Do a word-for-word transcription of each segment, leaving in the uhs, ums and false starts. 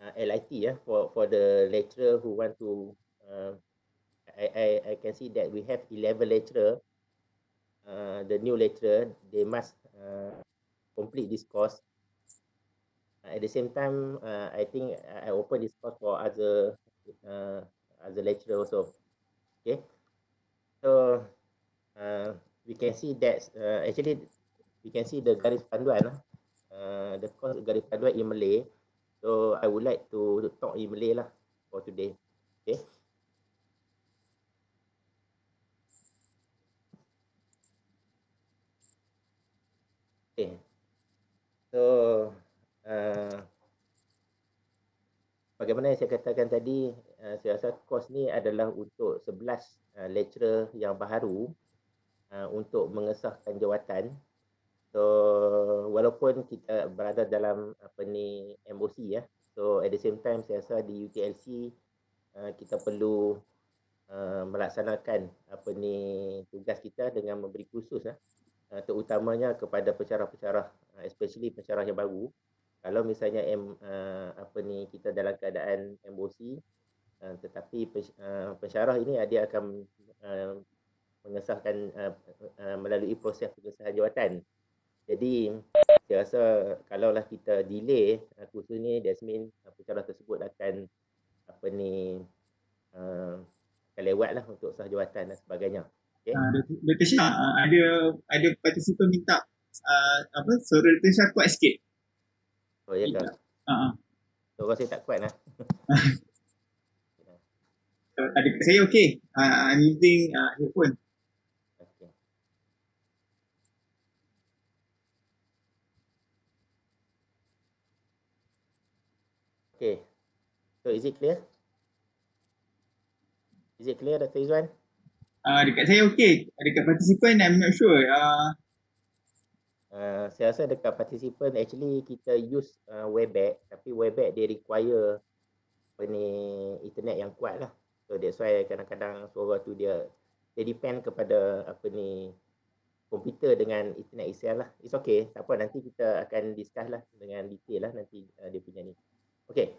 uh, L I T ya, for for the lecturer who want to uh, I, I I can see that we have eleven lecturer. Uh, the new lecturer, they must uh, complete this course. Uh, at the same time, uh, I think I open this course for other uh, other lecturer also. Okay, so uh, we can see that uh, actually we can see the garis panduan, uh, the course garis panduan in Malay. So I would like to talk in Malay lah for today. Okay. Okay. So uh, bagaimana yang saya katakan tadi, uh, saya rasa kos ni adalah untuk sebelas uh, lecturer yang baharu uh, untuk mengesahkan jawatan. So walaupun kita berada dalam apa ni M O C ya, so at the same time saya rasa di U T L C uh, kita perlu uh, melaksanakan apa ni tugas kita dengan memberi kursus ya, uh, terutamanya kepada pensyarah-pensyarah, uh, especially pensyarah yang baru. Kalau misalnya M, uh, apa ni kita dalam keadaan M O C, uh, tetapi uh, pensyarah ini dia akan uh, mengesahkan uh, uh, melalui proses pengesahan jawatan. Jadi saya rasa kalaulah kita delay uh, kursus ni, that means uh, pensyarah tersebut akan apa ni uh, akan lewat lah untuk sah jawatan dan sebagainya. Okay. Uh, Doktor Syah, uh, ada ada partisipan minta uh, apa suara Doktor Syah kuat sikit. Oh ya ke? Uh-huh. Suara saya tak kuat lah. uh, ada saya okey. Uh, I'm using uh, headphone. Okay. Okay. So is it clear? Is it clear, Doctor Izwan? Uh, dekat saya okey. Dekat partisipan I'm not sure. Uh, Uh, saya rasa dekat participant actually kita use uh, Webex, tapi Webex dia require apa ni internet yang kuat lah. So that's why kadang-kadang suara tu dia dia depend kepada apa ni komputer dengan internet itself lah. It's okay, tak apa, nanti kita akan discuss lah dengan detail lah nanti uh, dia punya ni. Okay,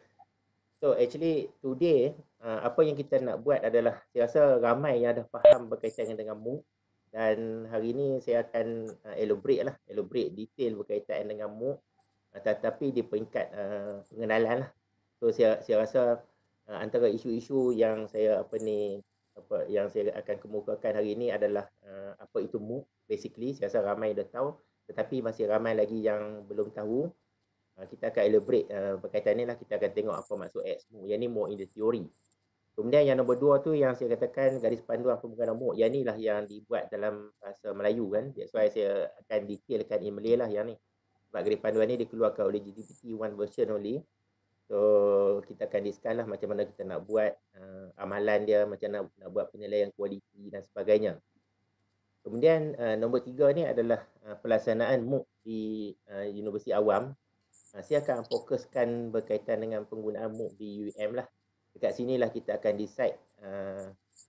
so actually today uh, apa yang kita nak buat adalah, saya rasa ramai yang dah faham berkaitan dengan MOOC. Dan hari ini saya akan uh, elaborate lah, elaborate detail berkaitan dengan MOOC, uh, tetapi di peringkat uh, pengenalan lah. So saya saya rasa uh, antara isu-isu yang saya apa ni apa yang saya akan kemukakan hari ini adalah uh, apa itu MOOC. Basically saya rasa ramai dah tahu, tetapi masih ramai lagi yang belum tahu. Uh, kita akan elaborate uh, berkaitan ni lah, kita akan tengok apa maksud X MOOC. Yang ni MOOC in the theory. Kemudian yang nombor dua tu yang saya katakan garis panduan pembukaan MOOC, yang inilah yang dibuat dalam bahasa Melayu kan. That's why saya akan detailkan in Malay lah yang ni. Sebab garis panduan ni dikeluarkan oleh G D P T one version only. So kita akan discuss lah macam mana kita nak buat uh, amalan dia, macam mana nak buat penilaian kualiti dan sebagainya. Kemudian uh, nombor tiga ni adalah uh, pelaksanaan MOOC di uh, Universiti Awam. Uh, saya akan fokuskan berkaitan dengan penggunaan MOOC di U M lah. Dekat sinilah kita akan decide uh,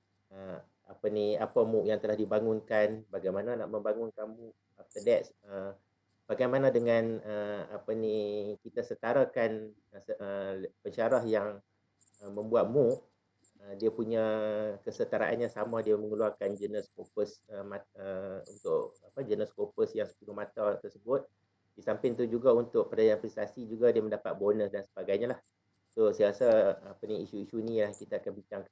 uh, apa ni apa MOOC yang telah dibangunkan, bagaimana nak membangunkan MOOC. After that uh, bagaimana dengan uh, apa ni kita setarakan uh, pensyarah yang uh, membuat MOOC, uh, dia punya kesetaraannya sama, dia mengeluarkan jurnal Scopus uh, uh, untuk apa jurnal Scopus yang sepuluh mata tersebut. Di samping tu juga untuk penyelesaian prestasi juga dia mendapat bonus dan sebagainya lah. So saya rasa apa ni isu-isu ni yang kita akan bincangkan.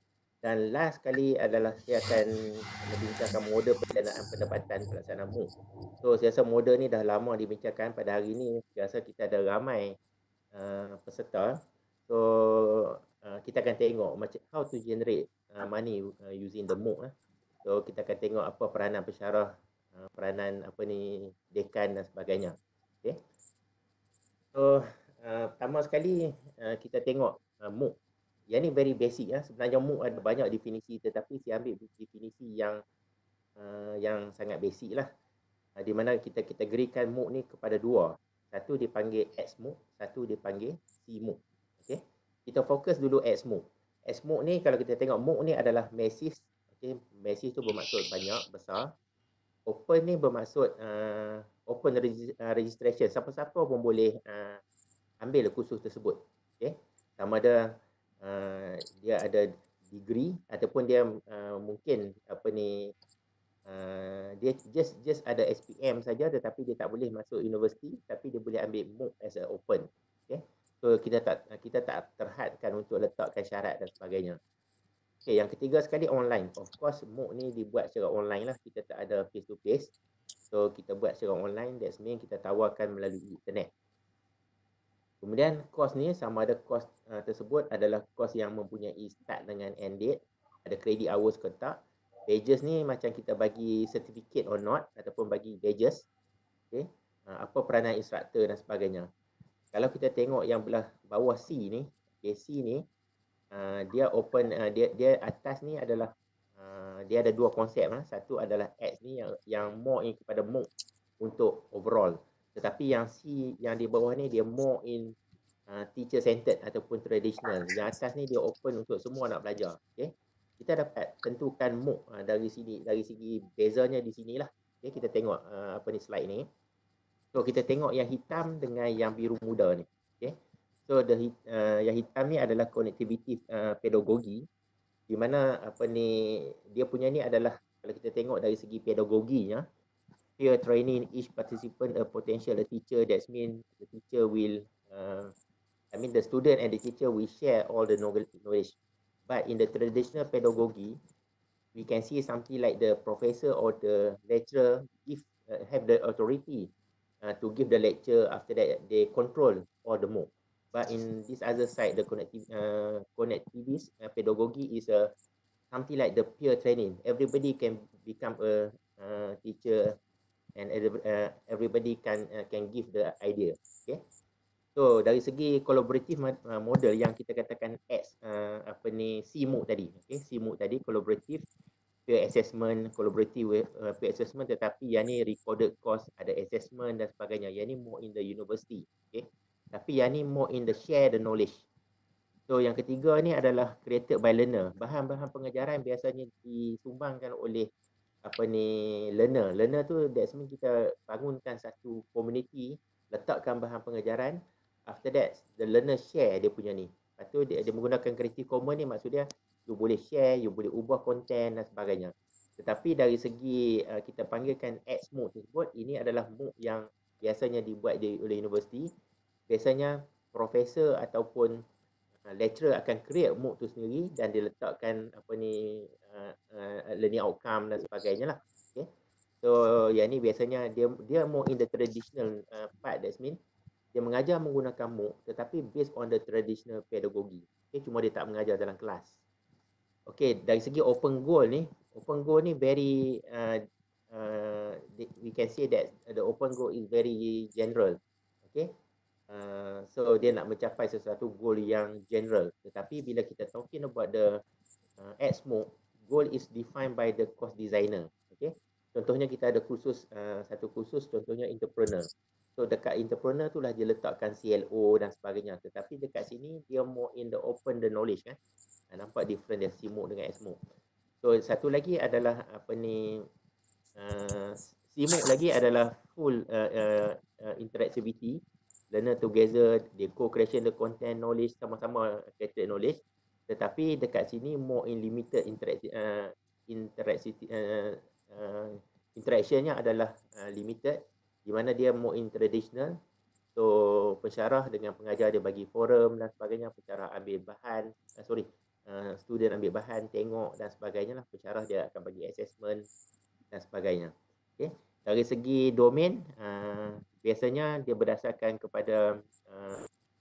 Dan last sekali adalah saya akan membincangkan model pendanaan pendapatan pelaksanaan MOOC. So saya rasa model ni dah lama dibincangkan, pada hari ni saya rasa kita ada ramai uh, peserta. So uh, kita akan tengok macam how to generate uh, money uh, using the MOOC. Eh. So kita akan tengok apa peranan pensyarah, uh, peranan apa ni dekan dan sebagainya. Okay. So Uh, pertama sekali uh, kita tengok uh, MOOC. Yang ni very basic ya. Sebenarnya MOOC ada banyak definisi, tetapi saya ambil definisi yang uh, yang sangat basic lah. Uh, di mana kita kategorikan MOOC ni kepada dua. Satu dipanggil X MOOC, satu dipanggil C MOOC. Okay. Kita fokus dulu X MOOC. X MOOC ni kalau kita tengok MOOC ni adalah massive. Okay. Massive tu bermaksud banyak, besar. Open ni bermaksud uh, open registration. Siapa-siapa pun boleh uh, ambil kursus tersebut. Okay? Sama ada uh, dia ada degree ataupun dia uh, mungkin apa ni uh, dia just just ada S P M saja tetapi dia tak boleh masuk universiti tapi dia boleh ambil MOOC as a open. Okay? So kita tak kita tak terhadkan untuk letakkan syarat dan sebagainya. Okay, yang ketiga sekali online. Of course MOOC ni dibuat secara online lah. Kita tak ada face to face. So kita buat secara online, that's mean kita tawarkan melalui internet. Kemudian kos ni sama ada kos uh, tersebut adalah kos yang mempunyai start dengan end date, ada credit hours ke tak. Badges ni macam kita bagi certificate or not ataupun bagi badges. Okay. Uh, apa peranan instructor dan sebagainya. Kalau kita tengok yang belah bawah C ni, okay, C ni uh, dia open uh, dia dia atas ni adalah uh, dia ada dua konsep lah. Satu adalah X ni yang yang more in kepada MOOC untuk overall. Tetapi yang C yang di bawah ni dia more in uh, teacher centered ataupun traditional. Yang atas ni dia open untuk semua nak belajar. Okay? Kita dapat tentukan MOOC uh, dari sini, dari segi bezanya di sinilah. Okay? Kita tengok uh, apa ni slide ni. So kita tengok yang hitam dengan yang biru muda ni. Okay? So the uh, yang hitam ni adalah connectivity uh, pedagogi, di mana apa ni dia punya ni adalah kalau kita tengok dari segi pedagoginya, peer training each participant a potential a teacher. That means the teacher will uh, I mean the student and the teacher will share all the knowledge. But in the traditional pedagogy, we can see something like the professor or the lecturer give uh, have the authority uh, to give the lecture. After that, they control all the MOOC. But in this other side, the connective uh, connectivist uh, pedagogy is a uh, something like the peer training. Everybody can become a uh, teacher and uh, everybody can uh, can give the idea. Okay. So dari segi collaborative model yang kita katakan X uh, apa ni C MOOC tadi. Okay, C MOOC tadi collaborative peer assessment, collaborative uh, peer assessment, tetapi yang ni recorded course, ada assessment dan sebagainya. Yang ni more in the university. Okay. Tapi yang ni more in the share the knowledge. So yang ketiga ni adalah created by learner. Bahan-bahan pengajaran biasanya disumbangkan oleh apa ni learner. Learner tu that's mean kita bangunkan satu community, letakkan bahan pengajaran. After that the learner share dia punya ni. Lepas tu dia, dia menggunakan Creative Commons ni, maksudnya you boleh share, you boleh ubah konten dan sebagainya. Tetapi dari segi uh, kita panggilkan X MOOC tersebut, ini adalah MOOC yang biasanya dibuat oleh universiti. Biasanya profesor ataupun uh, lecturer akan create MOOC tu sendiri dan diletakkan apa ni uh, uh, learning outcome dan sebagainya lah. Okay. So yang ni biasanya dia dia more in the traditional uh, part. That mean dia mengajar menggunakan MOOC tetapi based on the traditional pedagogy. Okay, cuma dia tak mengajar dalam kelas. Okay, dari segi open goal ni, open goal ni very uh, uh, we can say that the open goal is very general. Okay. Uh, so dia nak mencapai sesuatu goal yang general. Tetapi bila kita talking about the uh, X MOOC, goal is defined by the course designer. Okay. Contohnya kita ada kursus, uh, satu kursus contohnya entrepreneur. So dekat entrepreneur tu lah dia letakkan C L O dan sebagainya. Tetapi dekat sini dia more in the open the knowledge kan. Nampak different dia C MOOC dengan X MOOC. So satu lagi adalah apa ni uh, C MOOC lagi adalah full uh, uh, uh, interactivity. Learner together, they co-creation the content knowledge, sama-sama created knowledge. Tetapi dekat sini more in limited interaction, uh, interaction uh, uh, interactionnya adalah uh, limited, di mana dia more in traditional. So pensyarah dengan pengajar dia bagi forum dan sebagainya, pensyarah ambil bahan, uh, sorry, uh, student ambil bahan, tengok dan sebagainya lah. Pensyarah dia akan bagi assessment dan sebagainya. Okay. Dari segi domain, uh, biasanya dia berdasarkan kepada uh,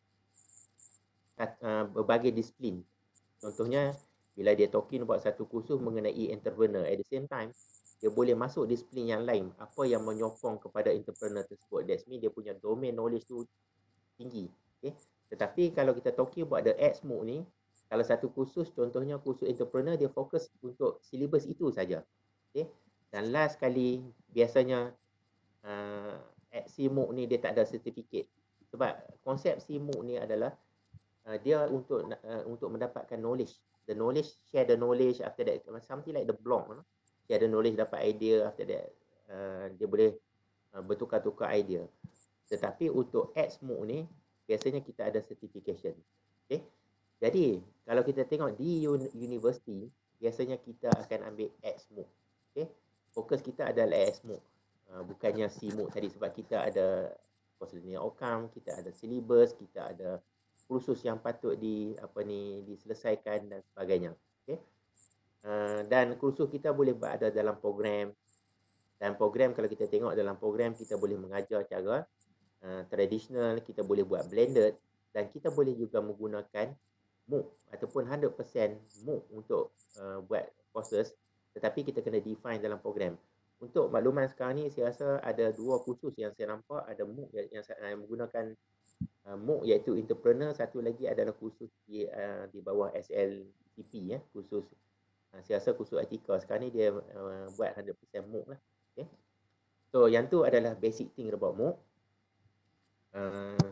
uh, berbagai disiplin. Contohnya, bila dia talking about satu kursus mengenai entrepreneur, at the same time, dia boleh masuk disiplin yang lain. Apa yang menyokong kepada entrepreneur tersebut. That's mean dia punya domain knowledge tu tinggi. Okay. Tetapi kalau kita talking about the X MOOC ni, kalau satu kursus, contohnya kursus entrepreneur, dia fokus untuk syllabus itu saja. Okay. Dan last kali, biasanya uh, C MOOC ni dia tak ada certificate. Sebab konsep C MOOC ni adalah uh, dia untuk uh, untuk mendapatkan knowledge. The knowledge, share the knowledge, after that something like the blog. No? Share the knowledge, dapat idea, after that uh, dia boleh uh, bertukar-tukar idea. Tetapi untuk X MOOC ni, biasanya kita ada certification. Jadi kalau kita tengok di uni- universiti, biasanya kita akan ambil X-MOOC. Okay? Fokus kita adalah X-MOOC. Uh, bukannya C-MOOC tadi, sebab kita ada course linear outcome, kita ada syllabus, kita ada kursus yang patut di apa ni diselesaikan dan sebagainya. Okay? Uh, dan kursus kita boleh ada dalam program, dan program kalau kita tengok dalam program kita boleh mengajar cara uh, tradisional, kita boleh buat blended, dan kita boleh juga menggunakan MOOC ataupun one hundred percent MOOC untuk uh, buat courses, tetapi kita kena define dalam program. Untuk makluman sekarang ni, saya rasa ada dua kursus yang saya nampak ada MOOC yang, yang, yang menggunakan uh, MOOC, iaitu entrepreneur. Satu lagi adalah kursus di, uh, di bawah S L C P ya, kursus uh, saya rasa kursus etika. Sekarang ni dia uh, buat one hundred percent MOOC lah. Okay. So yang tu adalah basic thing about MOOC. Uh,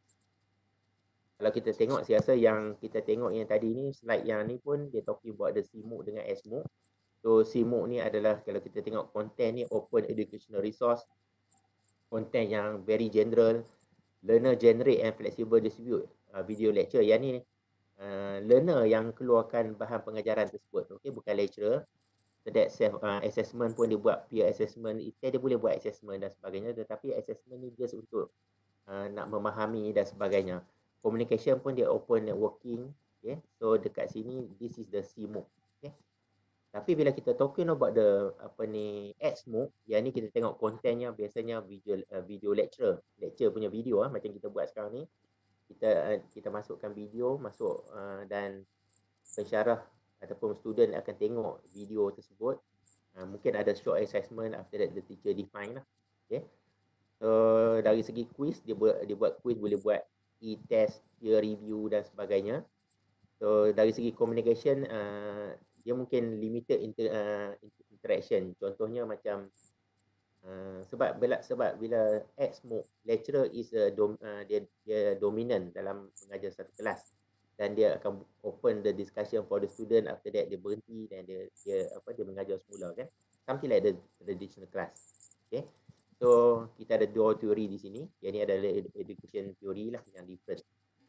kalau kita tengok, saya rasa yang kita tengok yang tadi ni, slide yang ni pun dia talking about the C-MOOC dengan S-MOOC. So C-MOOC ni adalah, kalau kita tengok content ni, open educational resource, content yang very general, learner generate and flexible distribute uh, video lecture. Yang ni uh, learner yang keluarkan bahan pengajaran tersebut, okay? Bukan lecturer. So that self uh, assessment pun dia buat peer assessment, dia boleh buat assessment dan sebagainya, tetapi assessment ni just untuk uh, nak memahami dan sebagainya. Communication pun dia open networking. Okay. So dekat sini, this is the C-MOOC. Okay. Tapi bila kita talking about the apa ni X-MOOC, yang ni kita tengok kontennya biasanya video uh, video lecture, lecture punya video ah, macam kita buat sekarang ni. Kita uh, kita masukkan video masuk uh, dan pensyarah ataupun student akan tengok video tersebut. Uh, mungkin ada short assessment, after that the teacher define lah. Okay. So dari segi quiz, dia buat dia buat quiz, boleh buat e-test, peer review dan sebagainya. So dari segi communication, uh, dia mungkin limited inter, uh, interaction. Contohnya macam uh, sebab bila sebab bila X-MOOC, lecturer is a dom, uh, dia dia dominant dalam mengajar satu kelas, dan dia akan open the discussion for the student. After that dia berhenti dan dia dia apa dia mengajar semula, kan, something like the traditional class. Okay. So kita ada dua teori di sini. Yang ini adalah education theory lah yang different.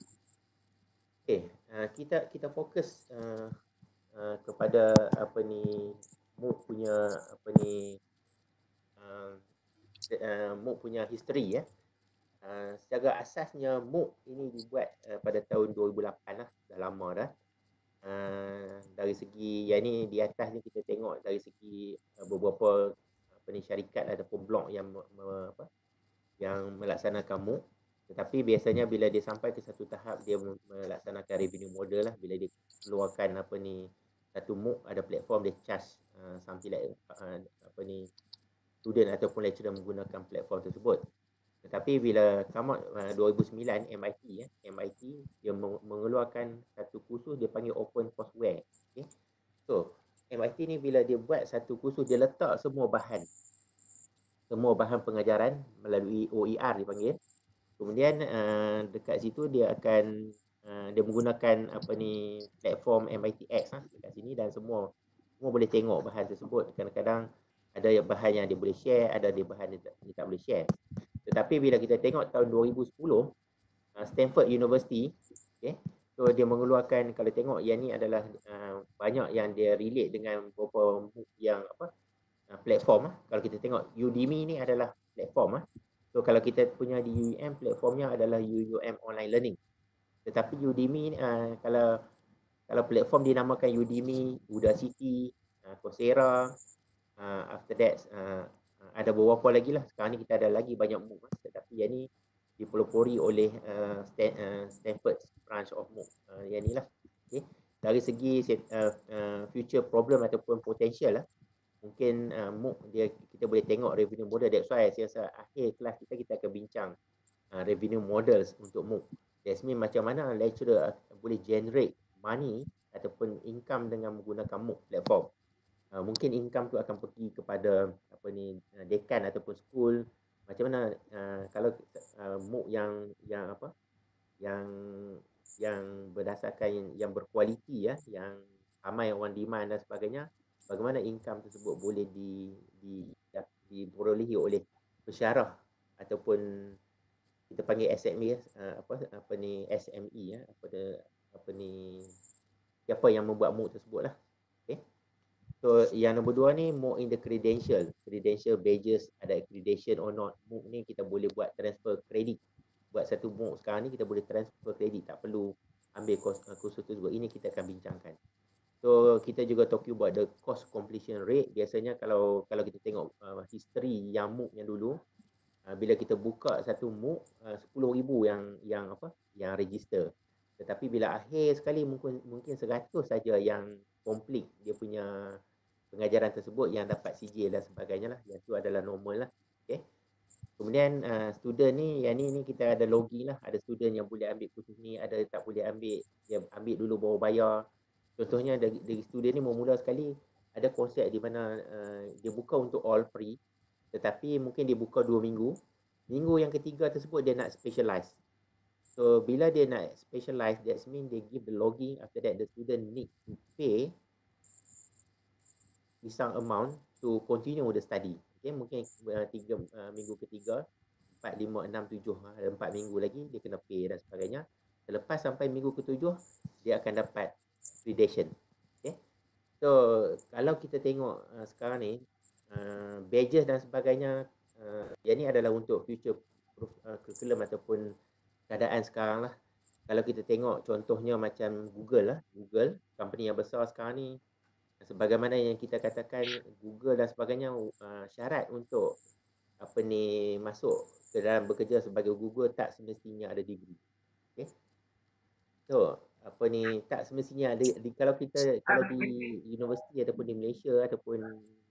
Okay, uh, kita kita fokus uh, uh, kepada apa ni MOOC punya apa ni uh, uh, MOOC punya history ya. Uh, secara asasnya MOOC ini dibuat uh, pada tahun dua ribu lapan lah, dah lama dah. Uh, dari segi yang ni di atas ni kita tengok dari segi uh, beberapa apa ni syarikat ataupun blog yang me, me, apa yang melaksanakan MOOC. Tetapi biasanya bila dia sampai ke satu tahap, dia melaksanakan revenue model lah. Bila dia keluarkan apa ni satu MOOC, ada platform dia charge uh, something like uh, apa ni student ataupun lecturer menggunakan platform tersebut. Tetapi bila come out uh, dua ribu sembilan, M I T ya, M I T dia mengeluarkan satu kursus dia panggil Open Courseware. Okay. So M I T ni bila dia buat satu kursus, dia letak semua bahan semua bahan pengajaran melalui O E R dipanggil. Kemudian uh, dekat situ dia akan uh, dia menggunakan apa ni platform M I T X ha, dekat sini, dan semua semua boleh tengok bahan tersebut. Kadang-kadang ada bahan yang dia boleh share, ada dia bahan dia tak, dia tak boleh share. Tetapi bila kita tengok tahun dua ribu sepuluh, uh, Stanford University, okay, so dia mengeluarkan, kalau tengok yang ni adalah uh, banyak yang dia relate dengan beberapa yang apa platform. Kalau kita tengok Udemy ni adalah platform. So kalau kita punya di U M, platformnya adalah U U M Online Learning. Tetapi Udemy uh, kalau kalau platform dinamakan Udemy, Udacity, uh, Coursera, uh, after that uh, ada beberapa lagi lah. Sekarang ni kita ada lagi banyak MOOC, tetapi yang ni dipelopori oleh uh, Stanford branch of MOOC. Uh, yang ni lah. Okay. Dari segi uh, uh, future problem ataupun potential lah, mungkin uh, MOOC dia kita boleh tengok revenue model. That's why saya rasa akhir kelas kita kita akan bincang uh, revenue models untuk MOOC. That's mean macam mana lecturer uh, boleh generate money ataupun income dengan menggunakan MOOC platform. Uh, mungkin income tu akan pergi kepada apa ni uh, dekan ataupun school. Macam mana uh, kalau uh, MOOC yang yang apa yang yang berdasarkan yang berkualiti ya, yang ramai orang demand dan sebagainya, bagaimana income tersebut boleh di di diperolehi oleh pensyarah ataupun kita panggil S M E uh, apa apa ni S M E ya, apa apa ni, siapa yang membuat MOOC tersebut lah. Okay. So yang nombor dua ni MOOC in the credential. Credential badges, ada accreditation or not. MOOC ni kita boleh buat transfer kredit. Buat satu MOOC sekarang ni kita boleh transfer kredit, tak perlu ambil kos, kursus tersebut. Ini kita akan bincangkan. So kita juga talking about the course completion rate. Biasanya kalau kalau kita tengok uh, history yang MOOC yang dulu, uh, bila kita buka satu MOOC, uh, sepuluh ribu yang yang apa? Yang register. Tetapi bila akhir sekali mungkin mungkin seratus saja yang complete dia punya pengajaran tersebut, yang dapat sijil dan sebagainya lah. Yang tu adalah normal lah. Okay. Kemudian uh, student ni, yang ni ni kita ada logi lah. Ada student yang boleh ambil kursus ni, ada tak boleh ambil. Dia ambil dulu baru bayar. Contohnya dari, dari student ni mula sekali, ada konsep di mana uh, dia buka untuk all free, tetapi mungkin dia buka dua minggu. Minggu yang ketiga tersebut dia nak specialize. So bila dia nak specialize, that means they give the logging. After that the student need to pay some amount to continue the study. Okay, mungkin uh, tiga uh, minggu ketiga, empat, lima, enam, tujuh, ada empat minggu lagi dia kena pay dan sebagainya. Selepas sampai minggu ketujuh, dia akan dapat accreditation. Okay. So kalau kita tengok uh, sekarang ni, uh, badges dan sebagainya, uh, yang ni adalah untuk future proof, uh, curriculum ataupun keadaan sekarang lah. Kalau kita tengok contohnya macam Google lah, Google, company yang besar sekarang ni, sebagaimana yang kita katakan Google dan sebagainya, uh, syarat untuk apa ni masuk ke dalam bekerja sebagai Google tak semestinya ada degree. Okay. So apa ni tak semestinya ada di, kalau kita kalau di universiti ataupun di Malaysia ataupun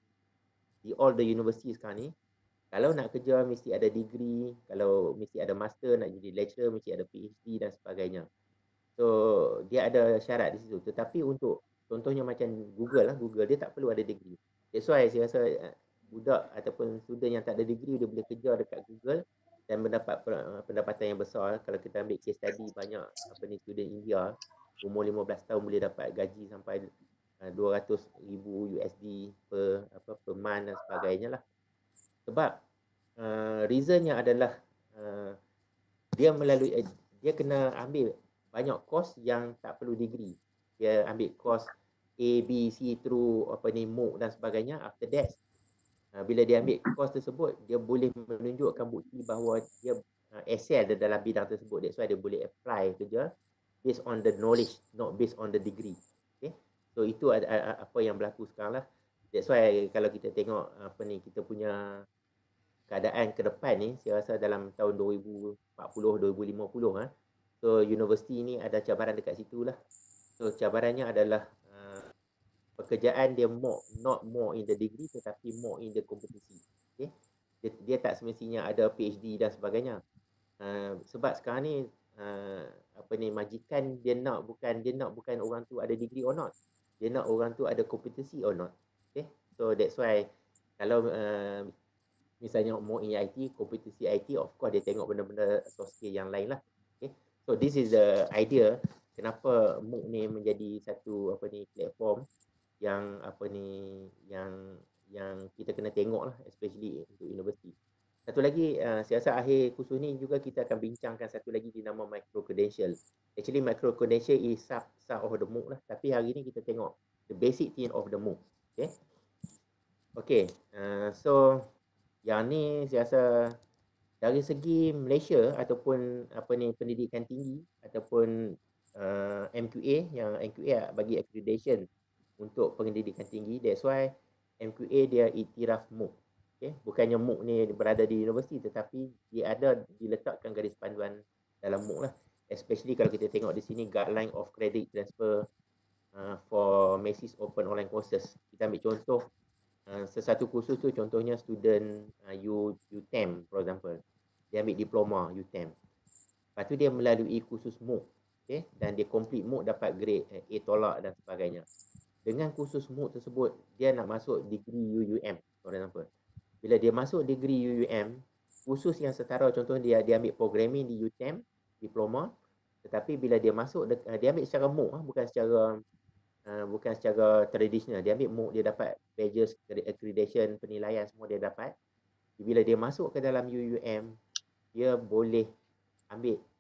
di all the university sekarang ni, kalau nak kerja mesti ada degree, kalau mesti ada master, nak jadi lecturer mesti ada PhD dan sebagainya. So dia ada syarat di situ. Tetapi untuk contohnya macam Google lah, Google dia tak perlu ada degree. That's why saya rasa budak ataupun student yang tak ada degree dia boleh kerja dekat Google dan mendapat pendapatan yang besar. Kalau kita ambil case study, banyak apa ni student India umur lima belas tahun boleh dapat gaji sampai dua ratus ribu U S D per apa per month dan sebagainya lah. Sebab uh, reasonnya adalah uh, dia melalui uh, dia kena ambil banyak course yang tak perlu degree. Dia ambil course A, B, C through apa ni MOOC dan sebagainya. After that, uh, bila dia ambil course tersebut, dia boleh menunjukkan bukti bahawa dia uh, excel dalam bidang tersebut. That's why dia boleh apply kerja based on the knowledge, not based on the degree. Okay? So itu ada, ada, apa yang berlaku sekarang lah. That's why kalau kita tengok apa ni kita punya keadaan ke depan ni, saya rasa dalam tahun dua ribu empat puluh dua ribu lima puluh ha. So universiti ni ada cabaran dekat situ lah. So cabarannya adalah uh, pekerjaan dia more, not more in the degree tetapi more in the kompetisi. Okay? Dia, dia tak semestinya ada PhD dan sebagainya. Uh, sebab sekarang ni uh, apa ni majikan dia nak bukan dia nak bukan orang tu ada degree or not. Dia nak orang tu ada kompetisi or not. Okay? So that's why kalau uh, misalnya more in I T, kompetisi I T, of course dia tengok benda-benda soft skill yang lain lah. Okay? So this is the idea kenapa MOOC ni menjadi satu apa ni platform yang apa ni yang yang kita kena tengok lah, especially untuk universiti. Satu lagi, uh, saya rasa akhir kursus ni juga kita akan bincangkan satu lagi dinama micro credential. Actually micro credential is sub sub of the MOOC lah, tapi hari ni kita tengok the basic thing of the MOOC. Okay. Okay. Uh, so yang ni saya rasa dari segi Malaysia ataupun apa ni pendidikan tinggi ataupun uh, M Q A, yang M Q A bagi accreditation untuk pendidikan tinggi. That's why M Q A dia iktiraf MOOC. Okay? Bukannya MOOC ni berada di universiti, tetapi dia ada diletakkan garis panduan dalam MOOC lah. Especially kalau kita tengok di sini guideline of credit transfer uh, for Macy's open online courses. Kita ambil contoh uh, sesuatu kursus tu, contohnya student uh, U, UTEM for example. Dia ambil diploma UTEM. Lepas tu dia melalui kursus MOOC. Okay? Dan dia complete MOOC dapat grade uh, A tolak dan sebagainya. Dengan kursus MOOC tersebut, dia nak masuk degree U U M for example. Bila dia masuk degree U U M, kursus yang setara contohnya dia dia ambil programming di U T E M, diploma, tetapi bila dia masuk dia ambil secara MOOC, bukan secara uh, bukan secara tradisional. Dia ambil MOOC, dia dapat badges, accreditation, penilaian semua dia dapat. Bila dia masuk ke dalam U U M, dia boleh ambil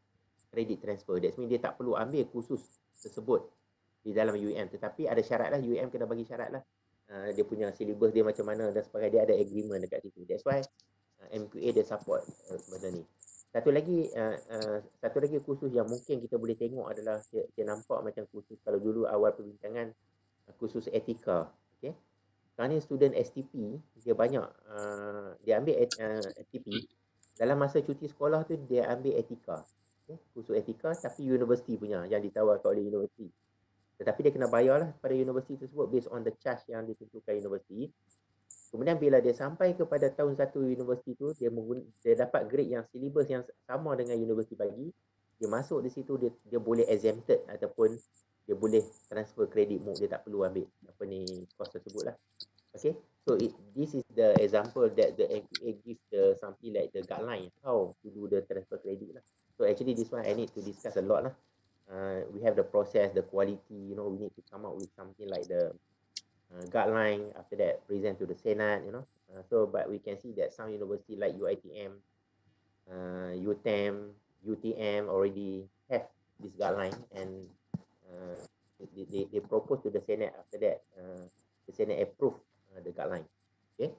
credit transfer. That means dia tak perlu ambil kursus tersebut di dalam U M, tetapi ada syarat lah, U M kena bagi syarat lah. Uh, dia punya syllabus dia macam mana dan sebagainya, dia ada agreement dekat situ. That's why uh, M Q A dia support uh, benda ni. Satu lagi uh, uh, satu lagi kursus yang mungkin kita boleh tengok adalah dia, dia nampak macam kursus kalau dulu awal perbincangan uh, kursus etika. Okay. Sekarang ni student S T P dia banyak uh, dia ambil uh, S T P dalam masa cuti sekolah tu dia ambil etika. Okay. Kursus etika tapi universiti punya yang ditawarkan oleh universiti. Tetapi dia kena bayar lah pada universiti tersebut based on the charge yang ditentukan universiti. Kemudian bila dia sampai kepada tahun satu universiti tu, dia, dia dapat grade yang syllabus yang sama dengan universiti bagi, dia masuk di situ, dia, dia boleh exempted ataupun dia boleh transfer kredit M O O C, dia tak perlu ambil apa ni course tersebut lah. Okay, so it, this is the example that the M Q A gives the something like the guideline how to do the transfer credit lah. So actually this one I need to discuss a lot lah. Uh, we have the process, the quality, you know, we need to come up with something like the uh, guideline, after that present to the Senate, you know. Uh, so, but we can see that some university like U I T M, uh, U T E M, U T M already have this guideline and uh, they, they, they propose to the Senate, after that uh, the Senate approve uh, the guideline. Okay.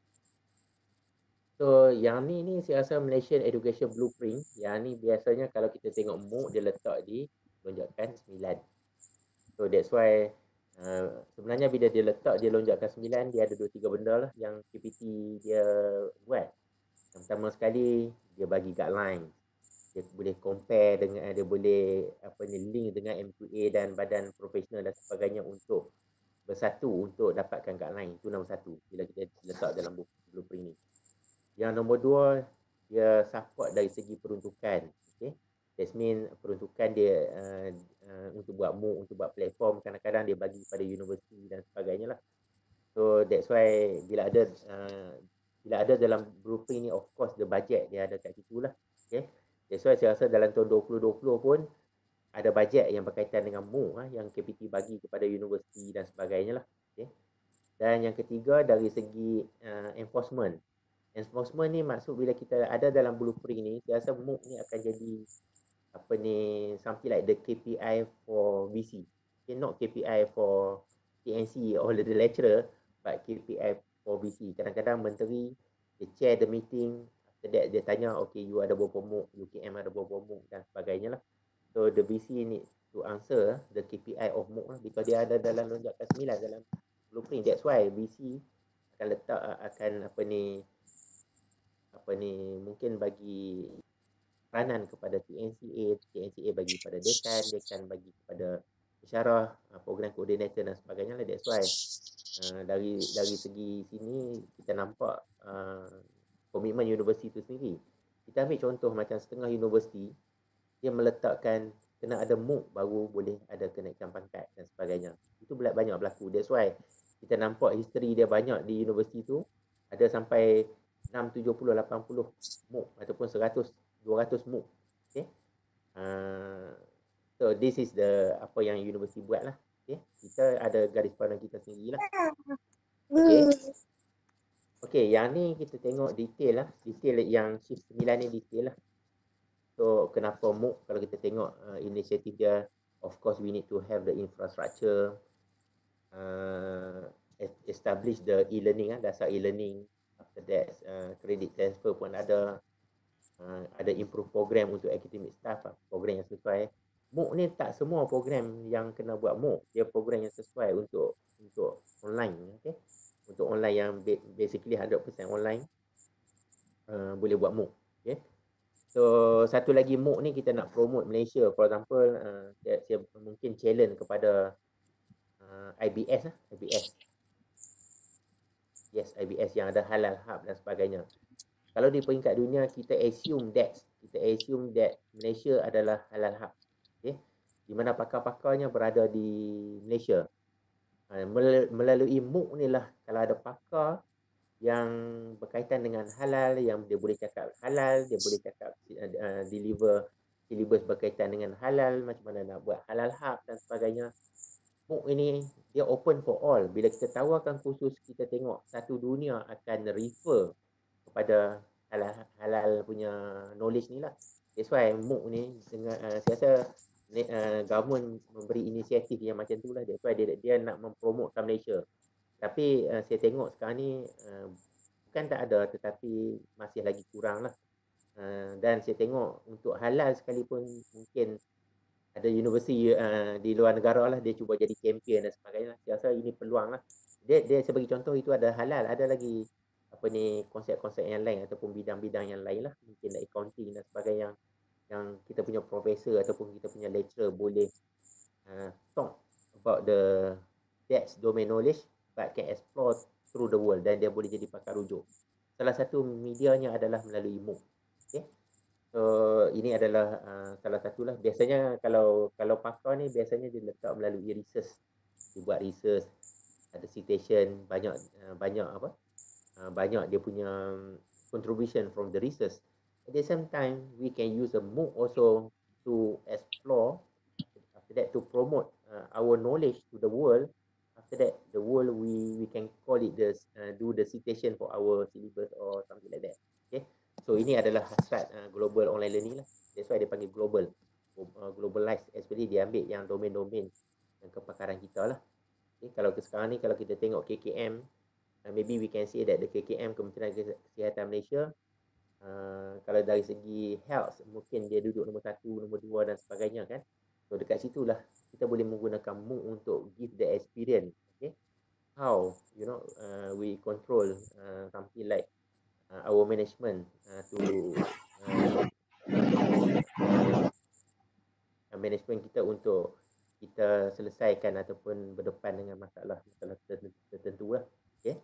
So yang ni ni saya rasa Malaysian Education Blueprint. Yang ni biasanya kalau kita tengok M O O C dia letak di lonjakan sembilan. So that's why uh, sebenarnya bila dia letak dia lonjakan sembilan, dia ada dua tiga benda lah yang K P T dia buat. Yang pertama sekali dia bagi guideline. Dia boleh compare dengan, dia boleh apa ni link dengan M Q A dan badan profesional dan sebagainya untuk bersatu untuk dapatkan guideline. Itu nombor satu bila kita letak dalam blueprint ni. Yang nombor dua, dia support dari segi peruntukan. Okay. That means peruntukan dia uh, uh, untuk buat M O O C, untuk buat platform, kadang-kadang dia bagi pada universiti dan sebagainya lah. So that's why bila ada uh, bila ada dalam blueprint ni, of course the budget dia ada kat situ lah. Okay. That's why saya rasa dalam tahun dua ribu dua puluh pun ada bajet yang berkaitan dengan M O O C ha, yang K P T bagi kepada universiti dan sebagainya lah. Okay. Dan yang ketiga dari segi uh, enforcement. Enforcement ni maksud bila kita ada dalam blueprint ni, saya rasa M O O C ni akan jadi apa ni, something like the K P I for V C. Okay, not K P I for T N C or the lecturer, but K P I for V C. Kadang-kadang menteri dia chair the meeting, after that dia tanya, okay, you ada berapa M O O C, U K M ada berapa M O O C dan sebagainya lah. So the V C need to answer the K P I of M O O C lah, because dia ada dalam lonjakan sembilan dalam blueprint. That's why V C akan letak, akan apa ni, apa ni mungkin bagi peranan kepada T N C A, T N C A bagi kepada dekan, dekan bagi kepada pensyarah, program koordinator dan sebagainya lah. That's why uh, dari dari segi sini kita nampak uh, komitmen universiti itu sendiri. Kita ambil contoh macam setengah universiti dia meletakkan kena ada M O O C baru boleh ada kenaikan pangkat dan sebagainya. Itu banyak berlaku. That's why kita nampak history dia banyak di universiti tu, ada sampai enam, tujuh puluh, lapan puluh M O O C ataupun seratus, dua ratus M O O C. Okay. Uh, so this is the apa yang universiti buat lah. Okay. Kita ada garis pandang kita sendiri lah. Okay. Okay, yang ni kita tengok detail lah. Detail yang shift sembilan ni detail lah. So kenapa M O O C, kalau kita tengok uh, inisiatif dia, of course we need to have the infrastructure, uh, establish the e-learning, uh, dasar e-learning. After that, uh, credit transfer pun ada, uh, ada improve program untuk academic staff, uh, program yang sesuai. M O O C ni tak semua program yang kena buat M O O C, dia program yang sesuai untuk untuk online, okay? Untuk online yang basically one hundred percent online, uh, boleh buat M O O C, okay? So satu lagi M O O C ni kita nak promote Malaysia, for example, uh, saya, saya mungkin challenge kepada uh, I B S lah, I B S. Yes, I B S yang ada halal hub dan sebagainya. Kalau di peringkat dunia kita assume that, kita assume that Malaysia adalah halal hub. Okay? Di mana pakar-pakarnya berada di Malaysia. Melalui M O O C ni lah, kalau ada pakar yang berkaitan dengan halal, yang dia boleh cakap halal, dia boleh cakap uh, deliver syllabus berkaitan dengan halal, macam mana nak buat halal hub dan sebagainya. M O O C ini dia open for all. Bila kita tawarkan khusus, kita tengok satu dunia akan refer kepada halal, halal punya knowledge ni lah. That's why MOOC ni dengan uh, saya rasa uh, government memberi inisiatif yang macam tu lah. That's why dia, dia nak mempromotkan Malaysia. Tapi uh, saya tengok sekarang ni uh, bukan tak ada tetapi masih lagi kurang lah. Uh, dan saya tengok untuk halal sekalipun mungkin ada universiti uh, di luar negara lah dia cuba jadi champion dan sebagainya. Saya rasa ini peluang lah. Dia, dia sebagai contoh itu ada halal, ada lagi apa ni konsep-konsep yang lain ataupun bidang-bidang yang lain lah, mungkin accounting dan sebagainya yang kita punya profesor ataupun kita punya lecturer boleh uh, talk about the that domain knowledge but can explore through the world dan dia boleh jadi pakar rujuk. Salah satu medianya adalah melalui MOOC. Okay? So ini adalah uh, salah satulah. Biasanya kalau kalau pakar ni biasanya dia letak melalui research. Dia buat research, ada citation, banyak uh, banyak apa? Uh, banyak dia punya contribution from the research. At the same time, we can use a MOOC also to explore. After that, to promote uh, our knowledge to the world. After that, the world we we can call it the uh, do the citation for our syllabus or something like that. Okay. So ini adalah hasrat uh, global online learning lah. That's why dia panggil global, uh, globalized. Especially dia ambil yang domain-domain yang kepakaran kita lah. Okay. Kalau sekarang ni kalau kita tengok K K M, uh, maybe we can say that the K K M Kementerian Kesihatan Malaysia, uh, kalau dari segi health mungkin dia duduk nombor satu, nombor dua dan sebagainya kan. So dekat situlah kita boleh menggunakan MOOC untuk give the experience. Okay. How you know uh, we control uh, something like uh, our management uh, to uh, uh, management kita untuk kita selesaikan ataupun berdepan dengan masalah-masalah tertentu lah. Okay.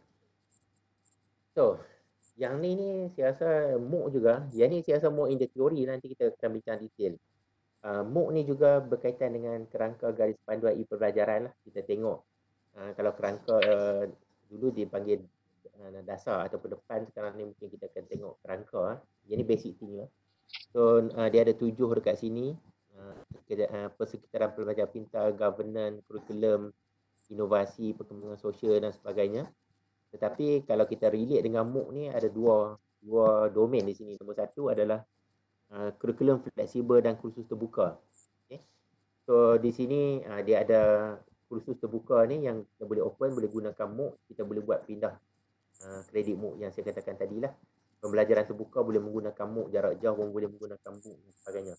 So yang ni ni saya rasa MOOC juga. Yang ni saya rasa more in the theory, nanti kita akan bincang detail. Uh, MOOC ni juga berkaitan dengan kerangka garis panduan e-pembelajaran lah. Kita tengok uh, kalau kerangka uh, dulu dipanggil uh, dasar ataupun depan, sekarang ni mungkin kita akan tengok kerangka. Uh. Yang ni basic thing lah. So uh, dia ada tujuh dekat sini. Uh, persekitaran pembelajaran pintar, governance, kurikulum, inovasi, perkembangan sosial dan sebagainya. Tetapi kalau kita relate dengan MOOC ni ada dua dua domain di sini. Nombor satu adalah Uh, kurikulum fleksibel dan kursus terbuka. Okay. So di sini uh, dia ada kursus terbuka ni yang kita boleh open, boleh gunakan MOOC, kita boleh buat pindah uh, kredit MOOC yang saya katakan tadi lah. Pembelajaran terbuka boleh menggunakan MOOC, jarak jauh pun boleh menggunakan MOOC dan sebagainya.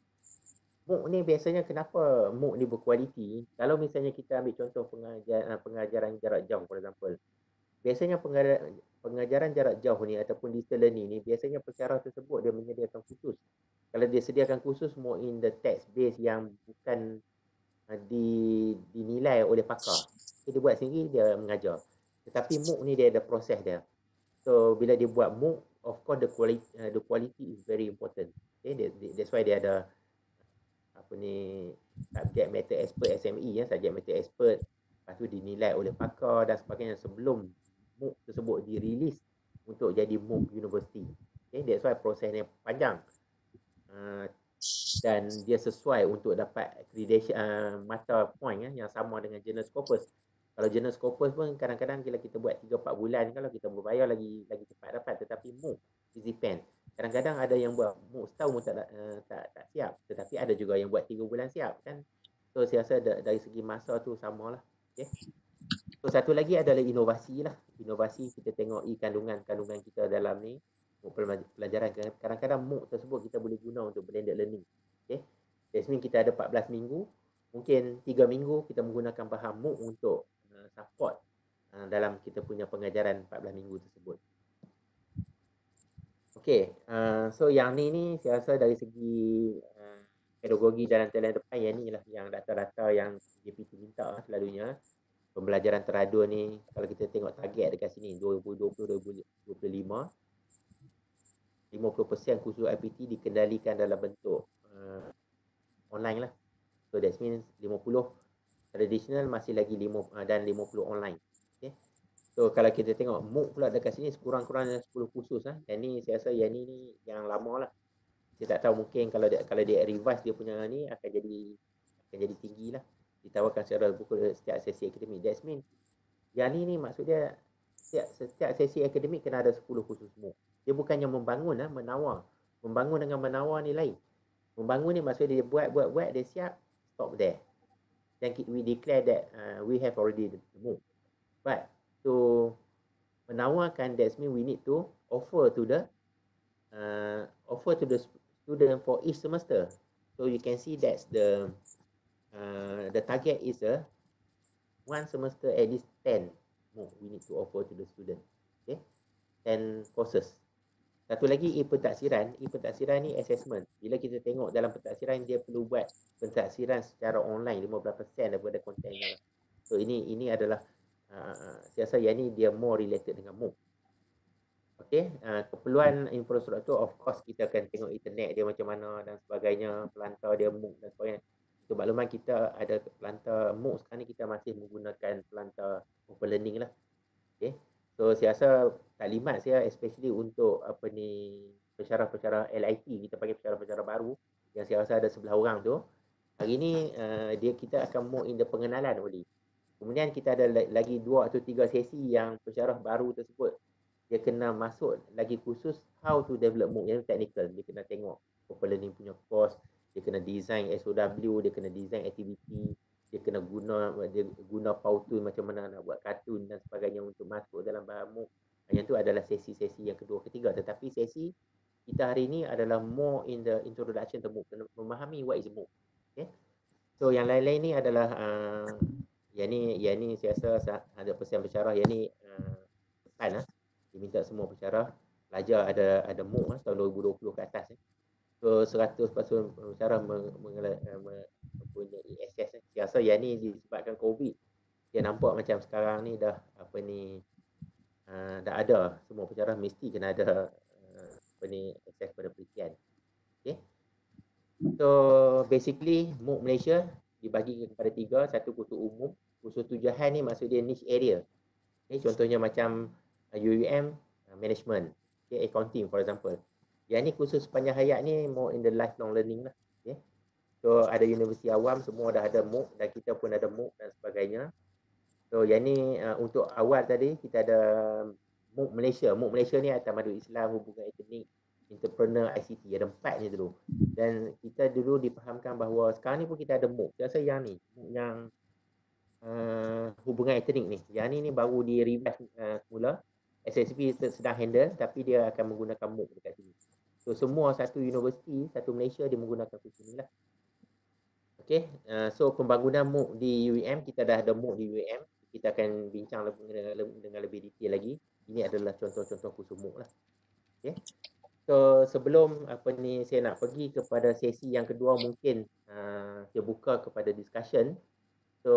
MOOC ni biasanya kenapa MOOC ni berkualiti? Kalau misalnya kita ambil contoh pengajaran, pengajaran jarak jauh for example. Biasanya pengajaran, pengajaran jarak jauh ni ataupun distance learning ni biasanya pensyarah tersebut dia menyediakan khusus. Kalau dia sediakan khusus more in the text base yang bukan uh, di, dinilai oleh pakar. Okay, dia buat sendiri, dia mengajar. Tetapi MOOC ni dia ada proses dia. So bila dia buat MOOC, of course the quality uh, the quality is very important. Okay, that's why dia ada apa ni subject matter expert S M E ya, subject matter expert. Lepas tu dinilai oleh pakar dan sebagainya sebelum MOOC tersebut dirilis untuk jadi MOOC university. Okay, that's why prosesnya panjang. Uh, dan dia sesuai untuk dapat accreditation uh, mata point ya, yang sama dengan Journal Scopus. Kalau Journal Scopus pun kadang-kadang bila kita buat tiga empat bulan, kalau kita berbayar lagi lagi cepat dapat. Tetapi MOOC, it depends. Kadang-kadang ada yang buat MOOC setahun pun tak, uh, tak, tak siap. Tetapi ada juga yang buat tiga bulan siap kan. So saya rasa dari segi masa tu samalah. Okay. So satu lagi adalah inovasi lah. Inovasi kita tengok i kandungan-kandungan kita dalam ni pelajaran. Kadang-kadang MOOC tersebut kita boleh guna untuk blended learning. Okay. That means kita ada empat belas minggu. Mungkin tiga minggu kita menggunakan bahan MOOC untuk uh, support uh, dalam kita punya pengajaran empat belas minggu tersebut. Okay. Uh, so yang ni ni saya rasa dari segi uh, pedagogi dalam talian depan, yang ni lah yang data-data yang J P T minta selalunya. Pembelajaran teradun ni, kalau kita tengok target dekat sini dua ribu dua puluh sampai dua ribu dua puluh lima, lima puluh peratus kursus I P T dikendalikan dalam bentuk uh, online lah. So that means lima puluh tradisional masih lagi lima uh, dan lima puluh online. Okay. So kalau kita tengok MOOC pula dekat sini sekurang-kurangnya sepuluh kursus lah. Yang ni saya rasa yang ni, ni yang lama lah. Saya tak tahu, mungkin kalau dia, kalau dia revise dia punya ni akan jadi akan jadi tinggi lah. Ditawarkan secara buku setiap sesi akademik. That means yang ni ni maksud dia setiap, setiap sesi akademik kena ada sepuluh kursus MOOC. Dia bukannya membangun lah, menawar Membangun dengan menawar ni lain. Membangun ni maksudnya dia buat, buat, buat, dia siap, stop there. Then we declare that uh, we have already the MOOC. But to menawarkan, that means we need to offer to the uh, offer to the student for each semester. So you can see that's the uh, the target is a one semester at least ten MOOC we need to offer to the student. Okay, ten courses. Satu lagi e-pentaksiran. E-pentaksiran ni assessment. Bila kita tengok dalam pentaksiran, dia perlu buat pentaksiran secara online lima belas peratus daripada kontennya. So ini ini adalah uh, saya rasa yang ni dia more related dengan MOOC. Okay, uh, keperluan infrastruktur, of course kita akan tengok internet dia macam mana dan sebagainya, pelantar dia MOOC dan sebagainya. So makluman kita ada pelantar MOOC sekarang ni, kita masih menggunakan pelantar open learning lah. Okay. So saya rasa taklimat saya especially untuk apa ni pensyarah-pensyarah L I T, kita panggil pensyarah-pensyarah baru yang saya rasa ada sebelah orang tu. Hari ni uh, dia kita akan more in the pengenalan only. Kemudian kita ada lagi dua atau tiga sesi yang pensyarah baru tersebut dia kena masuk lagi khusus how to develop MOOC yang technical. Dia kena tengok open learning punya course, dia kena design S O W, dia kena design activity, dia kena guna dia guna Powtoon macam mana nak buat kartun dan sebagainya untuk masuk dalam bahan MOOC. Yang tu adalah sesi-sesi yang kedua ketiga. Tetapi sesi kita hari ini adalah more in the introduction to MOOC, memahami what is MOOC. Okay. So yang lain-lain ni adalah uh, yang ni yang ni saya rasa ada pesan pensyarah yang ni uh, pesan lah. Diminta semua pensyarah pelajar ada ada MOOC lah, tahun dua ribu dua puluh ke atas. Eh. So seratus peratus pensyarah mempunyai akses. Saya rasa yang ni disebabkan COVID, dia nampak macam sekarang ni dah apa ni uh, dah ada semua pensyarah mesti kena ada uh, apa ni akses pada penelitian. Okay. So basically MOOC Malaysia dibagi kepada tiga. Satu khusus umum, khusus tujuan ni maksud dia niche area. Okay, contohnya macam U U M uh, management, okay, accounting for example. Yang ni khusus sepanjang hayat ni more in the lifelong learning lah. Okay. So ada universiti awam semua dah ada MOOC dan kita pun ada MOOC dan sebagainya. So yang ni uh, untuk awal tadi kita ada MOOC Malaysia. MOOC Malaysia ni atas madu Islam, hubungan etnik, entrepreneur, I C T. Ada empat ni dulu. Dan kita dulu dipahamkan bahawa sekarang ni pun kita ada MOOC. Saya rasa yang ni, MOOC yang uh, hubungan etnik ni. Yang ni ni baru di revise uh, semula. S S P sedang handle tapi dia akan menggunakan MOOC dekat sini. So semua satu universiti, satu Malaysia dia menggunakan kursus ni lah. Okay, uh, so pembangunan MOOC di U I M, kita dah ada MOOC di U I M. Kita akan bincang lebih, dengan, dengan lebih detail lagi. Ini adalah contoh-contoh kursus MOOC lah. Okay. So sebelum apa ni saya nak pergi kepada sesi yang kedua, mungkin uh, saya buka kepada discussion. So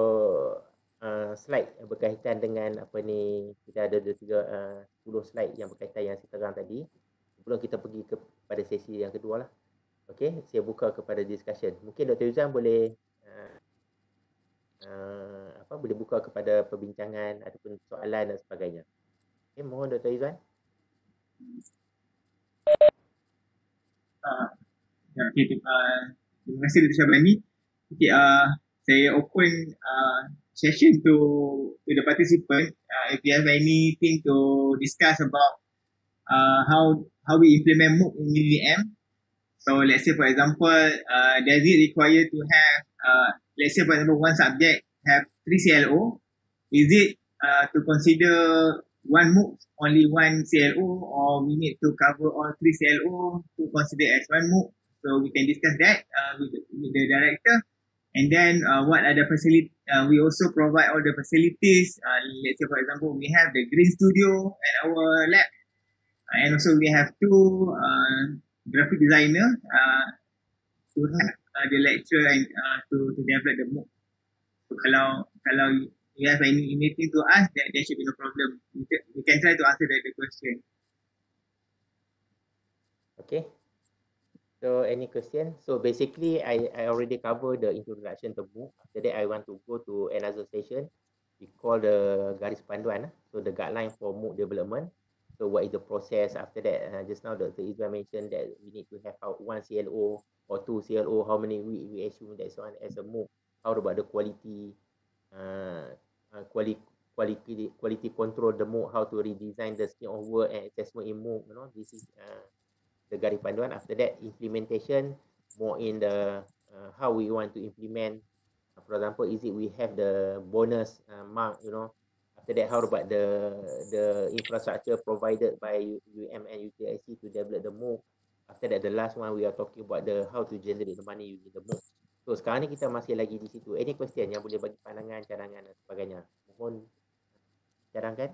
uh, slide yang berkaitan dengan apa ni, kita ada tiga uh, sepuluh slide yang berkaitan yang saya terang tadi. Sebelum kita pergi kepada sesi yang kedua lah. Okey, saya buka kepada discussion. Mungkin Doktor Yuzan boleh uh, uh, apa boleh buka kepada perbincangan ataupun soalan dan sebagainya. Okey, mohon Doktor Yuzan. Uh, okay, uh, terima kasih Doktor Syabani. Okay, uh, saya open uh, session to to the participant. Uh, if you have anything to discuss about uh, how how we implement MOOC in U U M. So let's say for example, uh, does it require to have uh, let's say for example one subject have three C L O? Is it uh, to consider one MOOC only one C L O, or we need to cover all three C L O to consider as one MOOC? So we can discuss that uh, with, the, with the director. And then uh, what are the facilities? Uh, we also provide all the facilities. Uh, let's say for example, we have the Green Studio at our lab. Uh, and also we have two uh, graphic designer uh, to have uh, the lecture and uh, to, to develop the MOOC. So kalau kalau you have any anything to ask, that there should be no problem. We can, we can try to answer the, the question. Okay. So any question? So basically, I I already covered the introduction to MOOC. After that, I want to go to another session. We call the garis panduan. So the guideline for MOOC development. So what is the process after that? Uh, just now Doctor Izwan mentioned that we need to have out one C L O or two C L O. How many we we assume that's one as a MOOC? How about the quality, uh, uh, quality, quality, quality control the MOOC? How to redesign the scheme of work and assessment in MOOC? You know, this is uh, the garis panduan. After that, implementation, more in the uh, how we want to implement. For example, is it we have the bonus uh, mark, you know. After that, how about the the infrastructure provided by U M and U T I C to develop the MOOC. After that, the last one we are talking about the how to generate the money using the MOOC. So sekarang ni kita masih lagi di situ. Any question yang boleh bagi pandangan, cadangan dan sebagainya. Mohon cadangkan.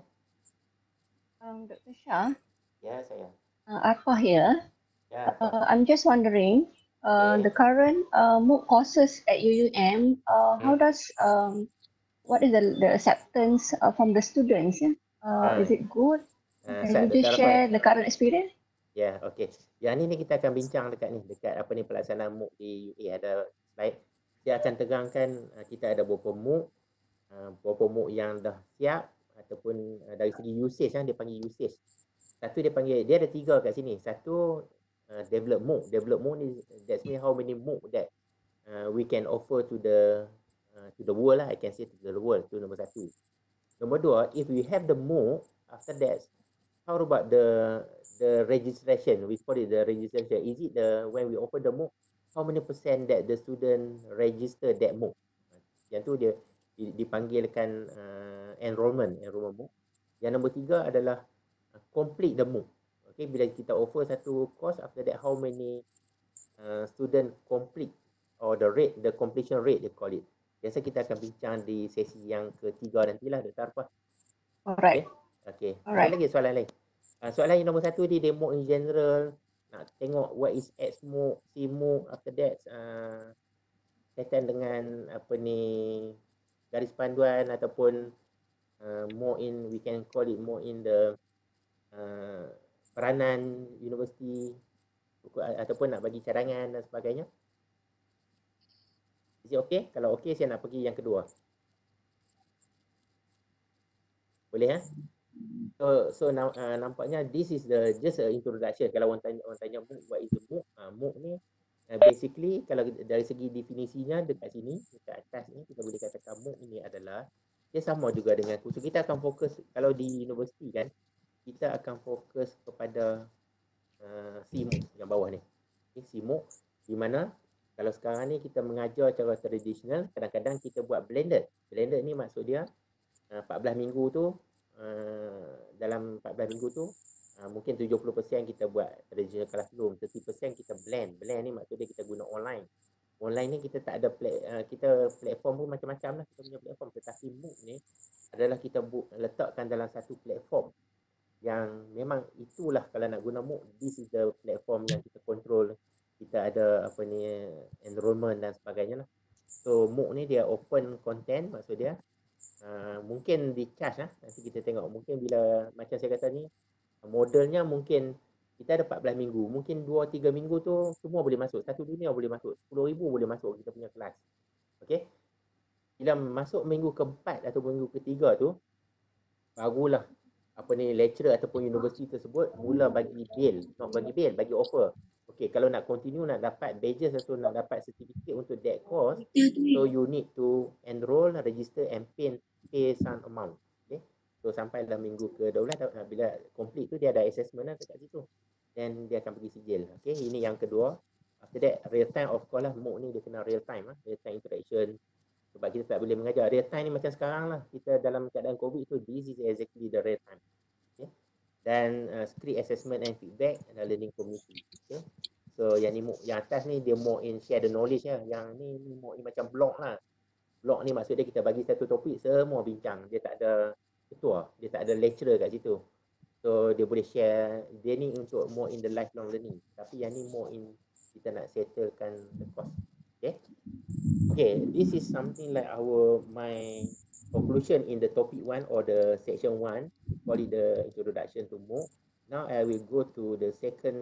Um, Doctor Shah, Ya, saya. uh, Arfah here. Ya, Pak. Uh, I'm just wondering, uh, Okay. the current uh, MOOC courses at U U M, uh, how does, um, what is the, the acceptance uh, from the students? Yeah? Uh, Ah. is it good? Uh, Can you Dr. just Arfan. share the current experience? Ya, yeah, okey. Yang ni ni kita akan bincang dekat ni, dekat apa ni pelaksanaan MOOC di U A. Ada slide. Dia akan terangkan uh, kita ada berapa MOOC, uh, berapa MOOC yang dah siap ataupun uh, dari segi usage kan, dia panggil usage. Satu dia panggil, dia ada tiga kat sini. Satu uh, develop MOOC. Develop MOOC ni, that's mean how many MOOC that uh, we can offer to the uh, to the world lah. I can say to the world. Tu nombor satu. Nombor dua, if we have the MOOC, after that, how about the the registration? We call it the registration. Is it the when we open the MOOC, how many percent that the student register that MOOC? Yang tu dia dipanggilkan uh, enrollment, enrollment MOOC. Yang nombor tiga adalah uh, complete the MOOC. Okay, bila kita offer satu course, after that how many uh, student complete or the rate, the completion rate they call it. Biasa kita akan bincang di sesi yang ketiga nantilah, Doktor Arfah. Alright. Okay. Okay. Alright. Ada lagi soalan lain? Uh, soalan yang nombor satu ni, dia MOOC in general. Nak tengok what is X MOOC, C MOOC, after that uh, kaitan dengan apa ni garis panduan ataupun uh, more in, we can call it more in the uh, peranan universiti ataupun nak bagi cadangan dan sebagainya. Is it okay? Kalau okay, saya nak pergi yang kedua. Boleh, ha? So, so uh, nampaknya this is the just a introduction. Kalau orang tanya, orang tanya MOOC, what is the MOOC? Uh, MOOC ni uh, basically kalau dari segi definisinya dekat sini, dekat atas ni kita boleh katakan MOOC ini adalah dia sama juga dengan kursus. Kita akan fokus kalau di universiti kan, kita akan fokus kepada uh, C MOOC yang bawah ni. Okay, C MOOC di mana kalau sekarang ni kita mengajar cara tradisional, kadang-kadang kita buat blended. Blended ni maksud dia uh, empat belas minggu tu, uh, dalam empat belas minggu tu uh, mungkin tujuh puluh peratus kita buat traditional classroom, tiga puluh peratus kita blend. Blend ni maksud dia kita guna online. Online ni kita tak ada pla- uh, kita platform pun macam-macam lah kita punya platform, tetapi MOOC ni adalah kita bu- letakkan dalam satu platform yang memang itulah kalau nak guna MOOC, this is the platform yang kita control. Kita ada apa ni enrollment dan sebagainya lah. So MOOC ni dia open content, maksud dia uh, mungkin di charge lah. Nanti kita tengok mungkin bila macam saya kata ni modelnya mungkin kita ada empat belas minggu, mungkin dua tiga minggu tu semua boleh masuk, satu dunia boleh masuk, sepuluh ribu boleh masuk kita punya kelas. Okey. Bila masuk minggu keempat atau minggu ketiga tu barulah apa ni lecturer ataupun universiti tersebut mula bagi bill, nak bagi bill, bagi offer. Okay, kalau nak continue, nak dapat badges atau nak dapat certificate untuk that course, so you need to enroll, register and pay, pay some amount. Okay, so sampai dalam minggu ke dua belas, bila complete tu dia ada assessment lah dekat situ. Then dia akan pergi sijil. Okay, ini yang kedua. After that, real time of course lah, MOOC ni dia kena real time lah, real time interaction. Sebab kita tak boleh mengajar. Real time ni macam sekarang lah, kita dalam keadaan COVID tu, this is exactly the real time. Okay. Dan uh, script assessment and feedback dan learning community. Okay. So yang ni yang atas ni dia more in share the knowledge lah. Yang ni, ni more in macam blog lah. Blog ni maksud dia kita bagi satu topik semua bincang. Dia tak ada ketua, dia tak ada lecturer kat situ. So dia boleh share. Dia ni untuk more in the lifelong learning. Tapi yang ni more in kita nak settlekan the course. Okay. Okay, this is something like our my conclusion in the topic one or the section one, call it the introduction to MOOC. Now I will go to the second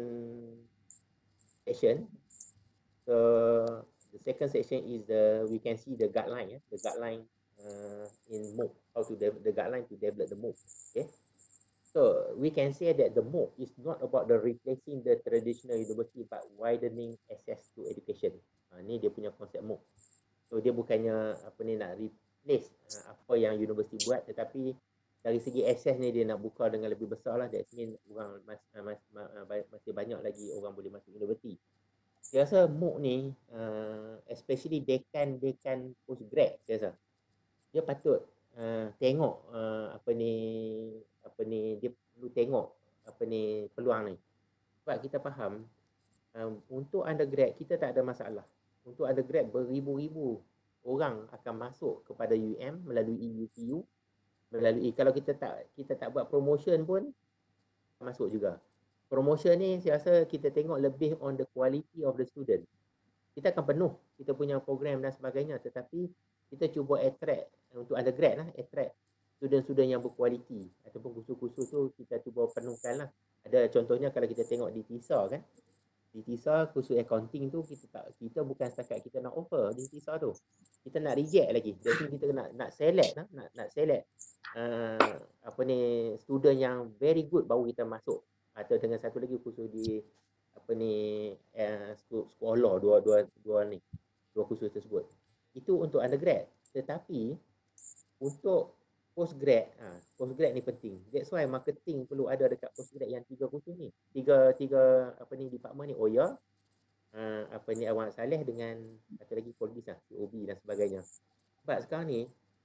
section. So the second section is the we can see the guideline, yeah, the guideline uh, in MOOC, how to develop the guideline to develop the MOOC. Okay, so we can say that the MOOC is not about the replacing the traditional university but widening access to education. Uh, ni dia punya konsep MOOC. So dia bukannya apa ni nak replace uh, apa yang universiti buat, tetapi dari segi akses ni dia nak buka dengan lebih besar lah. That means orang mas, mas, mas, masih banyak lagi orang boleh masuk universiti. Saya rasa MOOC ni uh, especially dekan-dekan postgrad, saya rasa dia patut uh, tengok uh, apa ni apa ni dia perlu tengok apa ni peluang ni. Sebab kita faham um, untuk undergrad kita tak ada masalah. Untuk undergrad beribu-ribu orang akan masuk kepada U M melalui U T U, melalui kalau kita tak kita tak buat promotion pun masuk juga. Promotion ni saya rasa kita tengok lebih on the quality of the student. Kita akan penuh kita punya program dan sebagainya, tetapi kita cuba attract untuk undergrad lah, attract student-student yang berkualiti ataupun kursus-kursus tu kita cuba penuhkan lah. Ada contohnya kalau kita tengok di TISA kan, di TISA kursus accounting tu kita tak kita bukan setakat kita nak offer di TISA tu, kita nak reject lagi. Jadi kita nak nak select lah, nak nak select uh, apa ni student yang very good baru kita masuk. Atau dengan satu lagi kursus di apa ni uh, sekolah dua dua dua ni dua kursus tersebut. Itu untuk undergrad. Tetapi untuk postgrad, ha, postgrad ni penting. That's why marketing perlu ada dekat postgrad yang tiga kursus ni. Tiga tiga apa ni department ni, O Y A, uh, apa ni Awang Saleh dengan satu lagi Polbis lah, C O B dan sebagainya. Sebab sekarang ni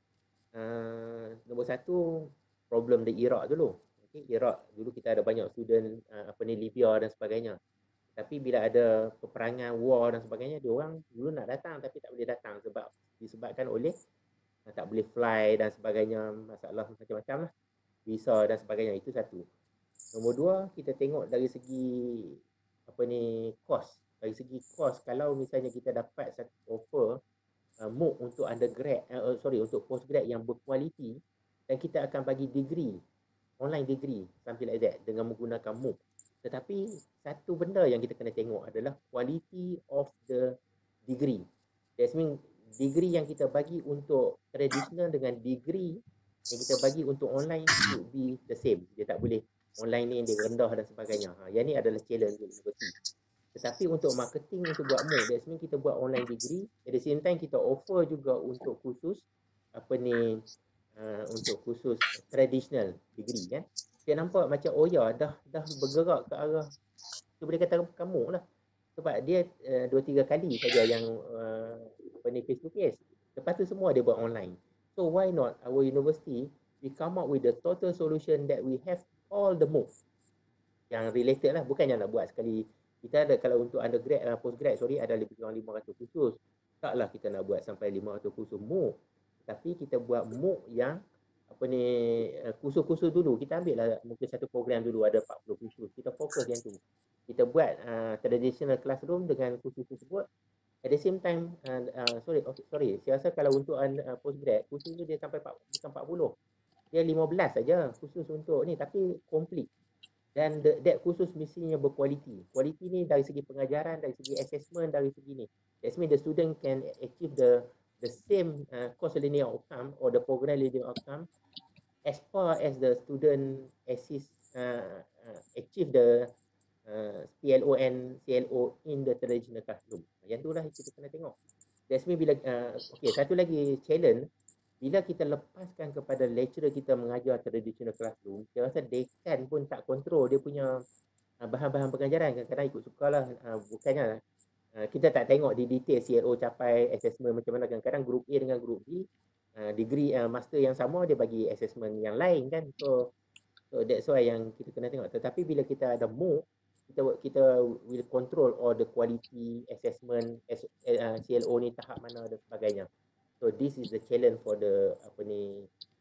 uh, nombor satu problem di Iraq dulu. Okay, Iraq dulu kita ada banyak student uh, apa ni Libya dan sebagainya. Tapi bila ada peperangan, war dan sebagainya, dia orang dulu nak datang tapi tak boleh datang sebab disebabkan oleh uh, tak boleh fly dan sebagainya, masalah macam-macam lah, visa dan sebagainya. Itu satu. Nombor dua, kita tengok dari segi apa ni cost. Dari segi cost, kalau misalnya kita dapat satu offer uh, MOOC untuk undergrad, uh, sorry untuk postgrad yang berkualiti, dan kita akan bagi degree, online degree, something like that dengan menggunakan MOOC. Tetapi satu benda yang kita kena tengok adalah quality of the degree. That means degree yang kita bagi untuk traditional dengan degree yang kita bagi untuk online should be the same. Dia tak boleh online ni dia rendah dan sebagainya. Ha, yang ni adalah challenge untuk universiti. Tetapi untuk marketing, untuk buat MOOC, that means kita buat online degree. At the same time kita offer juga untuk khusus apa ni uh, untuk khusus traditional degree kan. Dia nampak macam oh ya dah dah bergerak ke arah tu, boleh kata kamu lah, sebab dia uh, dua tiga kali saja yang uh, apa ni face to face, lepas tu semua dia buat online. So why not our university we come up with the total solution that we have all the MOOC yang related lah, bukannya nak buat sekali. Kita ada kalau untuk undergrad uh, postgrad sorry ada lebih kurang lima ratus kursus, taklah kita nak buat sampai lima ratus kursus MOOC, tapi kita buat MOOC yang apa ni kursus-kursus dulu. Kita ambil lah mungkin satu program dulu ada empat puluh kursus, kita fokus yang tu, kita buat uh, traditional classroom dengan kursus tersebut. At the same time uh, uh, sorry okay, sorry saya rasa kalau untuk uh, postgrad kursus tu dia sampai bukan empat puluh, dia lima belas saja kursus untuk ni, tapi complete. Dan the, that kursus mestinya berkualiti. Kualiti ni dari segi pengajaran, dari segi assessment, dari segi ni. That means the student can achieve the the same uh, course linear outcome or the program linear outcome as far as the student assist uh, uh, achieve the uh, P L O and C L O in the traditional classroom. Yang tu lah kita kena tengok. That's mean bila uh, okay, satu lagi challenge, bila kita lepaskan kepada lecturer kita mengajar traditional classroom, saya rasa dekan pun tak kontrol dia punya uh, bahan-bahan pengajaran. Kadang-kadang ikut sukalah, uh, bukannya uh, kita tak tengok di detail C L O capai assessment macam mana. Kadang-kadang group A dengan group B uh, degree uh, master yang sama dia bagi assessment yang lain kan. So so that's why yang kita kena tengok. Tetapi bila kita ada MOOC, kita kita will control all the quality assessment, uh, C L O ni tahap mana dan sebagainya. So this is the challenge for the apa ni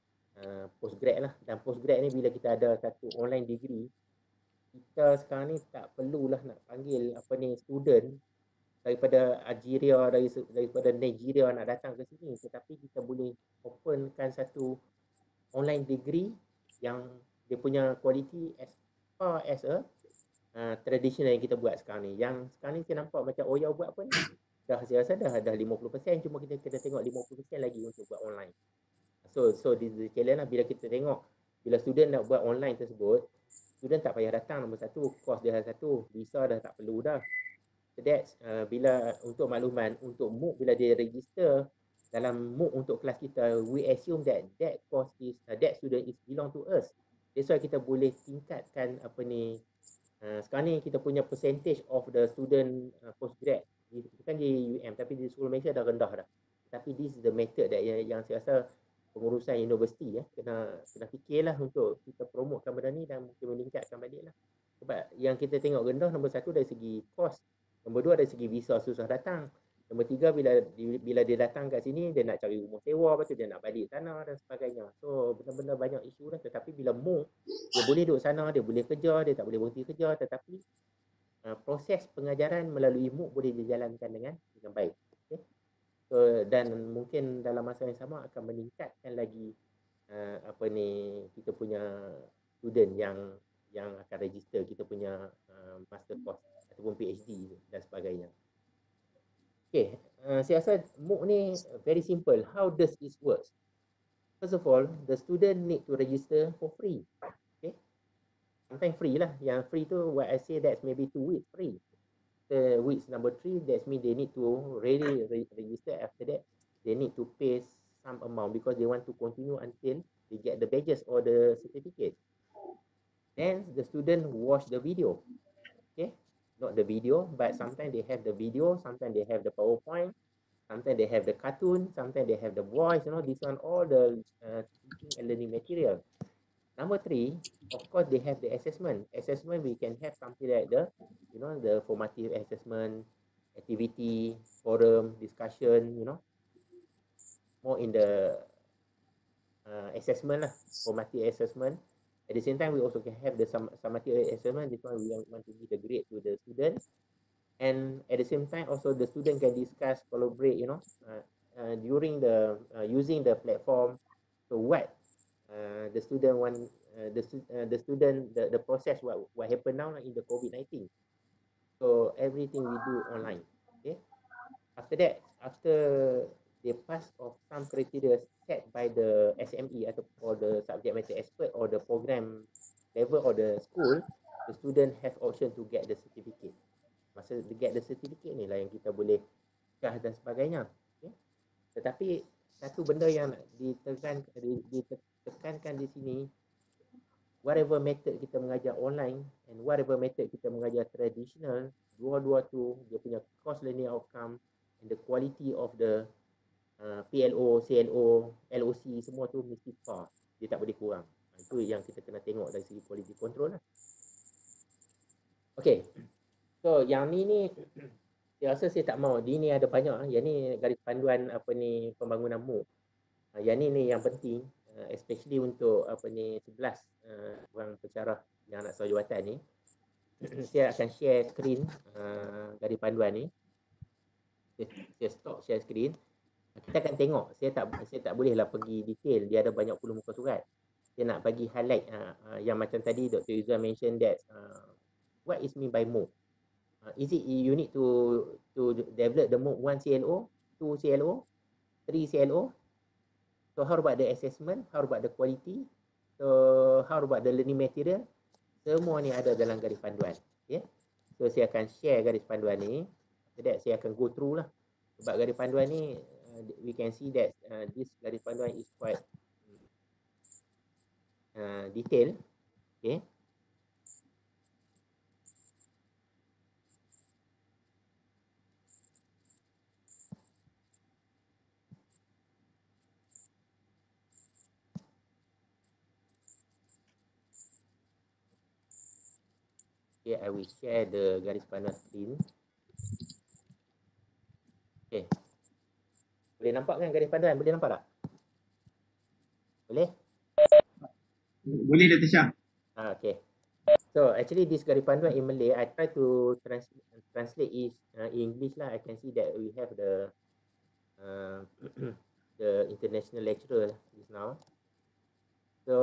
uh, postgrad lah. Dan postgrad ni bila kita ada satu online degree, kita sekarang ni tak perlulah nak panggil apa ni student daripada Algeria, dari daripada Nigeria nak datang ke sini, tetapi kita boleh openkan satu online degree yang dia punya quality as far as a uh, traditional yang kita buat sekarang ni. Yang sekarang ni saya nampak macam O Y A buat pun dah saya rasa dah dah lima puluh peratus, cuma kita kena tengok lima puluh peratus lagi untuk buat online. So so this is the challenge lah. Bila kita tengok bila student nak buat online tersebut, student tak payah datang, nombor satu, kos dia satu, visa dah tak perlu dah. So that's uh, bila untuk makluman untuk MOOC bila dia register dalam MOOC untuk kelas kita, we assume that that course is uh, that student is belong to us. That's why kita boleh tingkatkan apa ni, uh, sekarang ni kita punya percentage of the student uh, postgrad bukan di U M tapi di seluruh Malaysia dah rendah dah. Tapi this is the method that yang, yang saya rasa pengurusan universiti ya kena kena fikirlah untuk kita promotekan benda ni dan mungkin meningkatkan balik lah. Sebab yang kita tengok rendah, nombor satu dari segi kos, nombor dua dari segi visa susah datang. Nombor tiga, bila bila dia datang kat sini, dia nak cari rumah sewa, lepas tu dia nak balik sana dan sebagainya. So, benda-benda banyak isu lah. Tetapi bila MOOC, dia boleh duduk sana, dia boleh kerja, dia tak boleh berhenti kerja. Tetapi uh, proses pengajaran melalui MOOC boleh dijalankan dengan, dengan baik. Okay? So, dan mungkin dalam masa yang sama akan meningkatkan lagi uh, apa ni, kita punya student yang yang akan register kita punya uh, master course ataupun PhD dan sebagainya. Okay, uh, saya rasa MOOC ni very simple. How does this work? First of all, the student need to register for free. Okay, sometimes free lah. Yang free tu, what I say, that's maybe two weeks free. The weeks number three, that's mean they need to really re register. After that, they need to pay some amount because they want to continue until they get the badges or the certificate. Then the student watch the video. Okay. Not the video, but sometimes they have the video, sometimes they have the PowerPoint, sometimes they have the cartoon, sometimes they have the voice, you know, this one, all the uh, teaching and learning material. Number three, of course, they have the assessment. Assessment, we can have something like the, you know, the formative assessment, activity, forum, discussion, you know, more in the uh, assessment lah, formative assessment. At the same time, we also can have the sum summative assessment. This one we want to give the grade to the student, and at the same time, also the student can discuss, collaborate. You know, uh, uh, during the uh, using the platform. So what uh, the student want, uh, the uh, the student the the process what what happened now in the COVID nineteen. So everything we do online. Okay. After that, after they pass of some criteria set by the S M E atau or the subject matter expert or the program level or the school, the student have option to get the certificate. Masa to get the certificate ni lah yang kita boleh cah dan sebagainya. Okay? Tetapi satu benda yang ditekan, ditekankan di sini, whatever method kita mengajar online and whatever method kita mengajar traditional, dua-dua tu dia punya course learning outcome and the quality of the Uh, P L O, C L O, L O C, semua tu mesti par. Dia tak boleh kurang. Itu yang kita kena tengok dari segi quality control lah. Okay. So, yang ni ni, saya rasa saya tak mau. Di ni ada banyak. Yang ni garis panduan apa ni pembangunan MOOC. Uh, yang ni ni yang penting. Uh, especially untuk apa ni sebelas uh, orang pensyarah yang nak soal jawatan ni. Saya akan share screen uh, garis panduan ni. Saya, saya stop share screen. Kita akan tengok. Saya tak saya tak bolehlah pergi detail. Dia ada banyak puluh muka surat. Saya nak bagi highlight uh, uh, yang macam tadi Doktor Yuzan mention that uh, what is mean by MOOC. Uh, is it you need to to develop the MOOC one C L O, two C L O, three C L O? So how about the assessment? How about the quality? So how about the learning material? Semua ni ada dalam garis panduan. Okay? So saya akan share garis panduan ni. After that saya akan go through lah. Sebab garis panduan ni, uh, we can see that uh, this garis panduan is quite uh, detailed. Okay. Okay, I will share the garis panduan screen. Okay. Boleh nampak kan garis panduan? Boleh nampak tak? Boleh? Boleh, Doktor Shah. Ah, okay. So actually this garis panduan in Malay, I try to trans translate it uh, in English lah. I can see that we have the uh, the international lecturer just now. So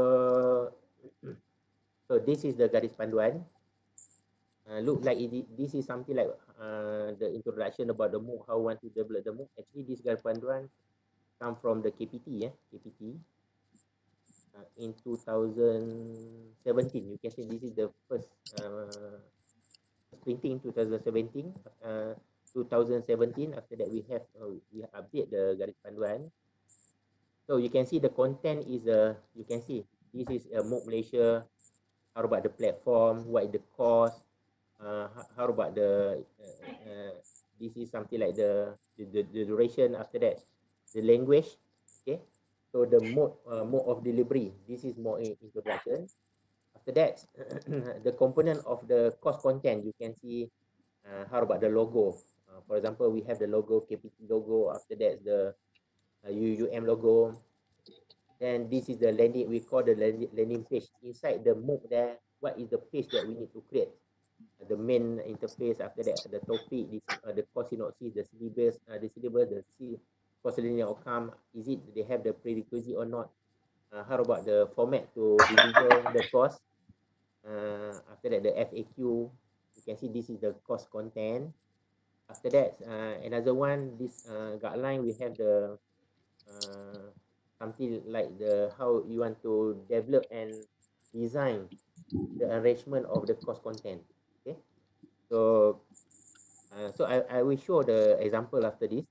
so this is the garis panduan. Uh, look like it, this is something like uh, the introduction about the MOOC, how we want to develop the MOOC. Actually, this garis panduan come from the K P T, yeah, K P T uh, in two thousand seventeen. You can say this is the first uh, printing in two thousand seventeen. Uh, two thousand seventeen. After that, we have uh, we update the garis panduan. So you can see the content is a, uh, you can see this is a MOOC Malaysia. How about the platform? What is the cost? Uh, how about the, uh, uh, this is something like the, the, the duration. After that, the language. Okay. So the mode, uh, mode of delivery. This is more introduction. After that, the component of the course content, you can see uh, how about the logo. Uh, for example, we have the logo, K P T logo. After that, the uh, U U M logo. Then this is the landing, we call the landing page. Inside the MOOC there, what is the page that we need to create? Uh, the main interface. After that, the topic, this, uh, the course synopsis, the syllabus, uh, the syllabus, the C, course learning outcome. Is it they have the prerequisite or not? Uh, how about the format to deliver the course? Uh, after that, the F A Q. You can see this is the course content. After that, uh, another one, this uh, guideline, we have the uh, something like the how you want to develop and design the arrangement of the course content. Okay, so uh, so I, I will show the example after this.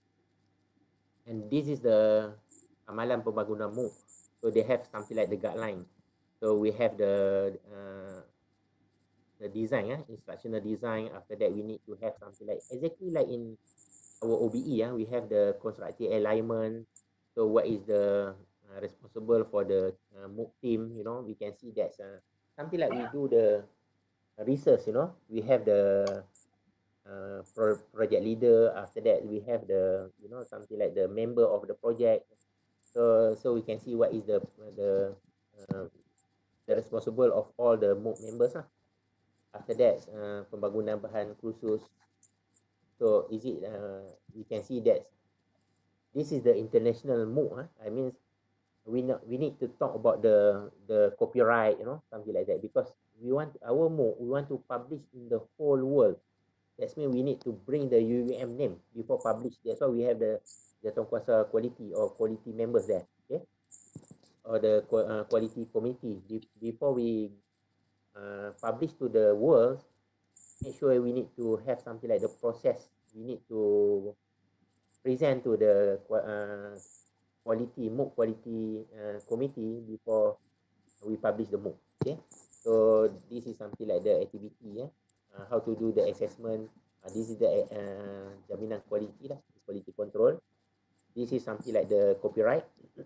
And this is the amalan pembangunan MOOC. So they have something like the guideline. So we have the uh, the design, eh? Instructional design. After that, we need to have something like exactly like in our O B E. Eh? We have the constructive alignment. So what is the uh, responsible for the uh, MOOC team? You know, we can see that uh, something like we do the research. You know, we have the uh, pro project leader. After that, we have the, you know, something like the member of the project. So so we can see what is the the uh, the responsible of all the MOOC members. Lah. After that, uh, pembangunan bahan khusus. So is it, uh, we can see that this is the international MOOC. Huh? I mean, we not, we need to talk about the the copyright, you know, something like that, because we want our MOOC, we want to publish in the whole world. That means we need to bring the U U M name before publish. That's why we have the Jawatankuasa quality or quality members there, okay, or the uh, quality committee. Before we uh, publish to the world, make sure we need to have something like the process. We need to present to the uh, quality MOOC quality uh, committee before we publish the MOOC. Okay, so this is something like the activity. Yeah, uh, how to do the assessment. Uh, this is the uh, jaminan quality lah, quality control. This is something like the copyright.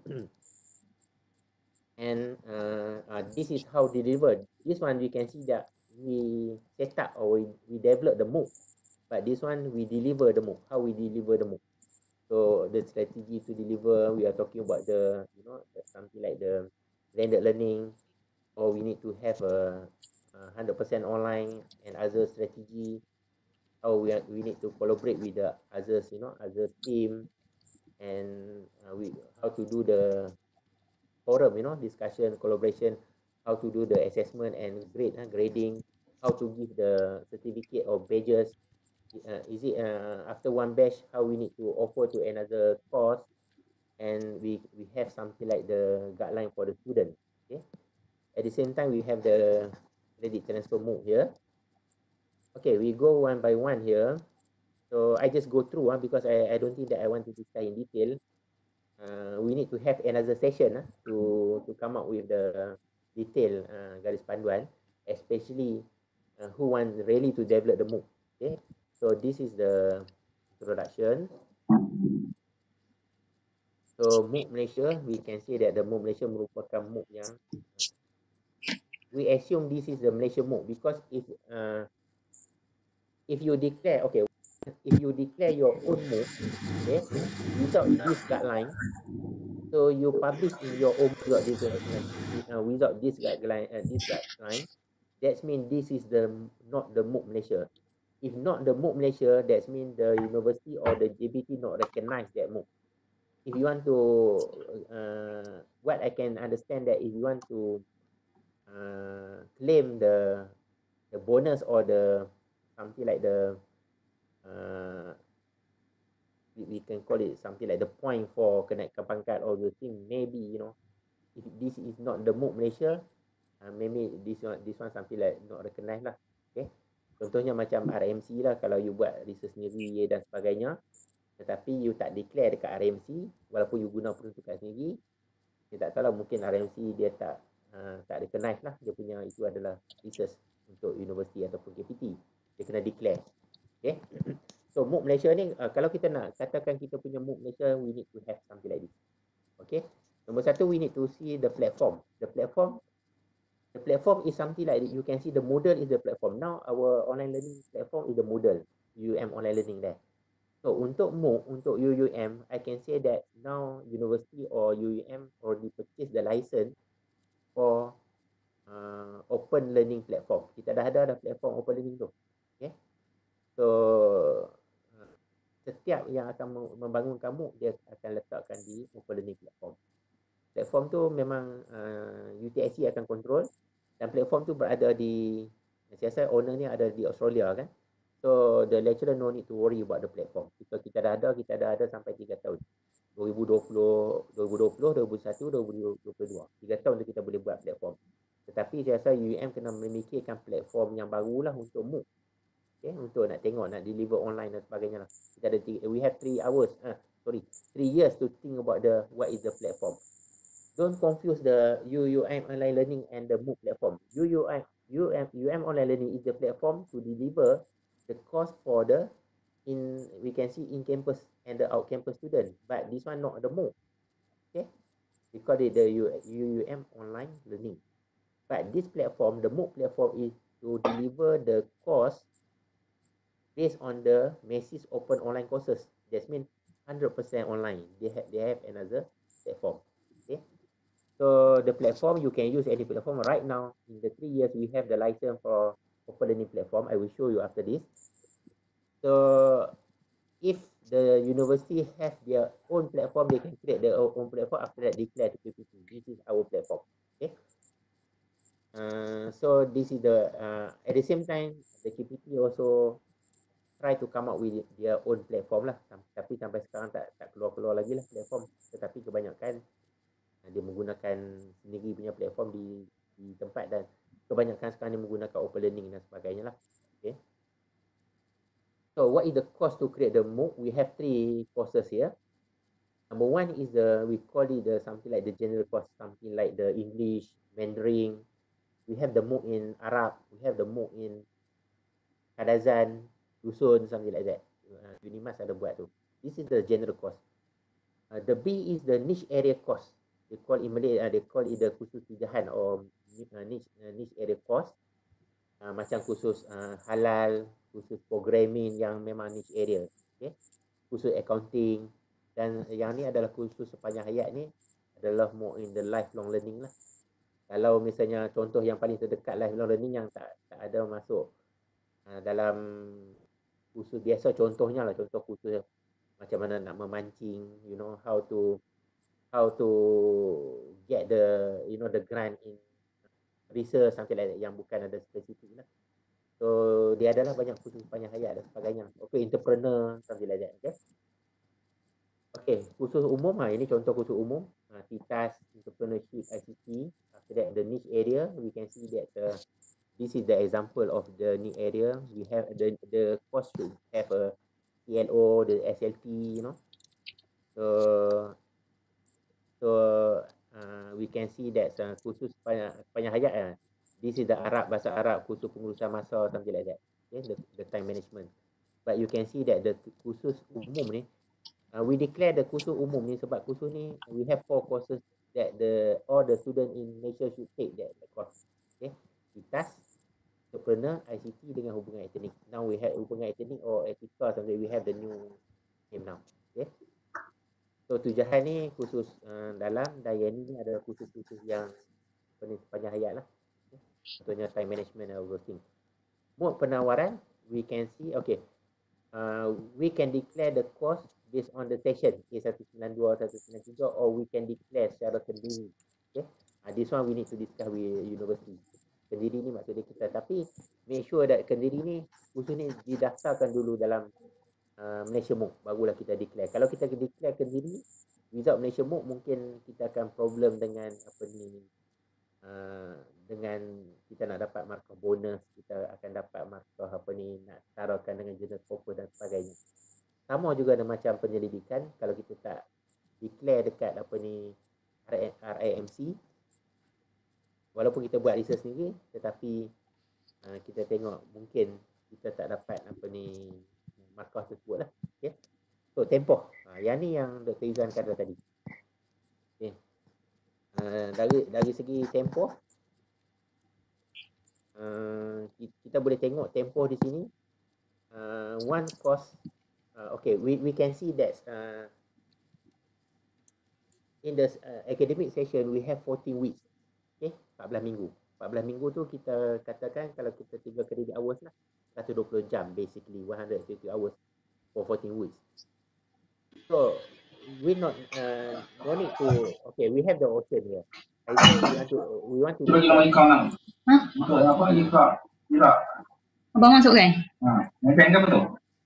And uh, uh, this is how delivered. This one we can see that we set up or we, we develop the MOOC, but this one we deliver the MOOC. How we deliver the MOOC? So the strategy to deliver, we are talking about the, you know, something like the blended learning, or we need to have a one hundred percent online and other strategy. How we are, we need to collaborate with the others, you know, other team, and uh, we how to do the forum, you know, discussion, collaboration, how to do the assessment and grade, uh, grading, how to give the certificate or badges. Uh, is it uh, after one batch, how we need to offer to another course, and we, we have something like the guideline for the student. Okay. At the same time, we have the credit transfer MOOC here. Okay, we go one by one here. So I just go through uh, because I, I don't think that I want to discuss in detail. Uh, we need to have another session uh, to to come up with the detail uh, garis panduan, especially uh, who want really to develop the MOOC. Okay, so this is the introduction. So MOOC Malaysia, we can say that the MOOC Malaysia merupakan MOOC yang we assume this is the Malaysia MOOC, because if uh, if you declare, okay, if you declare your own MOOC, okay, without this guideline, so you publish in your own without this uh, without this guideline, uh, this guideline, that means this is the not the MOOC Malaysia. If not the MOOC Malaysia, that means the university or the J B T not recognize that MOOC. If you want to, uh, what I can understand that if you want to uh, claim the the bonus or the something like the uh, we, we can call it something like the point for kenaikan pangkat or the thing, maybe, you know, if this is not the MOOC Malaysia, uh, maybe this one this one something like not recognized lah. Okay, Contohnya macam R M C lah, kalau you buat research sendiri dan sebagainya, tetapi you tak declare dekat R M C, walaupun you guna peruntukan sendiri, saya tak tahu lah, mungkin R M C dia tak uh, tak recognize lah dia punya itu adalah research untuk universiti ataupun K P T. Dia kena declare. Okay. So MOOC Malaysia ni, uh, kalau kita nak katakan kita punya MOOC Malaysia, we need to have something like this. Okay. Nombor satu, we need to see the platform. The platform The platform is something like you can see the Moodle is the platform. Now our online learning platform is the Moodle, U U M online learning there. So untuk MOOC, untuk U U M, I can say that now university or U U M already purchase the license for uh, open learning platform. Kita dah ada dah platform open learning tu. Okay. So uh, setiap yang akan membangunkan MOOC, dia akan letakkan di open learning platform. Platform tu memang uh, U T S C akan control, dan platform tu berada di, saya rasa owner ni ada di Australia kan. So the lecturer no need to worry about the platform. Kita kita dah ada, kita dah ada sampai tiga tahun. dua ribu dua puluh, dua ribu dua puluh, dua ribu dua puluh satu, dua ribu dua puluh dua. tiga tahun tu kita boleh buat platform. Tetapi saya rasa U U M kena memikirkan platform yang barulah untuk MOOC. Okay, untuk nak tengok, nak deliver online dan sebagainya lah. Kita ada, we have three hours, uh, sorry, three years to think about the what is the platform. Don't confuse the U U M online learning and the MOOC platform. U U M, U U M, U U M online learning is the platform to deliver the course for the in we can see in campus and the out campus student. But this one not the MOOC. Okay, we call it the U U M online learning. But this platform, the MOOC platform, is to deliver the course based on the Macy's open online courses. That means one hundred percent online. They have they have another platform. Okay. So the platform, you can use any platform. Right now, in the three years, we have the license for open learning platform. I will show you after this. So if the university has their own platform, they can create their own platform. After that, declare to K P T. This is our platform. Okay. Uh, so this is the, uh, at the same time, the K P T also try to come up with their own platform lah. Tapi sampai sekarang tak tak keluar-keluar lagi lah platform. Tetapi kebanyakan dia menggunakan sendiri punya platform di, di tempat, dan kebanyakan sekarang dia menggunakan open learning dan sebagainya lah. Okay. So what is the cost to create the MOOC? We have three courses here. Number one is the, we call it the something like the general course, something like the English, Mandarin. We have the MOOC in Arab. We have the MOOC in Kadazan, Dusun, something like that. Uh, Unimas ada buat tu. This is the general course. Uh, the B is the niche area course. They call in Malay, uh, they call it the khusus pijahan or uh, niche, uh, niche area course. Uh, macam khusus uh, halal, khusus programming yang memang niche area. Okay? Khusus accounting. Dan yang ni adalah khusus sepanjang hayat ni adalah more in the lifelong learning lah. Kalau misalnya contoh yang paling terdekat lifelong learning yang tak, tak ada masuk uh, dalam khusus biasa, contohnya lah, contoh khusus macam mana nak memancing, you know, how to how to get the, you know, the grant in research, something like that, yang bukan ada spesifik lah. So dia adalah banyak khusus sepanjang hayat dan sebagainya. Okay, entrepreneur, something like that. Okay. Okay, khusus umum lah, ini contoh khusus umum. Uh, T I T A S, entrepreneurship, I C T. After that, the niche area, we can see that uh, this is the example of the niche area. We have the the course should have a T L O, the S L T, you know. So so uh, we can see that uh, khusus sepanjang, sepanjang hayat. Uh, this is the Arab, bahasa Arab, khusus pengurusan masa, something like that. Okay, the, the time management. But you can see that the khusus umum ni, uh, we declare the khusus umum ni sebab khusus ni we have four courses that the all the student in Malaysia should take that, that course. Okay, T I T A S, entrepreneur, I C T dengan hubungan etnik. Now we have hubungan etnik or etika, something, we have the new name now. Okay. So tujuan ni khusus uh, dalam, dan yang ni adalah khusus-khusus yang sepanjang hayat lah. Okay. Contohnya time management and everything. Mode penawaran, we can see, okay, uh, we can declare the course based on the session A one nine two, one nine three, or we can declare secara sendiri. Okay. Uh, this one we need to discuss with university. Kendiri ni maksudnya kita, tapi make sure that Kendiri ni khusus ni didaftarkan dulu dalam uh, Malaysia MOOC, barulah kita declare. Kalau kita declare Kendiri without Malaysia MOOC, mungkin kita akan problem dengan apa ni, uh, dengan kita nak dapat markah bonus, kita akan dapat markah apa ni, nak taruhkan dengan jenis proper dan sebagainya. Sama juga ada macam penyelidikan, kalau kita tak declare dekat apa ni R I M C, walaupun kita buat research sendiri, tetapi uh, kita tengok mungkin kita tak dapat apa ni markah tersebut lah. Okay. So tempoh, uh, yang ni yang Doktor Izan kata tadi. Okay. Uh, dari dari segi tempoh, uh, kita boleh tengok tempoh di sini. Uh, one course, uh, okay, we we can see that uh, in the uh, academic session we have fourteen weeks. Okay, empat belas minggu. empat belas minggu tu kita katakan kalau kita tiga credit hours lah, seratus dua puluh jam basically, one hundred twenty hours for fourteen weeks. So we not uh, no need to, okay, we have the option here. I think we want to we want to Cuba kita main kau nak. Hah? Untuk apa lagi kau? Kira. Abang masuk kan? Ha, main pen ke apa tu?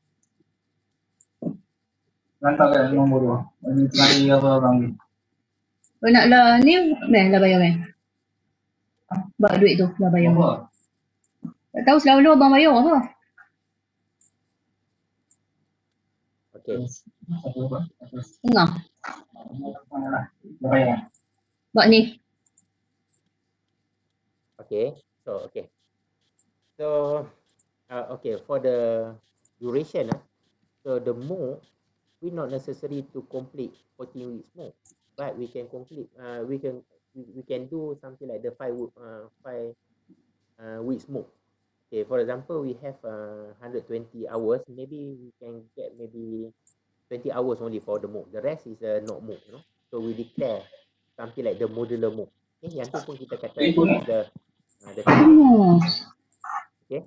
Lantar ke nombor dua. Ini cari apa orang ni? Oh, nak lah ni, meh lah bayar kan? Buat duit tu, lah bayar. Apa? Tak tahu selalu abang bayar apa? okay. Satu apa? Tengah. Mana? Dah bayar. Buat ni. Okay, so okay. So uh, okay, for the duration, uh, so the MOOC, we not necessary to complete fourteen weeks MOOC, but we can complete, uh, we can we, we can do something like the five uh, five uh, weeks MOOC. Okay, for example, we have uh, one hundred twenty hours, maybe we can get maybe twenty hours only for the MOOC. The rest is uh, not MOOC, you know. So we declare something like the modular MOOC. Okay, yang tu pun kita kata the uh, the Oh. okay.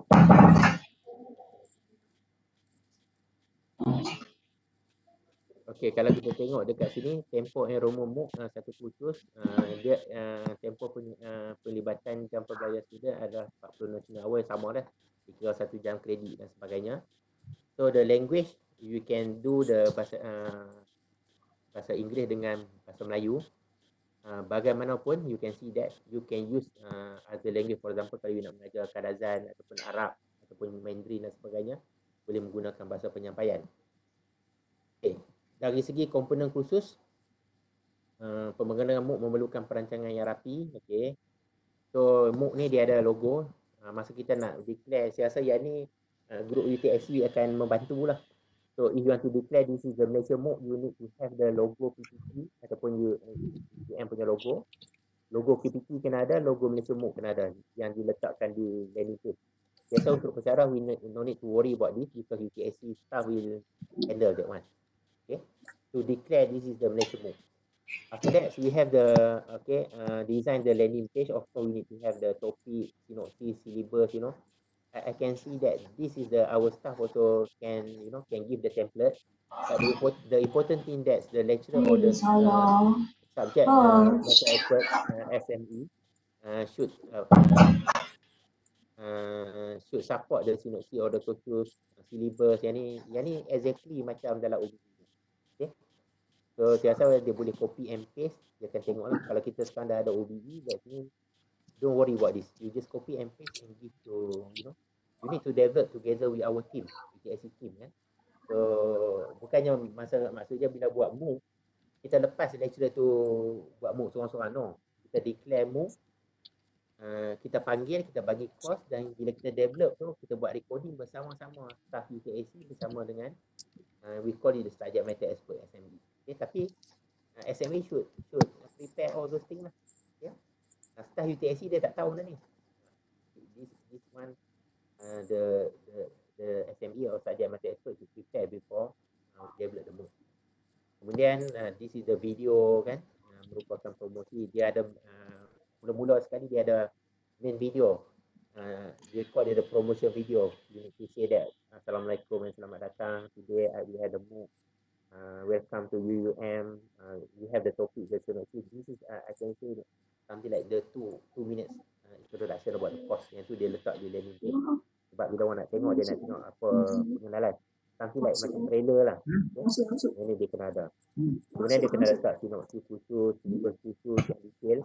Okay, kalau kita tengok dekat sini, tempoh enrollment MOOC uh, satu kursus, uh, dia uh, tempoh pen, uh, pelibatan jam pembelajaran student adalah empat puluh national hour, sama dah, kira satu jam kredit dan sebagainya. So the language, you can do the bahasa uh, bahasa Inggeris dengan bahasa Melayu. Uh, bagaimanapun, you can see that you can use uh, other language. For example, kalau you nak mengajar Kadazan ataupun Arab ataupun Mandarin dan sebagainya, boleh menggunakan bahasa penyampaian. Okay. Dari segi komponen khusus, uh, pembengalan MOOC memerlukan perancangan yang rapi. Okay. So MOOC ni dia ada logo. Uh, masa kita nak declare, saya rasa yang ni uh, grup U T S C akan membantu lah. So if you want to declare this is the Malaysia MOOC, you need to have the logo P P T ataupun U M punya logo. Logo P P T kena ada, logo Malaysia MOOC kena ada yang diletakkan di landing page. Biasa untuk pesyarah, we no need to worry about this because U T S C staff will handle that one. Okay, to declare this is the Malaysia MOOC. After that, we have the okay uh, design the landing page. Of course, we need to have the topic, synopsis, syllabus, you know. I can see that this is the our staff also can you know can give the template, but the, the important thing that the lecturer or the uh, subject uh, matter expert uh, S M E uh, should uh, uh, should support the synopsis or the kursus uh, syllabus yang ni yang ni exactly macam dalam O B B. Okay, so saya rasa dia boleh copy and paste. Dia akan tengok lah kalau kita sekarang dah ada O B B, that means don't worry about this. You just copy and paste and give to, you know, you need to develop together with our team, U T S C team. Ya. So, bukannya masa maksudnya bila buat MOOC, kita lepas lecturer tu buat MOOC seorang-seorang. No. Kita declare MOOC, uh, kita panggil, kita bagi course dan bila kita develop tu, kita buat recording bersama-sama staff U T S C bersama dengan, uh, we call it the subject matter expert S M E. Okay, tapi uh, S M E should, should prepare all those things lah. Yeah. Nah, staff U T S C dia tak tahu dah ni. This this one uh, the the the S M E or subject matter expert to prepare before uh, develop the MOOC. Kemudian uh, this is the video kan, uh, merupakan promosi. Dia ada uh, mula-mula sekali dia ada main video. Uh, dia call dia the promotion video. You need to say that Assalamualaikum and selamat datang. Today uh, we had the MOOC. Uh, welcome to U U M. Uh, we have the topic the synopsis. This is uh, I can say something like the two two minutes uh, introduction about the course. Yang tu dia letak di landing page. Sebab bila orang nak tengok, dia nak tengok apa pengenalan. Something like macam trailer lah. Okay? Yang ni dia kena ada. Kemudian dia kena letak sinopsis khusus, syllabus khusus yang detail.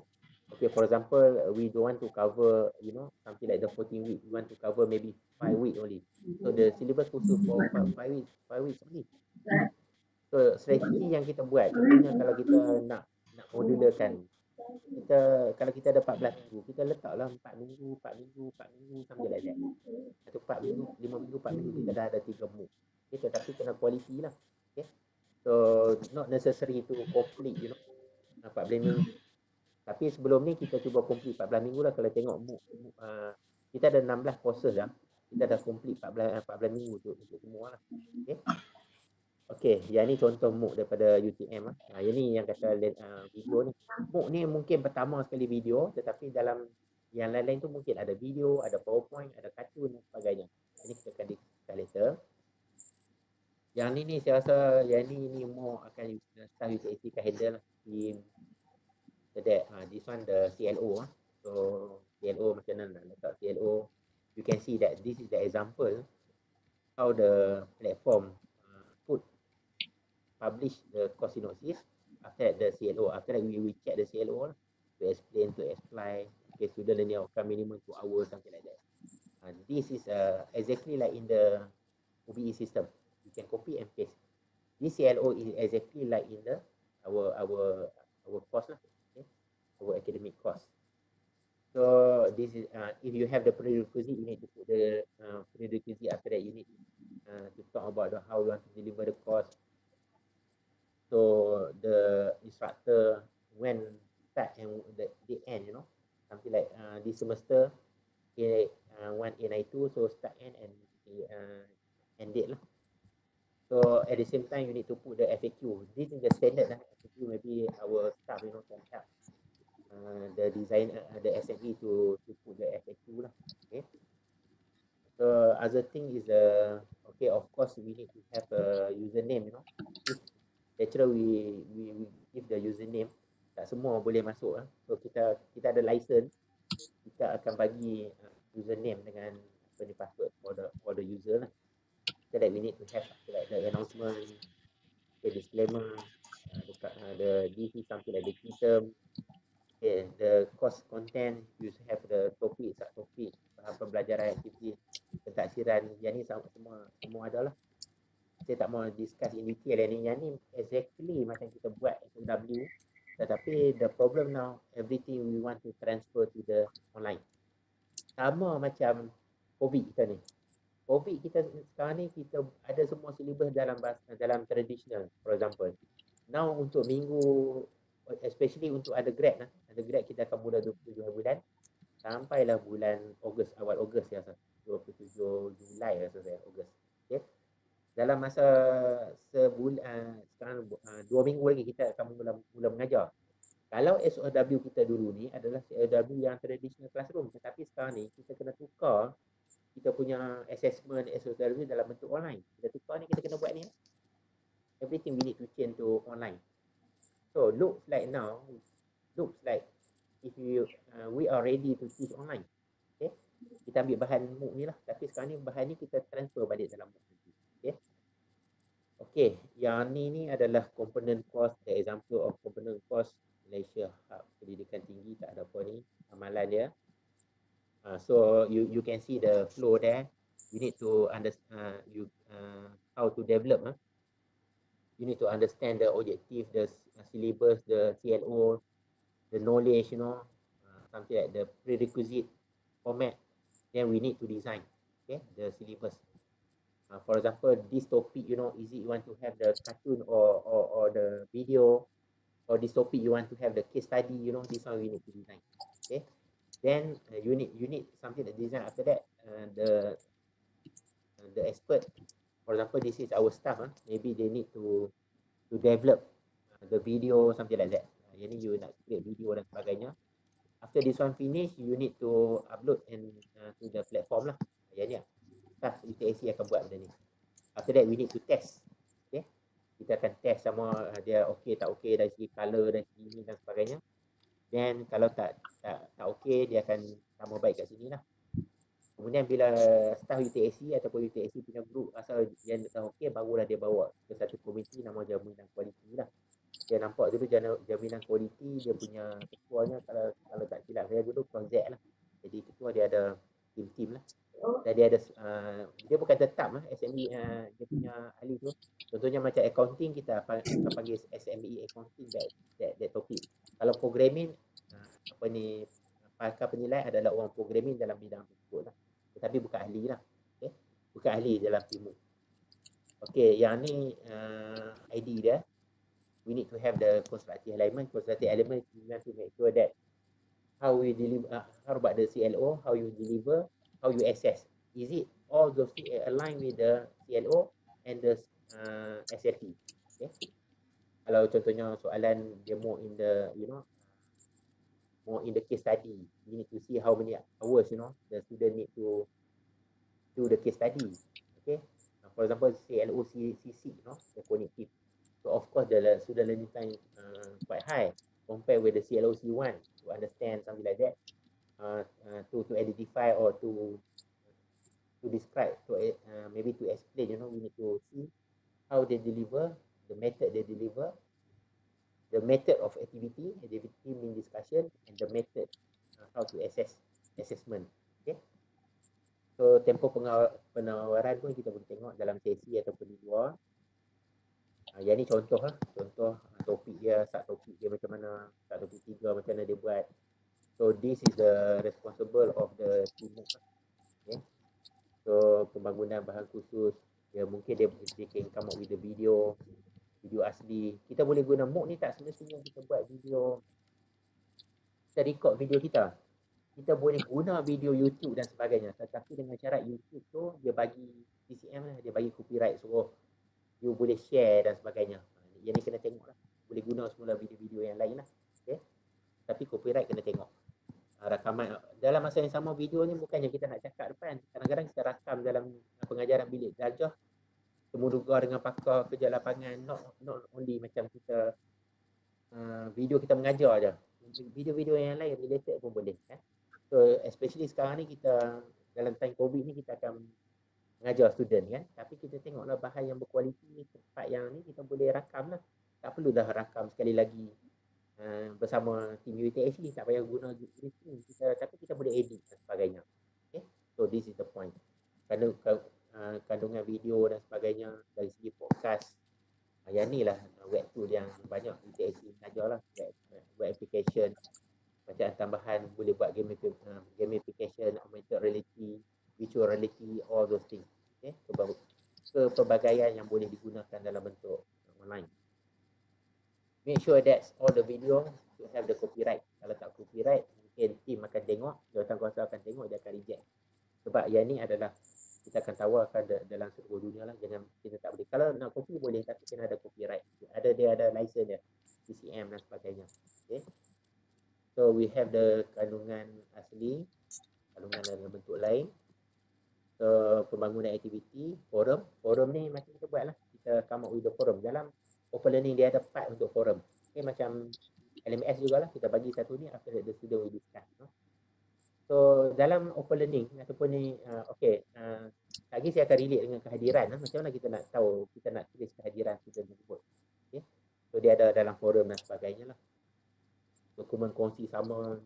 Okay, for example, uh, we don't want to cover, you know, something like the fourteen week. We want to cover maybe five week only. So the syllabus khusus for five, five weeks, five weeks only. So strategi yang kita buat, contohnya kalau kita nak nak modularkan, kita kalau kita ada empat belas minggu, kita letaklah empat minggu, empat minggu, empat minggu sampai like that. Atau empat minggu, lima minggu, empat minggu kita dah ada tiga mood. Okay, tetapi kena quality lah. Okay. So not necessary to complete, you know, empat belas minggu. Tapi sebelum ni kita cuba complete empat belas minggu lah. Kalau tengok mood, mood, uh, kita ada enam belas courses lah. Kita dah complete empat belas, empat belas minggu untuk, untuk semua lah. Okay. Okey, yang ni contoh MOOC daripada U T M. Ha, yang ni yang kata uh, video ni. MOOC ni mungkin pertama sekali video, tetapi dalam yang lain-lain tu mungkin ada video, ada PowerPoint, ada kartun dan sebagainya. Ini kita akan discuss later. Yang ni ni saya rasa yang ni ni more akan staff U T S C can handle lah. Team. So that, uh, this one the C L O. So C L O macam mana nak letak C L O. You can see that this is the example how the platform publish the course synopsis. After that the C L O, after that we, we check the C L O to explain, to apply. Okay, student learning outcome minimum two hours, something like that. Uh, this is uh, exactly like in the O B E system. You can copy and paste. This C L O is exactly like in the our our our course lah, okay? Our academic course. So this is uh, if you have the prerequisite, you need to put the uh, prerequisite. After that, you need uh, to talk about the, how you want to deliver the course. So the instructor when start and the, the end, you know, something like uh, this semester A uh, one A nine two, so start end and uh, end date lah. So at the same time you need to put the F A Q. This is the standard lah. F A Q maybe our staff, you know, can help uh, the designer, uh, the S M E to to put the F A Q lah. Okay. So other thing is the uh, okay, of course we need to have a username, you know. If lecturer we, we we give the username, tak semua boleh masuk lah. So kita kita ada license, kita akan bagi uh, username dengan apa ni password for the for the user lah. So that we need to have like the announcement, the disclaimer, uh, the, uh, the D C something like the key term, okay, the course content, you have the topik, subtopik, pembelajaran aktiviti, pentaksiran, yang ni semua semua ada lah. Saya tak mau discuss in detail yang ni. Yang ni exactly macam kita buat S O W. Tetapi the problem now, everything we want to transfer to the online. Sama macam COVID kita ni. COVID kita sekarang ni, kita ada semua syllabus dalam dalam traditional, for example. Now untuk minggu, especially untuk undergrad, undergrad kita akan mula dua puluh tujuh bulan. Sampailah bulan Ogos, awal Ogos ya, dua puluh tujuh Julai rasa saya, Ogos. Okay. Dalam masa sebulan, uh, sekarang uh, dua minggu lagi kita akan mula, mula mengajar. Kalau S O W kita dulu ni adalah S O W yang traditional classroom, tetapi sekarang ni kita kena tukar kita punya assessment S O W dalam bentuk online. Kita tukar ni, kita kena buat ni. Everything we need to change to online. So looks like now, looks like if you uh, we are ready to teach online. Okay, kita ambil bahan MOOC ni lah, tapi sekarang ni bahan ni kita transfer balik dalam MOOC. Okay. Okay, yang ni ni adalah component course, the example of component course Malaysia Hub Pendidikan Tinggi, tak ada apa ni amalan dia. Uh, so you you can see the flow there. You need to understand uh, you uh, how to develop. Huh? You need to understand the objective, the syllabus, the C L O, the knowledge, you know, uh, something like the prerequisite format. Then we need to design, okay, the syllabus. Uh, for example, this topic, you know, is it you want to have the cartoon or, or, or the video, or this topic you want to have the case study, you know, this one we need to design. Okay. Then uh, you need you need something to design. After that, uh, the uh, the expert, for example, this is our staff. Huh? Maybe they need to to develop uh, the video, something like that. Uh, yang ni you nak create video dan sebagainya. After this one finish, you need to upload and uh, to the platform lah. Yang ni lah. Staff U T S C akan buat benda ni. After that, we need to test. Okay. Kita akan test sama uh, dia okey tak okey dari segi color, dari segi ini dan sebagainya. Then kalau tak tak tak okey, dia akan sama baik kat sini lah. Kemudian bila staff U T S C ataupun U T S C punya group rasa yang dah okey, barulah dia bawa ke satu komiti nama jamu dan kualiti lah. dia nampak dulu jaminan kualiti, dia punya ketuanya kalau kalau tak silap saya dulu projek lah. Jadi ketua dia ada tim-tim lah. Dan dia ada uh, dia bukan tetap lah S M E uh, dia punya ahli tu. Contohnya macam accounting, kita akan panggil S M E accounting that, that, that topic. Kalau programming uh, apa ni pakar penilai adalah orang programming dalam bidang tersebut lah. Tetapi bukan ahli lah. Okay? Bukan ahli dalam timu. Okey, yang ni uh, I D dia. We need to have the constructive element. Constructive element we have to make sure that how we deliver, uh, how about the C L O, how you deliver, how you assess. Is it all those things align with the C L O and the uh, S L T? Okay. Kalau contohnya soalan dia more in the, you know, more in the case study, we need to see how many hours, you know, the student need to do the case study. Okay. For example, C L O C C, you know, the cognitive. So of course the student learning time uh, quite high compared with the C L O C one to understand something like that, uh, uh, to to identify or to to describe, to uh, maybe to explain. You know, we need to see how they deliver, the method they deliver, the method of activity, activity mean discussion, and the method uh, how to assess assessment. Okay. So tempoh penawaran pun kita boleh tengok dalam sesi ataupun di luar. Uh, yang ni contoh lah, contoh uh, topik dia, start topik dia macam mana, start topik tiga macam mana dia buat. So this is the responsible of the teamwork. Okay. So pembangunan bahan khusus, dia mungkin dia, dia can come up with the video, video asli. Kita boleh guna MOOC ni tak semestinya kita buat video, kita record video kita. Kita boleh guna video YouTube dan sebagainya. Tetapi dengan syarat YouTube tu dia bagi T C M lah, dia bagi copyright, suruh you boleh share dan sebagainya. Yang ni kena tengok lah. Boleh guna semula video-video yang lain lah. Okay. Tapi copyright kena tengok. Uh, rakaman dalam masa yang sama, video ni bukannya kita nak cakap depan. Kadang-kadang kita rakam dalam pengajaran bilik darjah. Temuduga dengan pakar kerja lapangan. Not, not only macam kita uh, video kita mengajar je. Video-video yang lain related pun boleh. Kan? So especially sekarang ni kita dalam time COVID ni kita akan mengajar student kan, tapi kita tengoklah bahan yang berkualiti, tempat yang ni kita boleh rakam lah. Tak perlu dah rakam sekali lagi uh, bersama tim U T H ni, tak payah guna streaming kita, tapi kita boleh edit dan sebagainya. Okay, so this is the point. Kandung, uh, kandungan video dan sebagainya dari segi podcast, uh, yang ni lah uh, web tool yang banyak U T H mengajar lah, web, web application, bacaan tambahan, boleh buat game, uh, gamification, augmented reality, virtual reality, all those things. Okay, kepelbagaian yang boleh digunakan dalam bentuk online. Make sure that all the video should have the copyright. Kalau tak copyright, mungkin team akan tengok, jawatankuasa akan tengok, dia akan reject. Sebab yang ni adalah kita akan tawarkan dalam seluruh dunia lah. Jangan kita tak boleh. Kalau nak copy boleh, tapi kena ada copyright. Ada dia ada license dia, T C M dan sebagainya. Okay. So we have the kandungan asli, kandungan dalam bentuk lain. So, pembangunan aktiviti, forum. Forum ni macam kita buat lah. Kita come up with the forum. Dalam open learning dia ada part untuk forum. Okay, macam L M S jugalah. Kita bagi satu ni, after that the student will discuss. No? So, dalam open learning ataupun ni, uh, okay. Uh, lagi saya akan relate dengan kehadiran. Lah. Macam mana kita nak tahu, kita nak tulis kehadiran student tersebut. Okay. So, dia ada dalam forum dan sebagainya lah. Dokumen kongsi sama,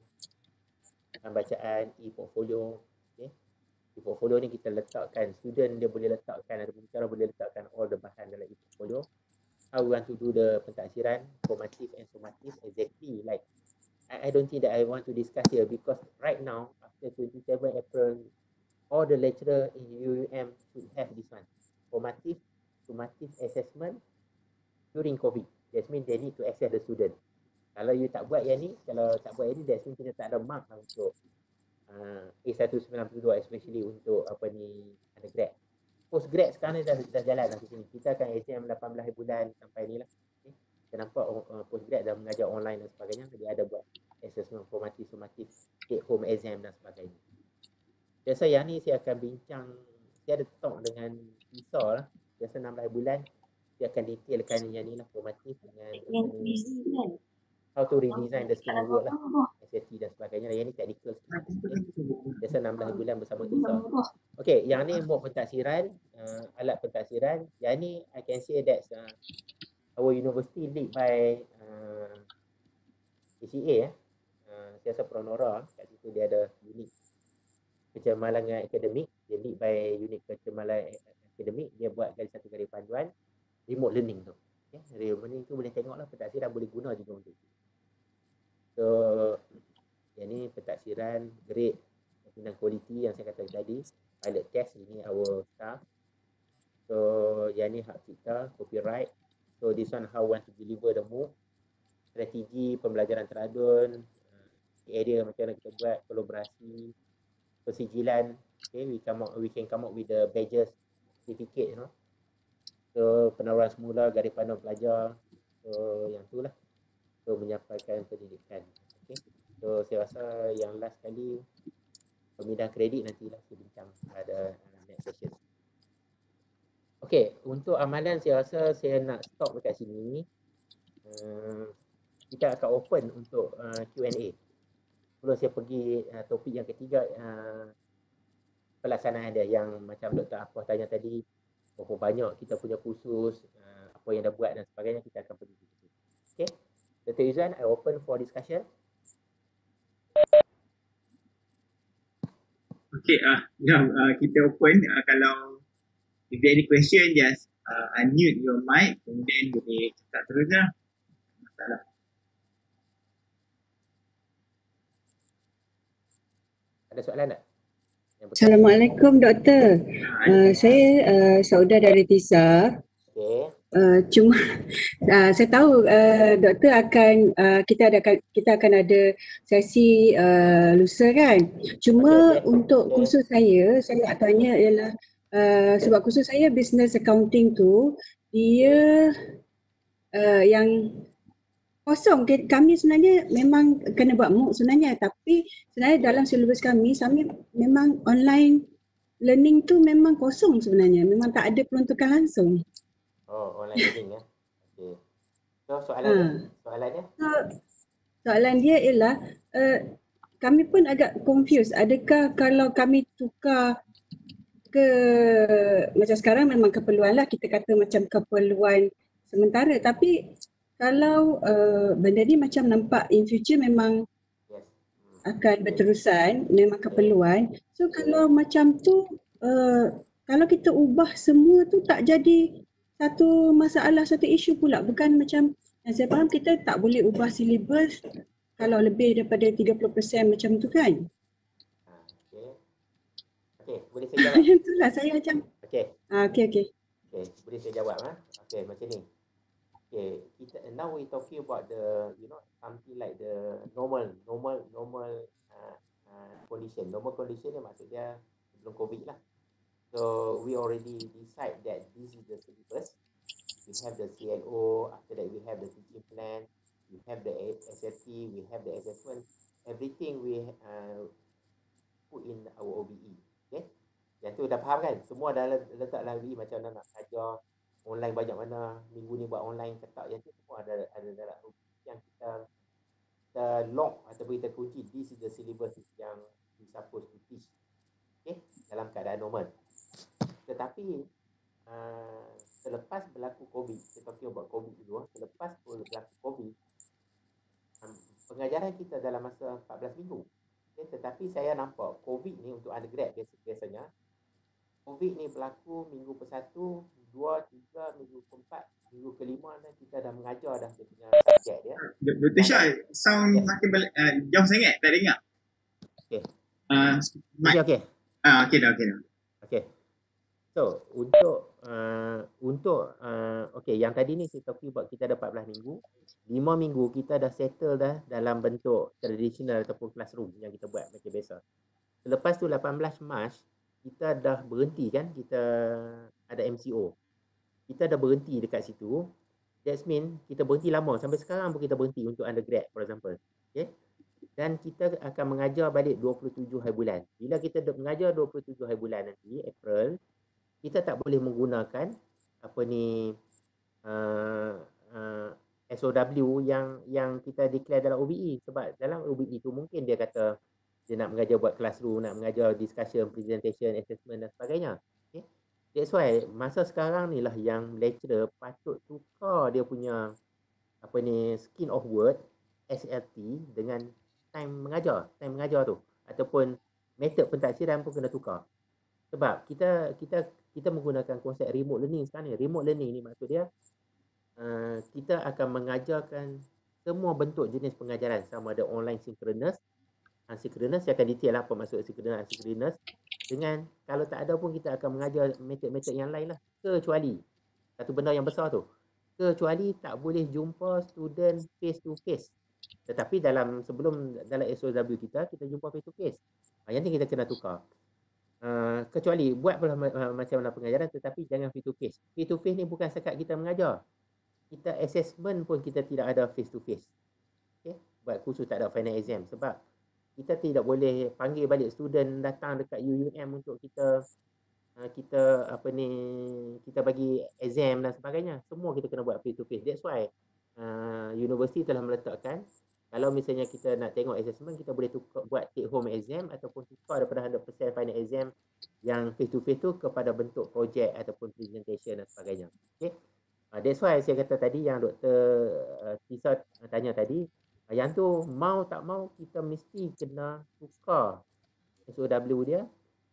bacaan, e-portfolio. Okay. Di portfolio ni kita letakkan, student dia boleh letakkan ataupun cara boleh letakkan all the bahan dalam e-portfolio. How we want to do the pentaksiran, formative and summative, exactly like I, I don't think that I want to discuss here because right now after twenty-seven April all the lecturer in U U M should have this one, formative, summative assessment during COVID. That means they need to assess the student. Kalau you tak buat yang ni, kalau tak buat yang ni, that means kita tak ada mark lah untuk Uh, A seratus sembilan puluh dua especially untuk apa ni undergrad. Postgrad sekarang ni dah, dah jalan lah di sini. Kita akan exam lapan belas bulan sampai ni lah. Okay. Kita nampak uh, postgrad dah mengajar online dan sebagainya. Jadi ada buat assessment formatif, sumatif, take home exam dan sebagainya. Biasa yang ni saya akan bincang, saya ada talk dengan Isa lah. Biasa enam belas bulan, dia akan detailkan yang ni lah, formatif dengan ni, how to redesign the scheme work lah, S L T dan sebagainya. Yang ni technical sikit. Okay. Biasa enam belas bulan bersama Isa. Okey, yang ni MOOC pentaksiran, uh, alat pentaksiran. Yang ni I can say that uh, our university lead by uh, A C A eh. Uh, Siasat Pronora, kat situ dia ada unit kecemalangan akademik, dia lead by unit kecemalan akademik, dia buat garis satu garis panduan remote learning tu. Okay. Remote learning tu boleh tengok lah pentaksiran boleh guna juga untuk itu. So, yang ni pentaksiran, grade, dan quality yang saya kata tadi, pilot test, ini our staff. So, yang ni hak kita, copyright. So, this one how want to deliver the MOOC, strategi pembelajaran teradun, area macam mana kita buat, kolaborasi, persijilan. Okay, we come out, we can come up with the badges, certificate, you know. So, penawaran semula, garis panduan pelajar. So, yang tu lah. So, menyampaikan pendidikan. Okay. So, saya rasa yang last kali, pemindahan kredit nantilah saya bincang pada uh, next session. Okay, untuk amalan saya rasa saya nak stop dekat sini. Uh, kita akan open untuk uh, Q and A. Sebelum saya pergi uh, topik yang ketiga, uh, pelaksanaan dia yang macam Doktor Afrah tanya tadi, berapa banyak kita punya kursus, uh, apa yang dah buat dan sebagainya, kita akan pergi ke situ. Okay, Doktor Izzuan, I open for discussion. Okay, uh, now uh, kita open. Uh, kalau if there any question, just uh, unmute your mic, kemudian boleh cakap terus lah. Masalah. Ada soalan tak? Assalamualaikum Doktor. Uh, saya uh, Saudah dari Tisa. Okay. Uh, cuma uh, saya tahu uh, Doktor akan uh, kita ada kita akan ada sesi uh, lusa kan. Cuma Okay, okay. untuk Okay. kursus saya, saya nak tanya ialah uh, sebab kursus saya business accounting tu dia uh, yang kosong. Kami sebenarnya memang kena buat MOOC sebenarnya, tapi sebenarnya dalam silibus kami, kami memang online learning tu memang kosong sebenarnya, memang tak ada peruntukan langsung. Oh, online learning ya. Okay. So soalan Ha. dia, soalannya? So, soalan dia ialah uh, kami pun agak confused. Adakah kalau kami tukar ke macam sekarang memang keperluan lah, kita kata macam keperluan sementara, tapi kalau uh, benda ni macam nampak in future memang Yes. Hmm. akan berterusan, memang keperluan. So kalau macam tu uh, kalau kita ubah semua tu tak jadi satu masalah, satu isu pula. Bukan macam yang saya faham kita tak boleh ubah silibus kalau lebih daripada tiga puluh peratus macam tu kan. Ha, okay. Okay, boleh saya jawab? Yang itulah saya macam Okay. ah, okay okay. Okay, boleh saya jawab ha? Okay, macam ni. Okay, kita now we talking about the, you know, something like the normal, normal, normal uh, uh, condition. Normal condition ni maksud dia sebelum COVID lah. So we already decide that this is the syllabus. We have the C L O. After that, we have the teaching plan. We have the S F T. We have the assessment. Everything we uh, put in our O B E. Okay. Yang tu dah faham kan? Semua dah letak dalam O B E macam mana nak ajar online banyak mana. Minggu ni buat online ketak. Yang tu semua ada ada dalam O B E yang kita kita lock ataupun kita kunci. This is the syllabus yang we supposed to teach. Okay. Dalam keadaan normal. Tetapi uh, selepas berlaku COVID, kita talking about COVID dulu, selepas berlaku COVID, um, pengajaran kita dalam masa empat belas minggu. Okay, tetapi saya nampak COVID ni untuk undergrad biasa, biasanya, COVID ni berlaku minggu ke satu, dua, tiga, minggu keempat, minggu kelima dan kita dah mengajar dah dia punya subjek dia. Doktor Syah, sound Yes. makin balik, uh, jauh sangat, tak dengar. Okay. Uh, mic. Okay, okay. Ah, okay dah, okay dah. Okay. So, untuk uh, untuk uh, okay, yang tadi ni saya talking about kita ada empat belas minggu. lima minggu kita dah settle dah dalam bentuk tradisional ataupun classroom yang kita buat macam biasa. Selepas tu lapan belas Mac kita dah berhenti kan, kita ada M C O. Kita dah berhenti dekat situ. That mean kita berhenti lama, sampai sekarang pun kita berhenti untuk undergrad for example. Okay. Dan kita akan mengajar balik dua puluh tujuh hari bulan. Bila kita mengajar dua puluh tujuh hari bulan nanti, April, kita tak boleh menggunakan apa ni uh, uh, S O W yang yang kita declare dalam O B E. Sebab dalam O B E tu mungkin dia kata dia nak mengajar buat classroom, nak mengajar discussion, presentation, assessment dan sebagainya. Okay. That's why masa sekarang ni lah yang lecturer patut tukar dia punya apa ni skin of word S L T dengan time mengajar, time mengajar tu ataupun metod pentaksiran pun kena tukar. Sebab kita kita kita menggunakan konsep remote learning sekarang ni. Remote learning ni maksud dia uh, kita akan mengajarkan semua bentuk jenis pengajaran, sama ada online synchronous, asynchronous, saya akan detail lah apa maksud synchronous, asynchronous. Dengan kalau tak ada pun kita akan mengajar metod-metod yang lain lah. Kecuali satu benda yang besar tu, kecuali tak boleh jumpa student face to face. Tetapi dalam sebelum dalam S O W kita, kita jumpa face to face. Yang ni kita kena tukar. Uh, kecuali buat pula uh, macam mana pengajaran, tetapi jangan face to face. Face to face ni bukan sekat kita mengajar. Kita assessment pun kita tidak ada face to face. Okay? Buat khusus tak ada final exam. Sebab kita tidak boleh panggil balik student datang dekat U U M untuk kita uh, kita apa ni kita bagi exam dan sebagainya. Semua kita kena buat face to face. That's why uh, universiti telah meletakkan kalau misalnya kita nak tengok assessment, kita boleh tukar, buat take home exam ataupun tukar daripada one hundred percent final exam yang face to face tu kepada bentuk projek ataupun presentation dan sebagainya. Okay. Uh, that's why saya kata tadi yang Doktor uh, Tisa tanya tadi, uh, yang tu mau tak mau kita mesti kena tukar S O W dia.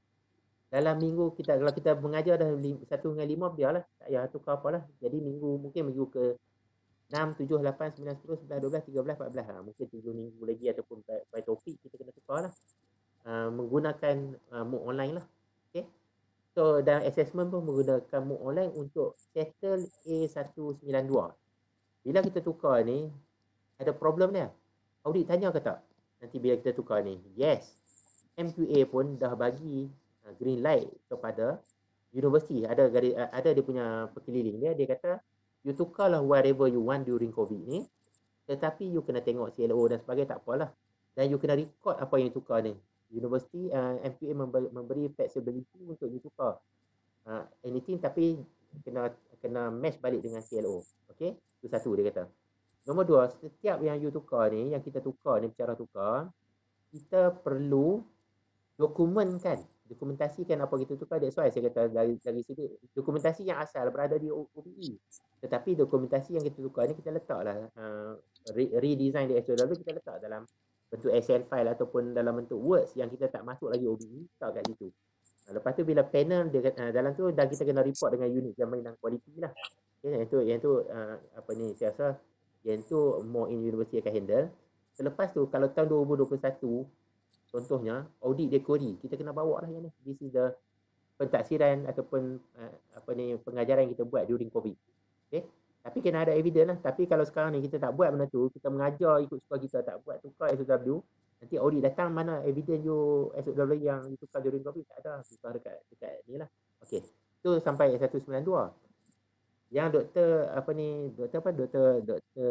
Dalam minggu kita, kalau kita mengajar dah satu hingga lima, biarlah, tak payah tukar apalah. Jadi minggu, mungkin minggu ke enam, tujuh, lapan, sembilan, sepuluh, sebelas, dua belas, tiga belas, empat belas. Ha, mungkin tujuh minggu lagi ataupun by topik kita kena tukar lah. Uh, menggunakan uh, MOOC online lah. Okay. So dalam assessment pun menggunakan MOOC online untuk settle A seratus sembilan puluh dua. Bila kita tukar ni, ada problem dia. Audit tanya ke tak? Nanti bila kita tukar ni. Yes. M Q A pun dah bagi uh, green light kepada universiti. Ada ada dia punya perkeliling dia. Dia kata, you tukarlah whatever you want during COVID ni, tetapi you kena tengok C L O dan sebagainya, tak apalah. Dan you kena record apa yang you tukar ni. Universiti uh, M Q A memberi, memberi flexibility untuk you tukar uh, anything, tapi kena kena match balik dengan C L O. Okay, itu satu dia kata. Nombor dua, setiap yang you tukar ni, yang kita tukar ni, cara tukar, kita perlu dokumenkan, dokumentasikan apa kita tukar. That's why saya kata dari dari sini dokumentasi yang asal berada di O B E. Tetapi dokumentasi yang kita tukar ni kita letaklah uh, redesign di S O W, kita letak dalam bentuk Excel file ataupun dalam bentuk words yang kita tak masuk lagi O B E, letak kat situ. Uh, lepas tu bila panel dia uh, dalam tu dah kita kena report dengan unit jaminan kualiti lah. Okay, yang tu yang tu uh, apa ni saya rasa yang tu more in university akan handle. Selepas tu kalau tahun dua ribu dua puluh satu contohnya audit dia query, kita kena bawa lah yang ni. This is the pentaksiran ataupun uh, apa ni pengajaran yang kita buat during COVID. Okay. Tapi kena ada evidence lah. Tapi kalau sekarang ni kita tak buat benda tu, kita mengajar ikut suka kita, tak buat tukar S O W, nanti audit datang, mana evidence you S O W yang you tukar during COVID, tak ada. Tukar dekat dekat ni lah. Okay. Tu sampai seratus sembilan puluh dua. Yang doktor apa ni, doktor apa, doktor doktor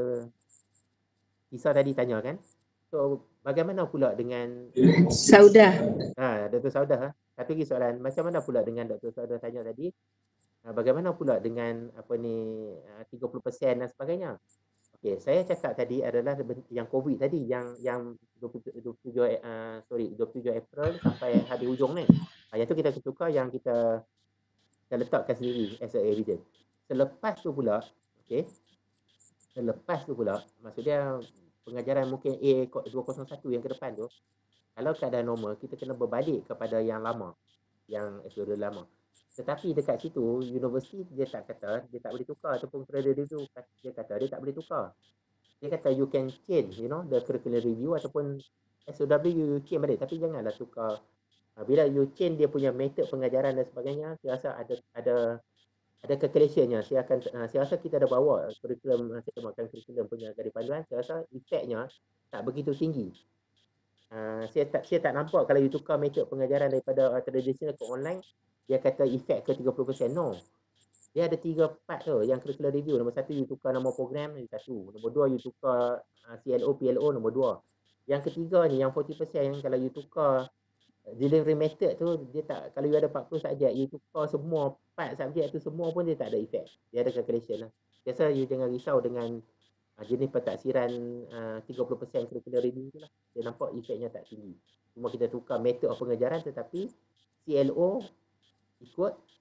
Tisa tadi tanya kan. So bagaimana pula dengan Saudah. Ha, Doktor Saudah. Ha? Satu lagi soalan, macam mana pula dengan Doktor Saudah tanya tadi, ha, bagaimana pula dengan apa ni tiga puluh peratus dan sebagainya. Okey, saya cakap tadi adalah yang COVID tadi, yang yang dua puluh tujuh uh, sorry dua puluh tujuh April sampai habis hujung ni. Ha, yang tu kita tukar, yang kita kita letakkan sendiri as a evidence. Selepas tu pula, okey. Selepas tu pula, maksudnya pengajaran mungkin A dua kosong satu yang ke depan tu, kalau keadaan normal, kita kena berbalik kepada yang lama, yang S O W lama. Tetapi dekat situ, universiti dia tak kata, dia tak boleh tukar, ataupun credit review, dia kata dia tak boleh tukar. Dia kata you can change, you know, the curriculum review ataupun S O W you change balik, tapi janganlah tukar. Bila you change dia punya metod pengajaran dan sebagainya, saya rasa ada ada ada calculationnya. Saya akan saya rasa kita dah bawa kurikulum, saya makan kurikulum punya garis panduan, saya rasa efeknya tak begitu tinggi. Uh, saya tak saya tak nampak kalau you tukar metod pengajaran daripada uh, tradisional ke online, dia kata efek ke tiga puluh peratus. No. Dia ada tiga part tu yang curriculum review. Nombor satu, you tukar nama program, nombor satu. Nombor dua, you tukar uh, C L O, P L O, nombor dua. Yang ketiga ni, yang empat puluh peratus, yang kalau you tukar delivery method tu, dia tak, kalau you ada empat puluh subjek, you tukar semua part subjek tu semua pun dia tak ada efek. Dia ada calculation lah. Biasa you jangan risau dengan uh, jenis pentaksiran uh, tiga puluh peratus curriculum review tu lah. Dia nampak efeknya tak tinggi. Cuma kita tukar metod pengajaran, tetapi C L O ikut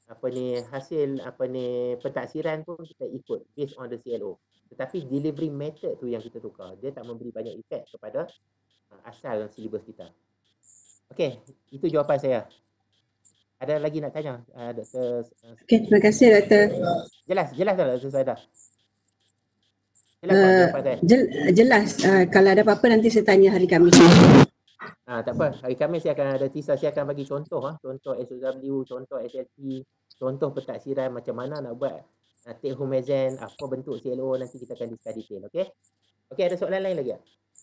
apa ni hasil apa ni pentaksiran pun kita ikut based on the C L O. Tetapi delivery method tu yang kita tukar. Dia tak memberi banyak efek kepada uh, asal silibus kita. Okey, itu jawapan saya. Ada lagi nak tanya, uh, Doktor? Okey, terima kasih Doktor. Jelas, jelas tak Doktor Suhaida? Jelas tak Uh, jawapan saya? jel, jelas. Uh, kalau ada apa-apa nanti saya tanya hari Khamis. Ah, tak apa, hari Khamis saya akan ada teaser, saya akan bagi contoh, ha? Contoh S O W, contoh S L P, contoh pentaksiran macam mana nak buat uh, take home exam, apa bentuk C L O, nanti kita akan discuss detail, okey? Okey, ada soalan lain lagi tak?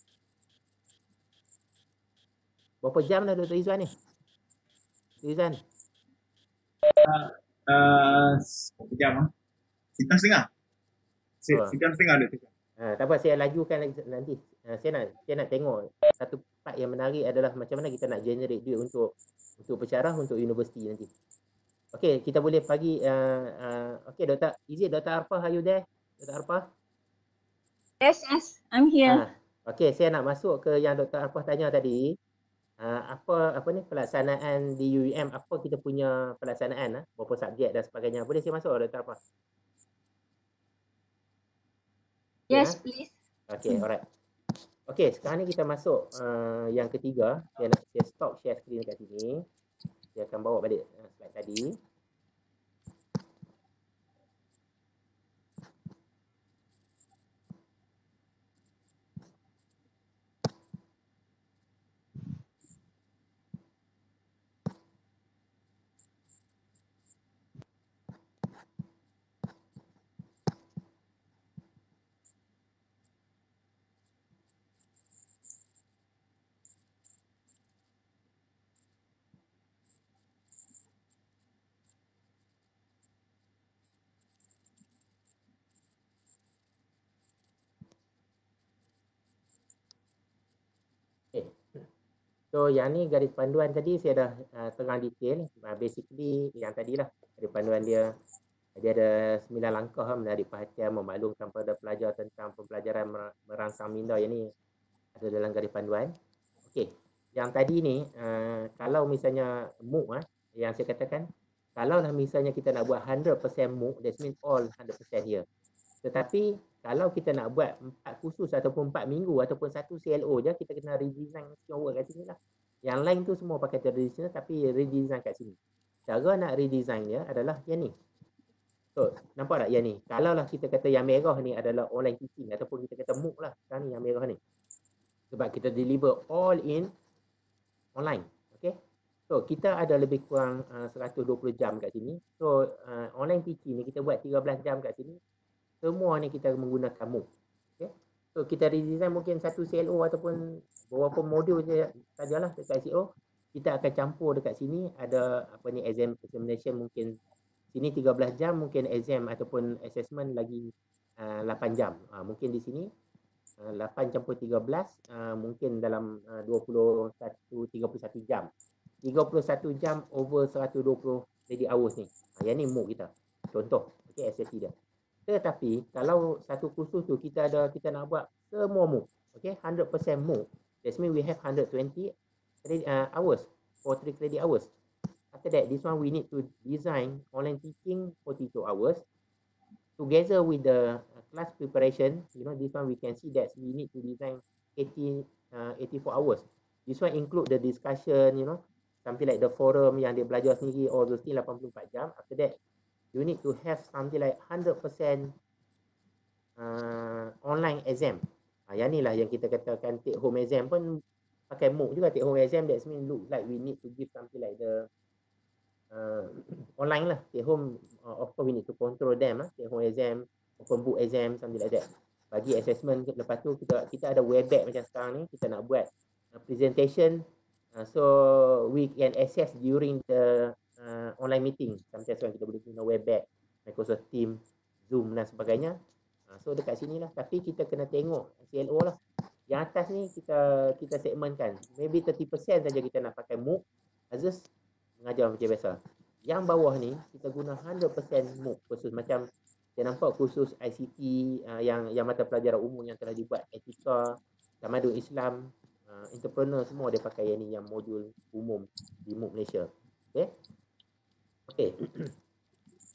Berapa jam dah Doktor Izwan ni? Doktor Izwan? Uh, Berapa jam ah? Sejam setengah. Se- Oh. Sejam setengah Doktor. Ha, tak apa, saya lajukan lagi nanti. Ha, saya nak saya nak tengok satu part yang menarik adalah macam mana kita nak generate duit untuk untuk pensyarah untuk universiti nanti. Okey, kita boleh bagi uh, uh, okey Doktor, is it Doktor Arfah, are you there? Doktor Arfah? Yes, yes, I'm here. Ha, okey, saya nak masuk ke yang Doktor Arfah tanya tadi. Uh, apa apa ni pelaksanaan di U U M, apa kita punya pelaksanaan, ha? Berapa subjek dan sebagainya. Boleh saya masuk Doktor Arfah? Yes, Ha? please. Okey, alright. Okey, sekarang ni kita masuk uh, yang ketiga. Saya nak saya stop share screen kat sini. Saya akan bawa balik uh, slide tadi. Okay. So yang ni garis panduan tadi saya dah uh, terang detail. Uh, basically yang tadilah garis panduan dia, dia ada sembilan langkah menarik perhatian, memaklumkan pada pelajar tentang pembelajaran merangsang minda. Yang ni ada dalam garis panduan. Okey, yang tadi ni uh, kalau misalnya MOOC uh, yang saya katakan, kalau lah misalnya kita nak buat one hundred percent MOOC, that means all one hundred percent here. Tetapi kalau kita nak buat empat kursus ataupun empat minggu ataupun satu C L O je, kita kena redesign work kat sini lah. Yang lain tu semua pakai traditional tapi redesign kat sini. Cara nak redesign dia adalah yang ni. So, nampak tak yang ni? Kalau lah kita kata yang merah ni adalah online teaching ataupun kita kata MOOC lah. Sekarang ni yang merah ni. Sebab kita deliver all in online. Okay. So, kita ada lebih kurang uh, seratus dua puluh jam kat sini. So, uh, online teaching ni kita buat tiga belas jam kat sini. Semua ni kita menggunakan MOOC. Okay. So kita redesign mungkin satu C L O ataupun beberapa modul je sajalah dekat C O. Kita akan campur dekat sini ada apa ni exam examination mungkin sini tiga belas jam, mungkin exam ataupun assessment lagi uh, lapan jam. Uh, mungkin di sini uh, lapan campur tiga belas uh, mungkin dalam uh, dua puluh satu tiga puluh satu jam. tiga puluh satu jam over seratus dua puluh credit hours ni. Uh, yang ni MOOC kita. Contoh, okey S S T dia. Tetapi kalau satu kursus tu kita ada kita nak buat semua MOOC, okay, one hundred percent MOOC. That means we have one hundred twenty credit, uh, hours for three credit hours. After that, this one we need to design online teaching forty-two hours together with the uh, class preparation. You know, this one we can see that we need to design eighty, uh, eighty-four hours. This one include the discussion, you know, something like the forum yang dia belajar sendiri, all those things lapan puluh empat jam. After that, you need to have something like one hundred percent uh, online exam. Ha, yang ni lah yang kita katakan take home exam pun pakai MOOC juga. Take home exam, that means look like we need to give something like the uh, online lah. Take home, uh, of course we need to control them lah. Take home exam, open book exam, something like that. Bagi assessment, lepas tu kita kita ada webex macam sekarang ni. Kita nak buat uh, presentation. Uh, so we can access during the Uh, online meeting. Sometimes kan kita boleh guna webex, Microsoft Teams, Zoom dan sebagainya. Uh, so dekat sini lah. Tapi kita kena tengok C L O lah. Yang atas ni kita kita segmentkan. Maybe thirty percent saja kita nak pakai MOOC. Aziz mengajar macam biasa. Yang bawah ni kita guna one hundred percent MOOC. Khusus macam saya nampak khusus I C T uh, yang yang mata pelajaran umum yang telah dibuat. Etika, Tamadun Islam, uh, entrepreneur semua dia pakai yang ni, yang modul umum di MOOC Malaysia. Okay. Okey.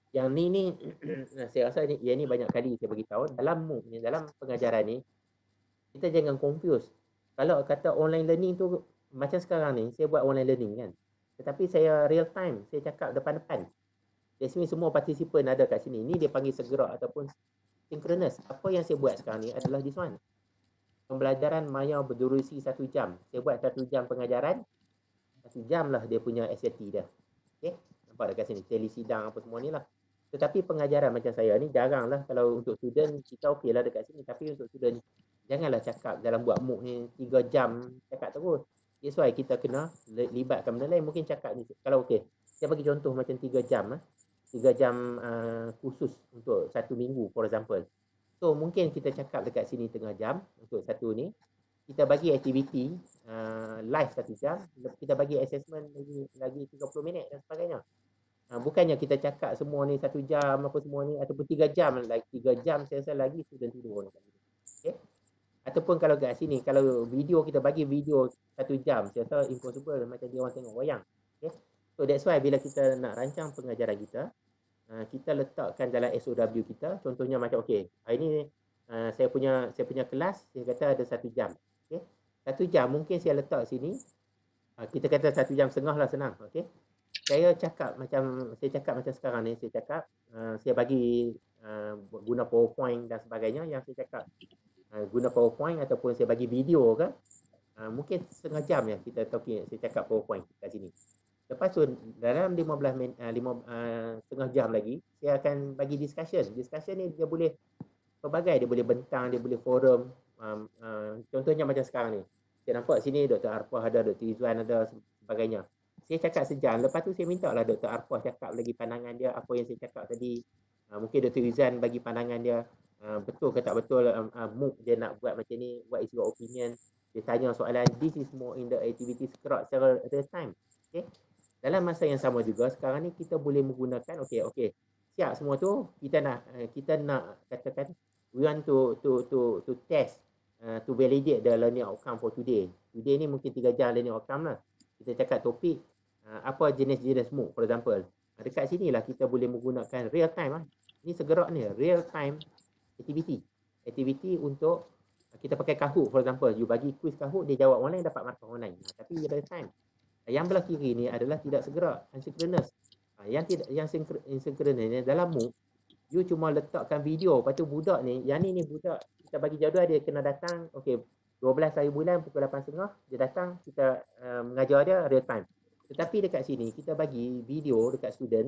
Yang ni ni saya rasa ni, yang ni banyak kali saya beritahu dalam MOOC ni, dalam pengajaran ni kita jangan confuse. Kalau kata online learning tu macam sekarang ni saya buat online learning kan. Tetapi saya real time, saya cakap depan-depan. Di sini semua partisipan ada kat sini. Ni dia panggil segera ataupun synchronous. Apa yang saya buat sekarang ni adalah this one. Pembelajaran maya berdurasi satu jam. Saya buat satu jam pengajaran, satu jam lah dia punya S A T dia. Okay? Nampak dekat sini, tele sidang apa semua ni lah. Tetapi pengajaran macam saya ni jarang lah. Kalau untuk student, kita okey lah dekat sini. Tapi untuk student, janganlah cakap dalam buat MOOC ni tiga jam cakap terus. That's why kita kena libatkan benda lain. Mungkin cakap ni, kalau okey, saya bagi contoh macam tiga jam lah. tiga jam uh, khusus untuk satu minggu, for example. So, mungkin kita cakap dekat sini tengah jam untuk satu ni. Kita bagi aktiviti uh, live satu jam. Kita bagi assessment lagi, lagi tiga puluh minit dan sebagainya. Uh, bukannya kita cakap semua ni satu jam apa semua ni ataupun tiga jam, like tiga jam saya rasa lagi student tidur. Okay? Ataupun kalau kat sini, kalau video kita bagi video satu jam, saya rasa impossible macam dia orang tengok wayang. Okay? So that's why bila kita nak rancang pengajaran kita, uh, kita letakkan dalam S O W kita, contohnya macam okey, hari ni uh, saya punya saya punya kelas, saya kata ada satu jam. Okay? Satu jam mungkin saya letak sini, uh, kita kata satu jam setengah lah senang. Okay? Saya cakap macam saya cakap macam sekarang ni, saya cakap uh, saya bagi uh, guna PowerPoint dan sebagainya, yang saya cakap uh, guna PowerPoint ataupun saya bagi video ke, uh, mungkin setengah jam ya kita talking, saya cakap PowerPoint kat sini. Lepas tu dalam lima belas minit, uh, lima, uh, setengah jam lagi saya akan bagi discussion. Discussion ni dia boleh pelbagai, dia boleh bentang, dia boleh forum. Um, uh, contohnya macam sekarang ni, saya nampak sini Doktor Arfah ada, Doktor Izzuan ada, sebagainya. Saya cakap sejam, lepas tu saya minta lah Doktor Arfah cakap lagi pandangan dia, apa yang saya cakap tadi. Uh, mungkin Doktor Izzuan bagi pandangan dia, uh, betul ke tak betul, uh, uh, MOOC dia nak buat macam ni, what is your opinion. Dia tanya soalan, this is more in the activity secara real time. Okay? Dalam masa yang sama juga, sekarang ni kita boleh menggunakan, okay, okay, siap semua tu, kita nak, uh, kita nak katakan, we want to, to, to, to test, uh, to validate the learning outcome for today. Today ni mungkin tiga jam learning outcome lah. Kita cakap topik, Uh, apa jenis-jenis MOOC, for example. Uh, dekat sini lah kita boleh menggunakan real time. Lah. Ini segera ni, real time activity. Activity untuk uh, kita pakai Kahoot, for example. You bagi quiz Kahoot, dia jawab online, dapat markah online. Uh, tapi real time. Uh, yang belah kiri ni adalah tidak segera, asynchronous. Uh, yang tidak, yang synchronous ni dalam MOOC, you cuma letakkan video. Lepas tu budak ni, yang ni ni budak, kita bagi jadual dia kena datang, okay, dua belas hari bulan pukul lapan tiga puluh, dia datang, kita uh, mengajar dia real time. Tetapi dekat sini kita bagi video dekat student,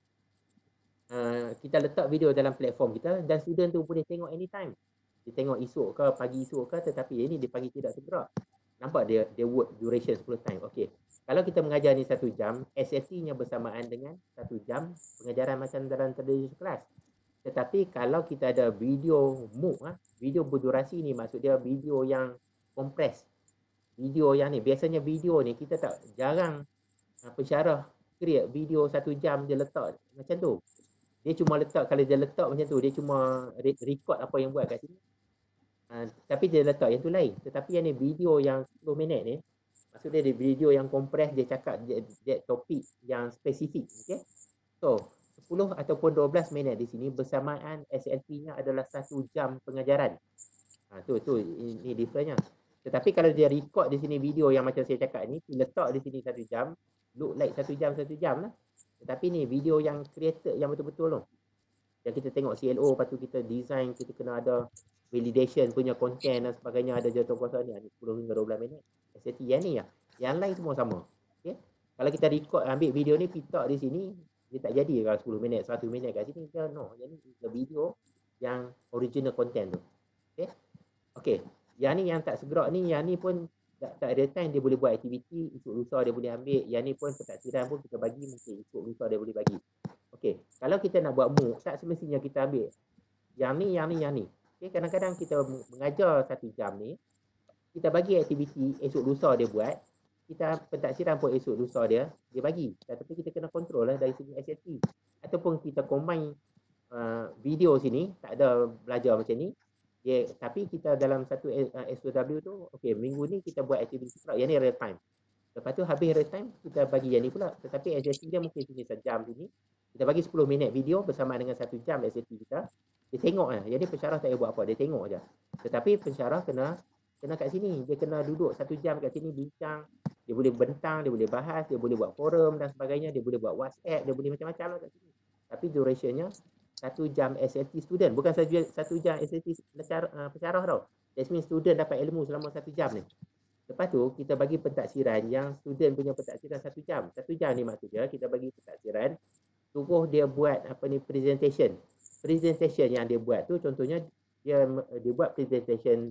uh, kita letak video dalam platform kita dan student tu boleh tengok anytime. Dia tengok esok ke, pagi esok ke, tetapi ini dia pagi tidak segera. Nampak dia dia work duration sepuluh time. Okey. Kalau kita mengajar ni satu jam, S A T-nya bersamaan dengan satu jam pengajaran macam dalam tradisi kelas. Tetapi kalau kita ada video MOOC, ha, video berdurasi ni maksud dia video yang compress. Video yang ni, biasanya video ni kita tak jarang pensyarah create video satu jam dia letak macam tu. Dia cuma letak, kalau dia letak macam tu, dia cuma record apa yang buat kat sini. Uh, tapi dia letak yang tu lain. Tetapi yang ni video yang sepuluh minit ni, maksudnya dia video yang compress, dia cakap dia, dia topik yang spesifik. Okay? So, sepuluh ataupun dua belas minit di sini bersamaan S L P-nya adalah satu jam pengajaran. Ha, tu, tu, ini difference-nya. Tetapi kalau dia record di sini video yang macam saya cakap ni, letak di sini satu jam, look like satu jam, satu jam lah. Tetapi ni video yang created yang betul-betul tu. Yang kita tengok C L O, lepas tu kita design, kita kena ada validation punya content dan sebagainya, ada jatuh kuasa ni, sepuluh hingga dua belas minit. S A T yang ni lah. Yang lain semua sama. Okay? Kalau kita record, ambil video ni, pitak di sini, dia tak jadi kalau sepuluh minit, seratus minit kat sini. Dia, no, yang ni video yang original content tu. Okay? Okay. Yang ni yang tak segera ni, yang ni pun tak, tak ada time dia boleh buat aktiviti, esok lusa dia boleh ambil. Yang ni pun pentaksiran pun kita bagi, mungkin esok lusa dia boleh bagi. Okey, kalau kita nak buat MOOC, tak semestinya kita ambil yang ni, yang ni, yang ni. Okey, kadang-kadang kita mengajar satu jam ni, kita bagi aktiviti, esok lusa dia buat, kita pentaksiran pun esok lusa dia, dia bagi. Tapi kita kena kontrol lah dari segi S A T. Ataupun kita combine uh, video sini, tak ada belajar macam ni, yeah, tapi kita dalam satu uh, S O W tu, okey, minggu ni kita buat aktiviti pula, yang ni real time. Lepas tu habis real time, kita bagi yang ni pula. Tetapi S A T dia mungkin sini sejam sini, Kita bagi sepuluh minit video bersama dengan satu jam S A T kita. Dia tengok lah. Jadi pensyarah tak payah buat apa. Dia tengok je. Tetapi pensyarah kena kena kat sini. Dia kena duduk satu jam kat sini bincang. Dia boleh bentang, dia boleh bahas, dia boleh buat forum dan sebagainya. Dia boleh buat WhatsApp, dia boleh macam-macam lah kat sini. Tapi durationnya satu jam S A T student. Bukan satu jam S A T pensyarah tau. That means student dapat ilmu selama satu jam ni. Lepas tu kita bagi pentaksiran yang student punya pentaksiran satu jam. Satu jam ni maksudnya kita bagi pentaksiran. Suruh dia buat apa ni presentation. Presentation yang dia buat tu contohnya dia dia buat presentation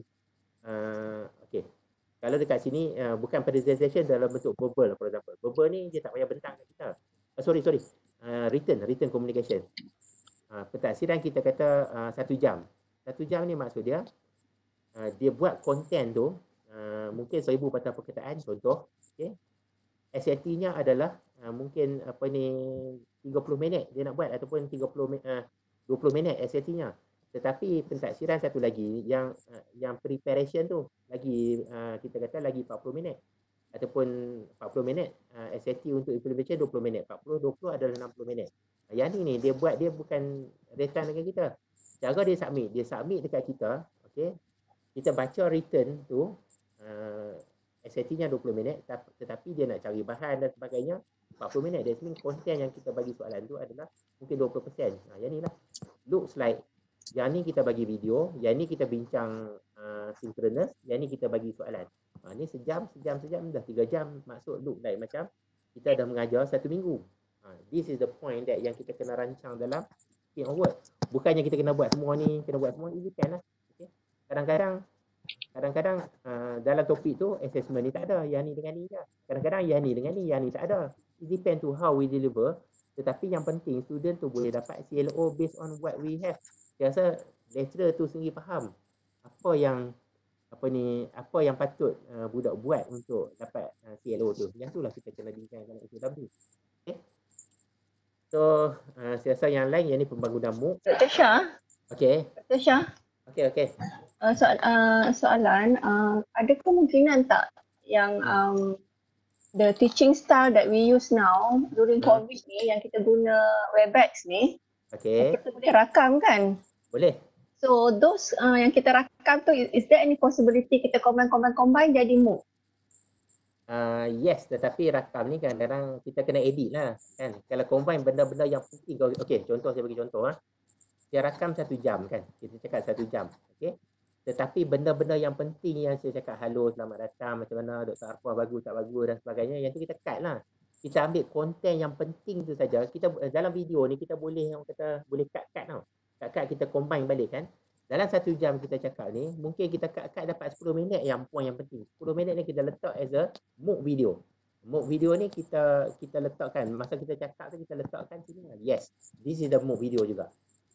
uh, okey. Kalau dekat sini uh, bukan presentation dalam bentuk verbal for example. Verbal ni dia tak payah bentang kat kita. Uh, sorry sorry. Uh, written written communication. Uh, pentaksiran kita kata uh, satu jam. Satu jam ni maksud dia uh, dia buat konten tu uh, mungkin seribu patah perkataan contoh. Okey. S A T-nya adalah uh, mungkin apa ni tiga puluh minit dia nak buat ataupun tiga puluh uh, dua puluh minit S A T-nya. Tetapi pentaksiran satu lagi yang uh, yang preparation tu lagi uh, kita kata lagi empat puluh minit ataupun empat puluh minit uh, S A T untuk implementation dua puluh minit. empat puluh dua puluh adalah enam puluh minit. Uh, yang ni ni dia buat dia bukan rekan dengan kita. Cara dia submit, dia submit dekat kita, okey. Kita baca written tu uh, S A T-nya dua puluh minit tetapi dia nak cari bahan dan sebagainya empat puluh minit. That means konten yang kita bagi soalan tu adalah mungkin dua puluh peratus. Nah, yang ni lah. Looks like yang ni kita bagi video, yang ni kita bincang uh, synchronous, yang ni kita bagi soalan. Ha, ni sejam, sejam, sejam, dah tiga jam. Maksud look like macam kita dah mengajar satu minggu. Ha, this is the point that yang kita kena rancang dalam team of work. Bukannya kita kena buat semua ni, kena buat semua ni, kan lah. Okay. Kadang-kadang Kadang-kadang uh, dalam topik tu assessment ni tak ada, yang ni dengan ni je. Kadang-kadang yang ni dengan ni, yang ni tak ada. It depend to how we deliver. Tetapi yang penting student tu boleh dapat C L O based on what we have. Saya rasa lecturer tu sendiri faham apa yang apa ni apa yang patut uh, budak buat untuk dapat uh, C L O tu. Yang itulah kita kena bincangkan dalam S O W. Okay. So uh, saya rasa yang lain yang ni pembangunan MOOC. Doktor Shah. Okay. Doktor Shah. Okay, okay. Uh, soal, uh, soalan, uh, ada kemungkinan tak yang um, the teaching style that we use now during Hmm. COVID ni, yang kita guna Webex ni, Okay. kita boleh rakam kan? Boleh. So those uh, yang kita rakam tu, is, is there any possibility kita combine, combine, combine jadi MOOC? Uh, yes, tetapi rakam ni kadang-kadang kita kena edit lah kan. Kalau combine benda-benda yang penting. Okay, contoh saya bagi contoh ha. Saya rakam satu jam kan. Kita cakap satu jam. Okay. Tetapi benda-benda yang penting yang saya cakap halo, selamat datang, macam mana Doktor Arfah bagus, tak bagus dan sebagainya. Yang tu kita cut lah. Kita ambil konten yang penting tu saja. Kita dalam video ni kita boleh yang kata boleh cut-cut tau. Cut-cut kita combine balik kan. Dalam satu jam kita cakap ni, mungkin kita cut-cut dapat sepuluh minit yang poin yang penting. sepuluh minit ni kita letak as a MOOC video. MOOC video ni kita kita letakkan. Masa kita cakap tu kita letakkan sini. Yes, this is the MOOC video juga.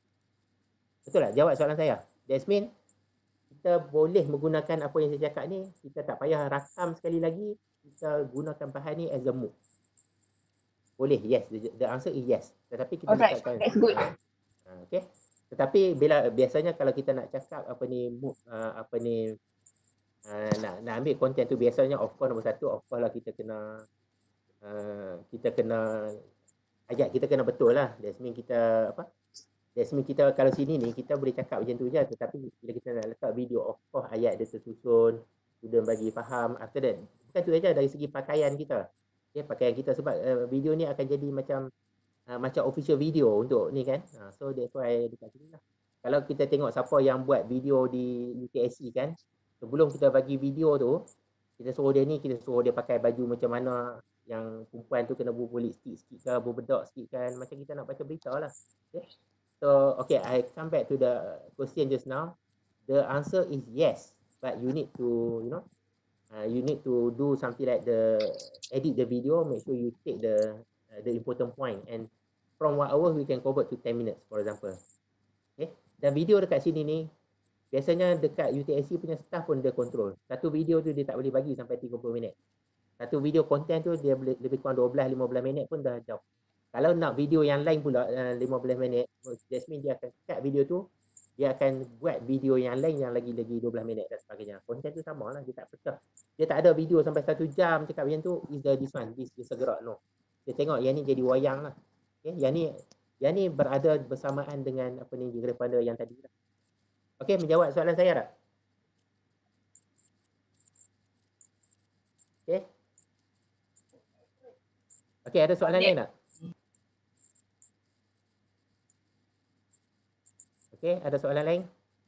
Betul tak? Jawab soalan saya. That's mean kita boleh menggunakan apa yang saya cakap ni. Kita tak payah rakam sekali lagi. Kita gunakan bahan ni as a MOOC. Boleh, yes. The, the answer is yes. Tetapi kita Alright, letakkan. that's good. Uh, okay. Tetapi bila biasanya kalau kita nak cakap apa ni MOOC, uh, apa ni uh, nak nak ambil konten tu, biasanya of course nombor satu, of course lah kita kena uh, kita kena ayat kita kena betul lah. That's mean kita apa? That's mean kita kalau sini ni kita boleh cakap macam tu je, tetapi bila kita nak letak video, of course ayat dia tersusun, student bagi faham. After that, bukan tu saja dari segi pakaian kita. Okay, pakaian kita sebab uh, video ni akan jadi macam uh, macam official video untuk ni kan. Uh, so that's why dekat sini lah. Kalau kita tengok siapa yang buat video di U T S C kan, sebelum kita bagi video tu, kita suruh dia ni, kita suruh dia pakai baju macam mana, yang perempuan tu kena berkulit sikit-sikit ke, berbedak sikit kan, macam kita nak baca berita lah. Okay. So, okay, I come back to the question just now. The answer is yes, but you need to, you know, uh, you need to do something like the edit the video, make sure you take the uh, the important point, and from one hour we can convert to ten minutes, for example. Okay, dan video dekat sini ni, biasanya dekat U T S C punya staff pun dia control. Satu video tu dia tak boleh bagi sampai tiga puluh minit. Satu video konten tu dia boleh lebih kurang dua belas lima belas minit pun dah jauh. Kalau nak video yang lain pula uh, lima belas minit, that means dia akan cut video tu, dia akan buat video yang lain yang lagi-lagi dua belas minit dan sebagainya. Konten tu sama lah, dia tak pecah. Dia tak ada video sampai satu jam cakap macam tu, is the this one, this is a gerak, no. Dia tengok yang ni jadi wayang lah. Okay, yang ni yang ni berada bersamaan dengan apa ni daripada yang tadi. Okey, menjawab soalan saya tak? Okey. Okey, ada soalan lain tak? Okey, ada soalan lain?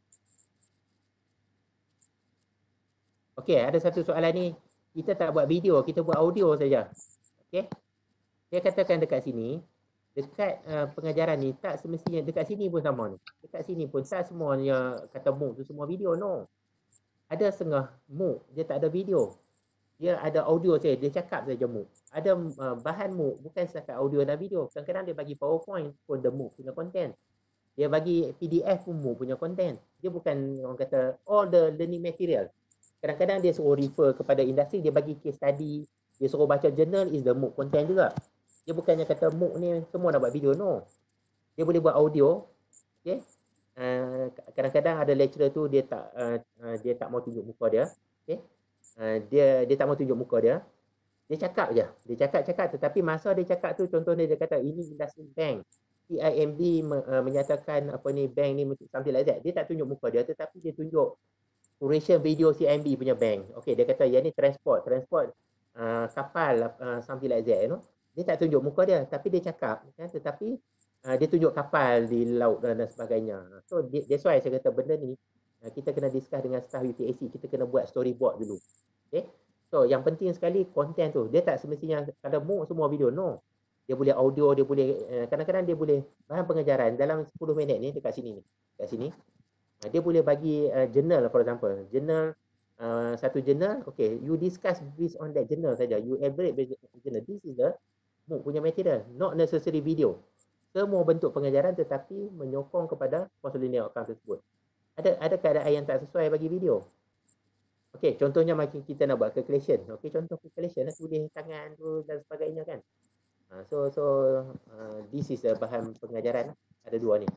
Okey, ada satu soalan ni. Kita tak buat video, kita buat audio saja. Okey. Saya katakan dekat sini, dekat uh, pengajaran ni tak semestinya dekat sini pun sama ni. Dekat sini pun tak semuanya kata MOOC tu semua video, no. Ada setengah MOOC dia tak ada video. Dia ada audio saja, dia cakap saja MOOC. Ada uh, bahan MOOC bukan setakat audio dan video. Kadang-kadang dia bagi PowerPoint pun the MOOC punya content. Dia bagi P D F pun MOOC punya content. Dia bukan orang kata all the learning material. Kadang-kadang dia suruh refer kepada industri, dia bagi case study, dia suruh baca journal is the MOOC content juga. Dia bukannya kata MOOC ni semua nak buat video, no. Dia boleh buat audio. Okay. Uh, kadang-kadang ada lecturer tu dia tak uh, uh, dia tak mau tunjuk muka dia. Okay. Uh, dia dia tak mau tunjuk muka dia. Dia cakap je. Dia cakap-cakap tetapi masa dia cakap tu contohnya dia kata ini industri bank. C I M B me, uh, menyatakan apa ni bank ni something like that. Dia tak tunjuk muka dia tetapi dia tunjuk duration video C I M B punya bank. Okey, dia kata yang ni transport, transport uh, kapal uh, something like that, you know. Dia tak tunjuk muka dia tapi dia cakap kan, tetapi uh, dia tunjuk kapal di laut dan, dan sebagainya. So that's why saya kata benda ni uh, kita kena discuss dengan staff U T A C, kita kena buat storyboard dulu. Okey. So yang penting sekali konten tu. Dia tak semestinya kalau MOOC semua video, no. Dia boleh audio, dia boleh uh, kadang-kadang dia boleh bahan pengajaran dalam sepuluh minit ni dekat sini ni. Dekat sini. Uh, dia boleh bagi uh, journal for example. Journal uh, satu journal, okay, you discuss based on that journal saja. You elaborate based on journal. This is the MOOC punya material, not necessary video. Semua bentuk pengajaran tetapi menyokong kepada post-learning outcome tersebut. Ada ada keadaan yang tak sesuai bagi video. Okey, contohnya macam kita nak buat calculation. Okey, contoh calculation lah, tulis tangan tu dan sebagainya kan. Uh, so so uh, this is a bahan pengajaran. Ada dua ni.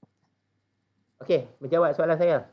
Okey, menjawab soalan saya.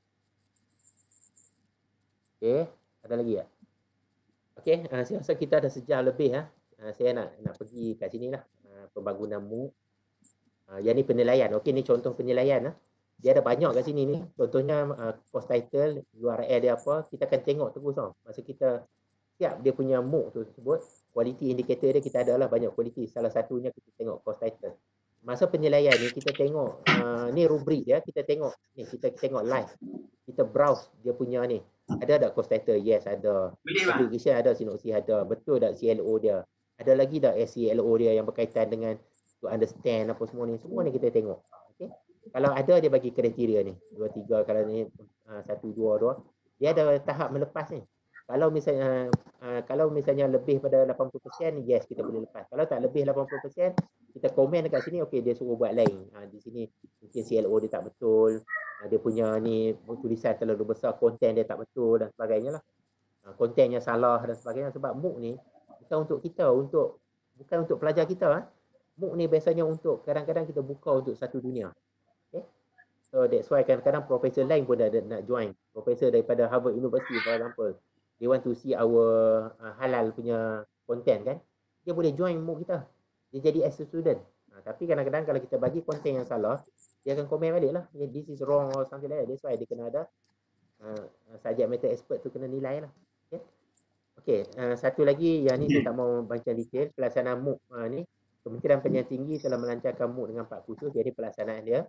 Okey, ada lagi tak? Okey, uh, saya rasa kita ada sejam lebih ha. Uh, saya nak nak pergi kat sini lah, uh, pembangunan MOOC. Uh, yang ni penilaian. Okey, ni contoh penilaian lah. Dia ada banyak kat sini ni. Contohnya uh, course title, U R L dia apa, kita akan tengok terus tau. Masa kita siap dia punya MOOC tu tersebut, quality indicator dia kita ada lah banyak quality. Salah satunya kita tengok course title. Masa penilaian ni kita tengok uh, ni rubrik dia, kita tengok ni, kita tengok live. Kita browse dia punya ni. Ada tak course title? Yes, ada. Application ada, sinopsis ada. Betul tak C L O dia? Ada lagi tak S C L O dia yang berkaitan dengan to understand apa semua ni. Semua ni kita tengok. Okay. Kalau ada dia bagi kriteria ni. Dua, tiga, kalau ni uh, satu, dua, dua. Dia ada tahap melepas ni. Kalau misalnya uh, kalau misalnya lebih pada lapan puluh peratus, yes kita boleh lepas. Kalau tak lebih lapan puluh peratus, kita komen dekat sini, okey dia suruh buat lain. Uh, di sini mungkin C L O dia tak betul. Uh, dia punya ni tulisan terlalu besar, konten dia tak betul dan sebagainya lah. Uh, kontennya salah dan sebagainya. Sebab MOOC ni bukan untuk kita, untuk bukan untuk pelajar kita. Ha? MOOC ni biasanya untuk kadang-kadang kita buka untuk satu dunia. Okay? So that's why kadang-kadang profesor lain pun dah nak join. Profesor daripada Harvard University for example. They want to see our uh, halal punya content kan. Dia boleh join MOOC kita. Dia jadi as a student. Uh, tapi kadang-kadang kalau kita bagi konten yang salah, dia akan komen balik lah. This is wrong or something like that. That's why dia kena ada uh, subject matter expert tu kena nilai lah. Okay. Okay, uh, satu lagi yang ni saya tak mau baca detail. Pelaksanaan MOOC uh, ni. Kementerian Pendidikan Tinggi telah melancarkan MOOC dengan empat kursus. Jadi pelaksanaan dia.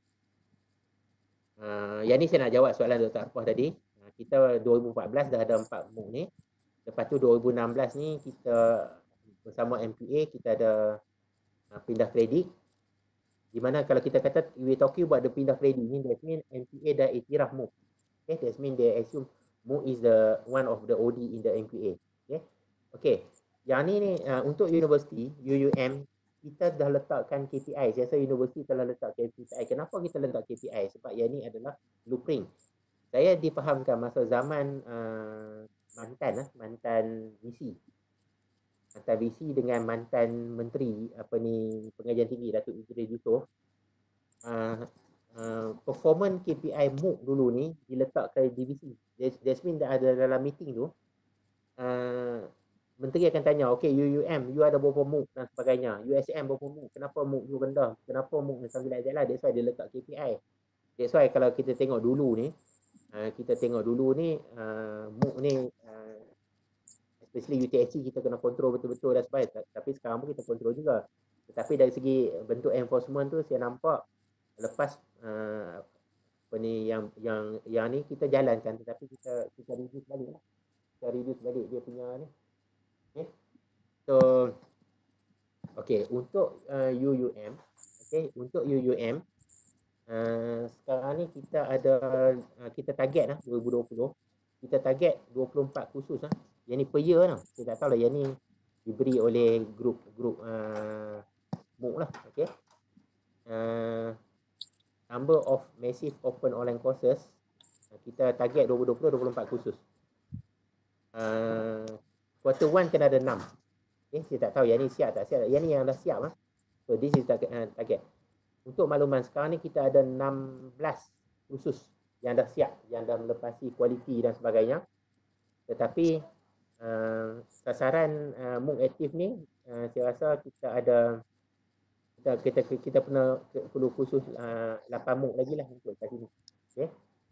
Uh, yang ni saya nak jawab soalan Doktor Arfah tadi. Kita dua ribu empat belas dah ada empat MOOC ni. Lepas tu dua ribu enam belas ni kita bersama M P A kita ada uh, pindah kredit. Di mana kalau kita kata we talking about the pindah kredit ni, that mean M P A dah iktiraf MOOC. Okay, that mean they assume MOOC is the one of the O D in the M P A. Okay. Okay. Yang ni ni uh, untuk universiti U U M kita dah letakkan K P I. Saya rasa universiti telah letak K P I. Kenapa kita letak K P I? Sebab yang ni adalah blueprint. Saya difahamkan masa zaman uh, mantan lah, mantan V C. Mantan V C dengan mantan menteri apa ni pengajian tinggi Datuk Idris Yusof. Uh, uh, performance K P I MOOC dulu ni diletak ke divisi. That's mean ada dalam meeting tu uh, menteri akan tanya, okay, U U M, you ada berapa M O O C dan sebagainya. U S M berapa M O O C, kenapa M O O C you rendah, kenapa M O O C something like that lah. That's why dia letak K P I. That's why kalau kita tengok dulu ni, uh, kita tengok dulu ni, uh, M O O C ni, uh, especially U T H C kita kena kontrol betul-betul dan sebagainya. Tapi sekarang pun kita kontrol juga. Tetapi dari segi bentuk enforcement tu saya nampak lepas uh, apa ni yang yang yang ni kita jalankan, tetapi kita kita reduce balik lah. Kita reduce balik dia punya ni. Okay. So okay, untuk uh, U U M, okay, untuk U U M uh, sekarang ni kita ada uh, kita target lah dua ribu dua puluh. Kita target dua puluh empat kursus lah. Yang ni per year lah. Saya tak tahu lah yang ni diberi oleh grup-grup uh, M O O C lah. Okay. Uh, number of massive open online courses, kita target dua ribu dua puluh dua puluh empat kursus. Uh, quarter one kena ada enam. Okay, saya tak tahu yang ni siap tak siap. Yang ni yang dah siap lah. So this is target. Uh, target. Untuk makluman sekarang ni kita ada enam belas kursus yang dah siap, yang dah melepasi kualiti dan sebagainya. Tetapi uh, sasaran uh, M O O C aktif ni, uh, saya rasa kita ada kita kita kita pernah perlu kursus uh, lapan M O O C lagi lah untuk kat sini. Okay.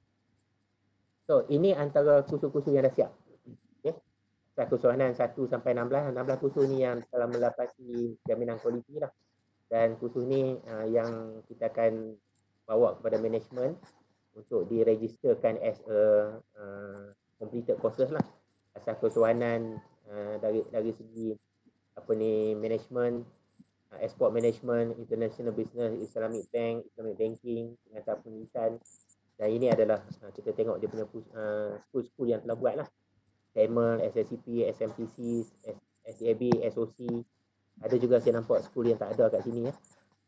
So ini antara kursus-kursus yang dah siap. Okay. Kesusahan satu sampai enam belas, enam belas kursus ni yang telah melepasi jaminan kualiti lah. Dan kursus ni uh, yang kita akan bawa kepada management untuk diregisterkan as a uh, completed courses lah. Asas kesusahan uh, dari dari segi apa ni management, uh, export management, international business, Islamic bank, Islamic banking, pengacara penulisan. Dan ini adalah uh, kita tengok dia punya uh, school-school yang telah buat lah. Tamil, S S C P, S M T C, S A B, S O C. Ada juga saya nampak school yang tak ada kat sini ya.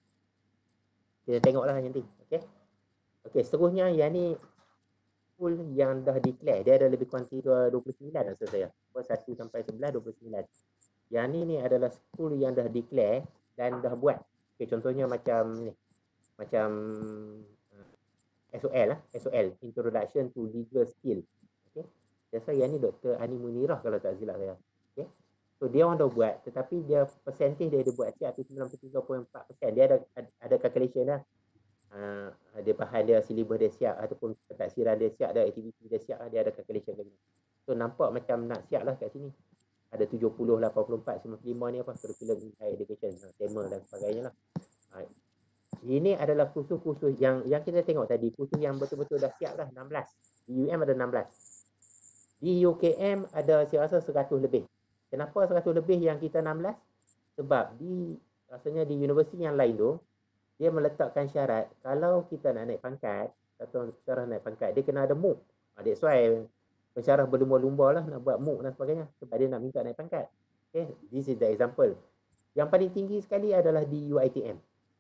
Kita tengoklah nanti. Okey. Okey, seterusnya yang ni school yang dah declare, dia ada lebih kurang dua puluh sembilan rasa saya. satu sampai sebelas, dua puluh sembilan. Yang ni ni adalah school yang dah declare dan dah buat. Okey, contohnya macam ni. Macam uh, S O L lah, S O L, Introduction to Legal Skill. Okey. Biasa yang ni Doktor Ani Munirah kalau tak silap saya. Okey. So dia orang dah buat, tetapi dia percentage dia dia buat siap tu sembilan puluh tiga perpuluhan empat peratus. Dia ada ada calculation dah. Uh, dia bahan dia, silibus dia siap ataupun pentaksiran dia siap, ada aktiviti dia siap, dia ada calculation lagi. So nampak macam nak siap lah kat sini. Ada tujuh puluh, lapan puluh empat, sembilan puluh lima ni apa, curriculum in higher education, tema dan sebagainya lah. Uh, ini adalah kursus-kursus yang yang kita tengok tadi, kursus yang betul-betul dah siap lah, enam belas. Di U M ada enam belas. Di U K M ada saya rasa seratus lebih. Kenapa seratus lebih yang kita enam belas? Sebab di rasanya di universiti yang lain tu, dia meletakkan syarat kalau kita nak naik pangkat, atau pensyarah naik pangkat, dia kena ada M O O C. That's why pensyarah berlumba-lumba lah nak buat M O O C dan sebagainya. Sebab dia nak minta naik pangkat. Okay, this is the example. Yang paling tinggi sekali adalah di U I T M.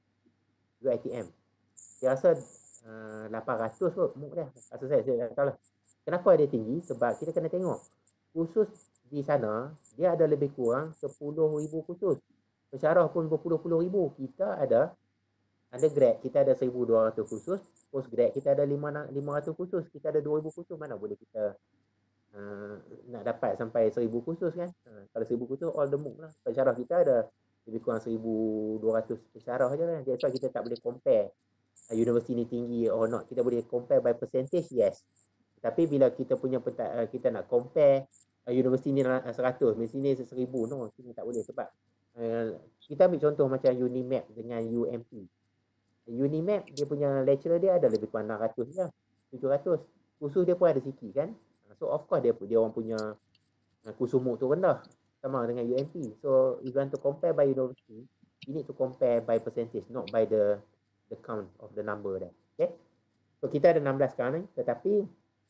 U I T M. Saya rasa uh, lapan ratus kot M O O C dia. Rasa saya, saya tak tahu lah. Kenapa dia tinggi? Sebab kita kena tengok. Kursus di sana, dia ada lebih kurang sepuluh ribu kursus. Pensyarah pun berpuluh-puluh ribu. Kita ada undergrad, kita ada seribu dua ratus kursus. Postgrad, kita ada lima ratus kursus. Kita ada dua ribu kursus. Mana boleh kita uh, nak dapat sampai seribu kursus kan? Uh, kalau seribu kursus, all the M O O C lah. Pensyarah kita ada lebih kurang seribu dua ratus pensyarah je kan. That's why kita tak boleh compare uh, universiti ni tinggi or not. Kita boleh compare by percentage, yes. Tapi bila kita punya uh, kita nak compare uh, universiti ni seratus, universiti ni seribu, no, kita tak boleh sebab uh, kita ambil contoh macam Unimap dengan U M P. Unimap dia punya lecturer dia ada lebih kurang enam ratus je, tujuh ratus. Kursus dia pun ada sikit kan. So of course dia dia orang punya uh, kursus M O O C tu rendah sama dengan U M P. So if you want to compare by university, you need to compare by percentage, not by the the count of the number there. Okay. So kita ada enam belas sekarang ni, tetapi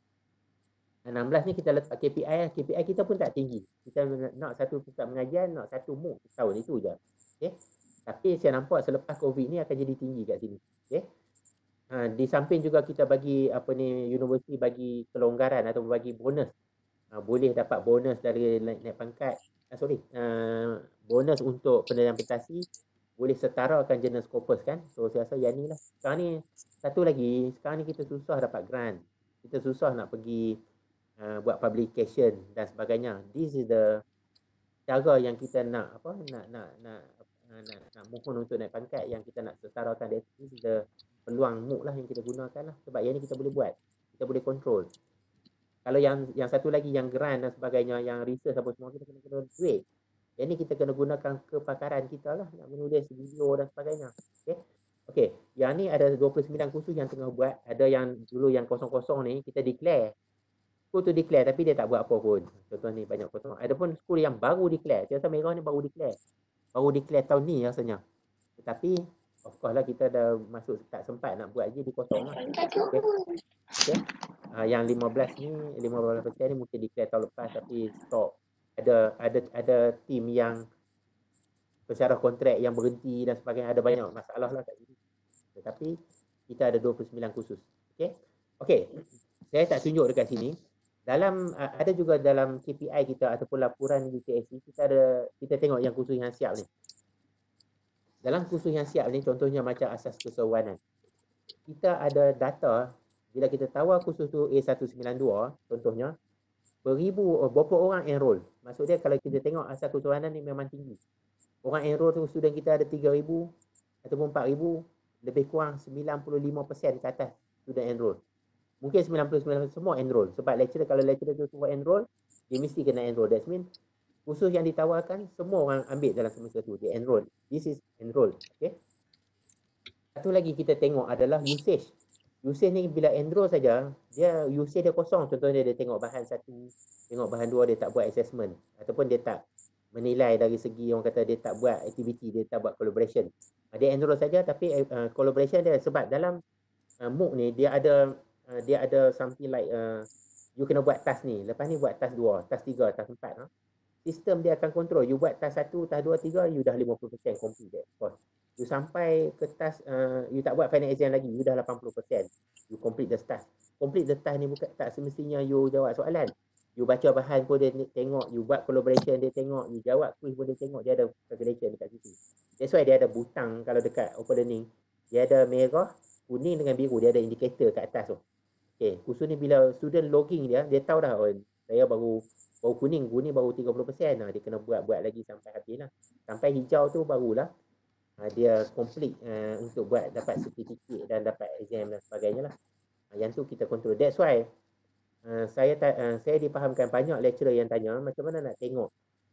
enam belas ni kita letak K P I, K P I kita pun tak tinggi. Kita nak satu pusat mengajian, nak satu M O O C tahun itu je. Okay. Tapi saya nampak selepas COVID ni akan jadi tinggi kat sini. Okay. Ha, di samping juga kita bagi apa ni, universiti bagi kelonggaran atau bagi bonus. Ha, boleh dapat bonus dari naik, naik pangkat. Ah, sorry, uh, bonus untuk penilaian prestasi boleh setarakan jurnal Scopus kan. So saya rasa yang ni lah. Sekarang ni satu lagi, sekarang ni kita susah dapat grant. Kita susah nak pergi Uh, buat publication dan sebagainya. This is the cara yang kita nak apa nak nak nak nak, nak, nak mohon untuk naik pangkat, yang kita nak setarakan, that is the peluang M O O C lah yang kita gunakan lah. Sebab yang ni kita boleh buat, kita boleh control. Kalau yang yang satu lagi yang grant dan sebagainya, yang research apa semua, kita kena kena duit. Yang ni kita kena gunakan kepakaran kita lah, nak menulis video dan sebagainya. Okey. Okey, yang ni ada dua puluh sembilan kursus yang tengah buat. Ada yang dulu yang kosong-kosong ni kita declare. School tu declare tapi dia tak buat apa pun. Contoh ni banyak kosong. Ada pun school yang baru declare. Saya rasa Merah ni baru declare. Baru declare tahun ni rasanya. Tetapi of course lah kita dah masuk tak sempat nak buat je, di kosong lah. Okay. Okay. Uh, yang lima belas ni, lima belas persen ni mungkin declare tahun lepas tapi stop. Ada ada ada tim yang pesara kontrak yang berhenti dan sebagainya. Ada banyak masalah lah kat sini. Tetapi kita ada dua puluh sembilan kursus. Okay. Okay. Saya tak tunjuk dekat sini. Dalam uh, ada juga dalam K P I kita ataupun laporan U T S C, kita ada kita tengok yang kursus yang siap ni. Dalam kursus yang siap ni contohnya macam asas kesewanan. Kita ada data bila kita tawar kursus tu A seratus sembilan puluh dua contohnya, beribu berapa orang enroll. Maksud dia kalau kita tengok asas kesewanan ni memang tinggi. Orang enroll tu student kita ada tiga ribu ataupun empat ribu, lebih kurang sembilan puluh lima persen ke atas student enroll. Mungkin sembilan puluh sembilan persen semua enroll. Sebab lecturer, kalau lecturer tu semua enroll, dia mesti kena enroll. That means kursus yang ditawarkan, semua orang ambil dalam semester tu. Dia enroll. This is enroll. Okay. Satu lagi kita tengok adalah usage. Usage ni bila enroll saja, dia usage dia kosong. Contohnya dia tengok bahan satu, tengok bahan dua, dia tak buat assessment. Ataupun dia tak menilai dari segi orang kata dia tak buat activity, dia tak buat collaboration. Dia enroll saja tapi uh, collaboration dia sebab dalam uh, M O O C ni dia ada Uh, dia ada something like uh, you kena buat task ni, lepas ni buat task dua, task tiga, task empat. Huh? Sistem dia akan kontrol. You buat task satu, task dua, tiga, you dah lima puluh persen complete that course. You sampai ke task, uh, you tak buat final exam lagi, you dah lapan puluh persen. You complete the task. Complete the task ni bukan tak semestinya you jawab soalan. You baca bahan pun dia tengok, you buat collaboration dia tengok, you jawab quiz pun dia tengok, dia ada calculation dekat situ. That's why dia ada butang kalau dekat open learning. Dia ada merah, kuning dengan biru, dia ada indikator kat atas tu. Okay, kursus ni bila student logging dia, dia tahu dah, oh, saya baru baru kuning, kuning baru tiga puluh persen. Nah, dia kena buat-buat lagi sampai habis lah. Sampai hijau tu barulah uh, dia complete uh, untuk buat dapat sertifikat dan dapat exam dan sebagainya lah. Uh, yang tu kita control. That's why uh, saya uh, saya dipahamkan banyak lecturer yang tanya macam mana nak tengok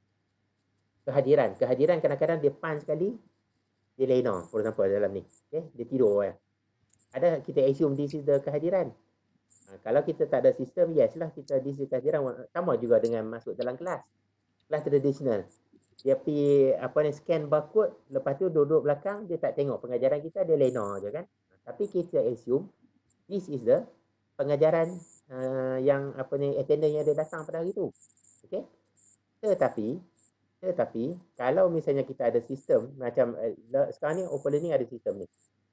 kehadiran. Kehadiran kadang-kadang dia pan sekali, dia lena, for example dalam ni. Okay, dia tidur ya. Ada kita assume this is the kehadiran. Ha, kalau kita tak ada sistem, yes lah kita di situ kehadiran. Sama juga dengan masuk dalam kelas. Kelas tradisional. Dia pergi apa ni, scan barcode, lepas tu duduk belakang, dia tak tengok pengajaran kita, dia lena je kan. Tapi kita assume this is the pengajaran uh, yang apa ni, attendance yang dia datang pada hari tu. Okey. Tetapi tetapi kalau misalnya kita ada sistem macam uh, sekarang ni open learning ada sistem ni.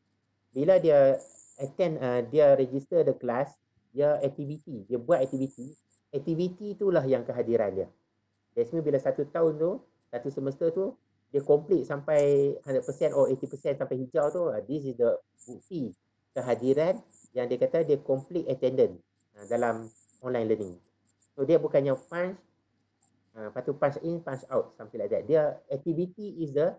Bila dia attend uh, dia register the class, dia activity, dia buat activity, activity itulah yang kehadiran dia. That's mean bila satu tahun tu, satu semester tu, dia complete sampai one hundred percent or eighty percent sampai hijau tu, this is the bukti kehadiran yang dia kata dia complete attendance uh, dalam online learning. So dia bukannya punch, uh, lepas tu punch in, punch out, something like that. Dia activity is the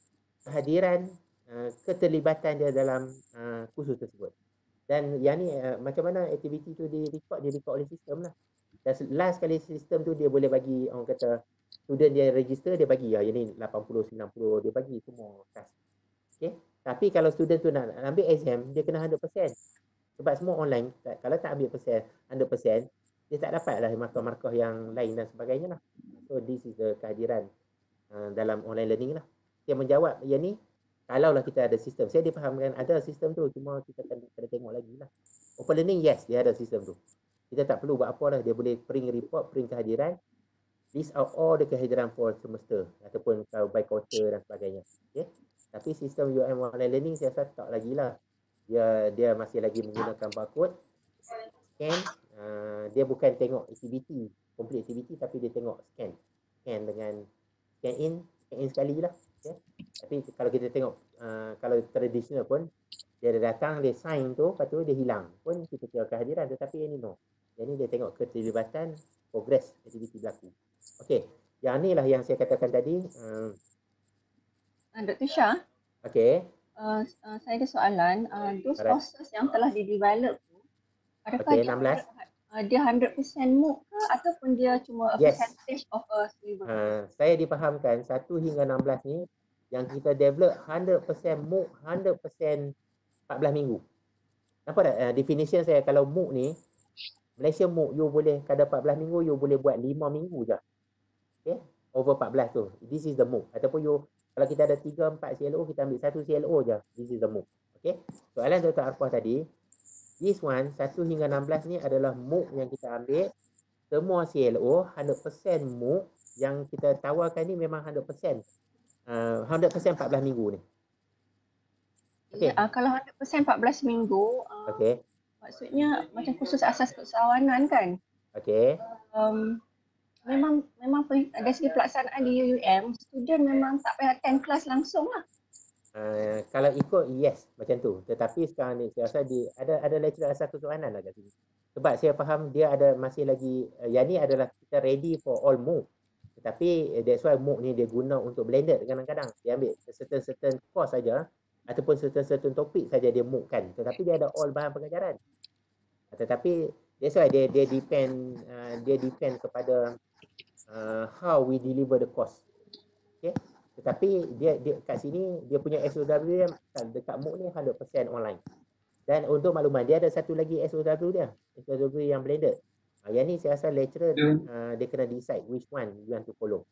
kehadiran, uh, keterlibatan dia dalam uh, kursus tersebut. Dan yang ni uh, macam mana aktiviti tu di record, dia record oleh sistem lah. Dan last kali sistem tu dia boleh bagi, orang kata student dia register, dia bagi ya, yang ni lapan puluh, sembilan puluh, dia bagi semua task. Okay. Tapi kalau student tu nak ambil exam, dia kena one hundred percent. Sebab semua online, kalau tak ambil persen, one hundred percent, dia tak dapat lah markah-markah yang lain dan sebagainya lah. So this is the kehadiran uh, dalam online learning lah. Dia menjawab yang ni, kalaulah kita ada sistem. Saya dipahamkan ada sistem tu, cuma kita kena, kena tengok lagi lah. Open learning, yes, dia ada sistem tu. Kita tak perlu buat apa lah. Dia boleh print report, print kehadiran. List out all the kehadiran for semester. Ataupun by quarter dan sebagainya. Okay? Tapi sistem U M online learning saya rasa tak lagi lah. Dia, dia masih lagi menggunakan barcode. Scan. Uh, dia bukan tengok activity, complete activity, tapi dia tengok scan. Scan dengan scan in, scan in sekali lah. Okay? Tapi kalau kita tengok, uh, kalau tradisional pun, dia datang, dia sign tu, lepas tu dia hilang. Pun kita kira kehadiran, tetapi ini no. Jadi dia tengok keterlibatan, progress aktiviti berlaku. Okey, Yang ni lah yang saya katakan tadi. Uh, Uh, Doktor Shah, okay. uh, uh, saya ada soalan. Uh, those Alright. courses yang telah di-develop tu, adakah Okay, dia enam belas. Uh, dia one hundred percent MOOC ke ataupun dia cuma a Yes. percentage of a syllabus? Uh, saya difahamkan satu hingga enam belas ni yang kita develop one hundred percent MOOC, one hundred percent empat belas minggu. Nampak tak uh, definition saya? Kalau MOOC ni, Malaysia MOOC you boleh kadar empat belas minggu, you boleh buat lima minggu je. Okay, over empat belas tu. This is the MOOC. Ataupun you, kalau kita ada tiga empat C L O, kita ambil satu C L O je. This is the MOOC. Okay, soalan Doktor Arfah tadi, this one, satu hingga enam belas ni adalah MOOC yang kita ambil. Semua C L O, one hundred percent MOOC yang kita tawarkan ni memang one hundred percent. Uh, one hundred percent empat belas minggu ni. Okay. Uh, kalau one hundred percent empat belas minggu, uh, Okay. maksudnya macam kursus asas keusahawanan kan? Okay. Um, memang memang dari segi pelaksanaan di U U M, student memang tak payah attend kelas langsung lah. Uh, kalau ikut yes macam tu. Tetapi sekarang ni saya rasa di ada ada lecturer asas keusahawanan lah kat sini. Sebab saya faham dia ada masih lagi uh, yang ni adalah kita ready for all MOOC. Tetapi uh, that's why MOOC ni dia guna untuk blended kadang-kadang. Dia ambil certain-certain course saja ataupun certain-certain topik saja dia MOOC kan. Tetapi dia ada all bahan pengajaran. Tetapi that's why dia dia depend uh, dia depend kepada uh, how we deliver the course. Okay. Tetapi dia, dia kat sini dia punya S O W dia dekat MOOC ni one hundred percent online. Dan untuk makluman dia ada satu lagi S O W dia, S O W yang blended. Uh, yang ni saya rasa lecturer uh, dia kena decide which one you want to follow.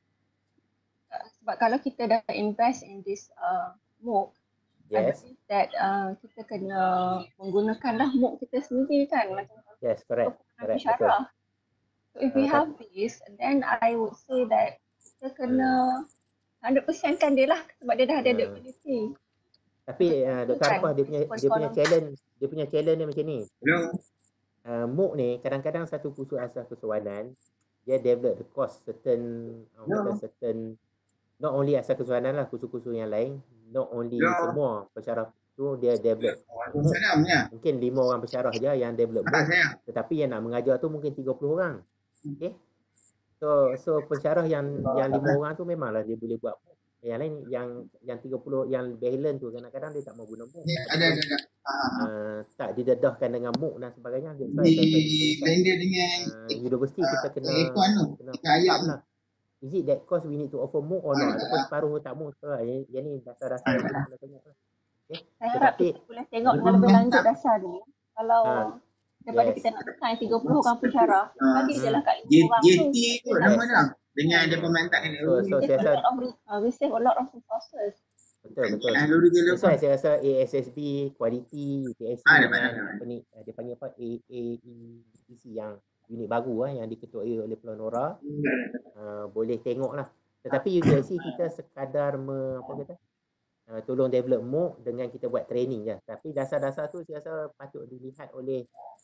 Uh, sebab kalau kita dah invest in this uh, MOOC, Yes. that uh, kita kena menggunakanlah MOOC kita sendiri kan, macam Yes, correct. Correct. Betul. So if we Uh, have this, then I would say that kita kena one hundred percent kan dia lah sebab dia dah ada Hmm. adaptability. Tapi uh, Doktor Arfah dia punya dia punya challenge, dia punya challenge dia macam ni. Hello. Uh, MOOC ni kadang-kadang satu kursus asas keusahawanan dia develop the course certain uh, No. certain not only asas keusahawanan lah, kursus-kursus yang lain, not only No. semua pensyarah tu dia develop. Waalaikumsalam ya. Mungkin lima orang pensyarah je yang develop Ah, MOOC, saya. tetapi yang nak mengajar tu mungkin tiga puluh orang. Okey. So so pensyarah yang yang lima orang tu memanglah dia boleh buat MOOC. Yang lain yang yang tiga puluh yang balance tu kadang-kadang dia tak mau guna MOOC. Ya, ada ada ada. Ah, Uh, tak didedahkan dengan MOOC dan sebagainya. That's why di saya kata, blender dengan uh, universiti kita kena Ekuan tu. kena Tiga ayat faham tu. lah. Is it that course we need to offer MOOC or not? Ataupun separuh tak MOOC ke? Yang, yang ni dasar-dasar yang kita kena tengok lah. Okay. Saya harap Tetapi kita boleh tengok dengan lebih lanjut dasar ni. Kalau Ha, daripada yes. kita nak tekan tiga puluh orang pensyarah, Ah. bagi je lah kat J- lima orang tu. JT tu nama dia. Dengan ada pemantak yang So, so We saya save a rasa lot of, re- uh, we save a lot of resources. betul betul. Ah, dulu dia That's lupa. why saya rasa A S S B, Quality, U T S C Ah, ada dengan banyak. apa ni, eh, dia panggil apa, A A E E C yang unit baru lah, yang diketuai oleh Pulau Nora, uh, boleh tengok lah. Tetapi U T S C kita sekadar me, apa kata, uh, tolong develop MOOC dengan kita buat training je. Tapi dasar-dasar tu saya rasa patut dilihat oleh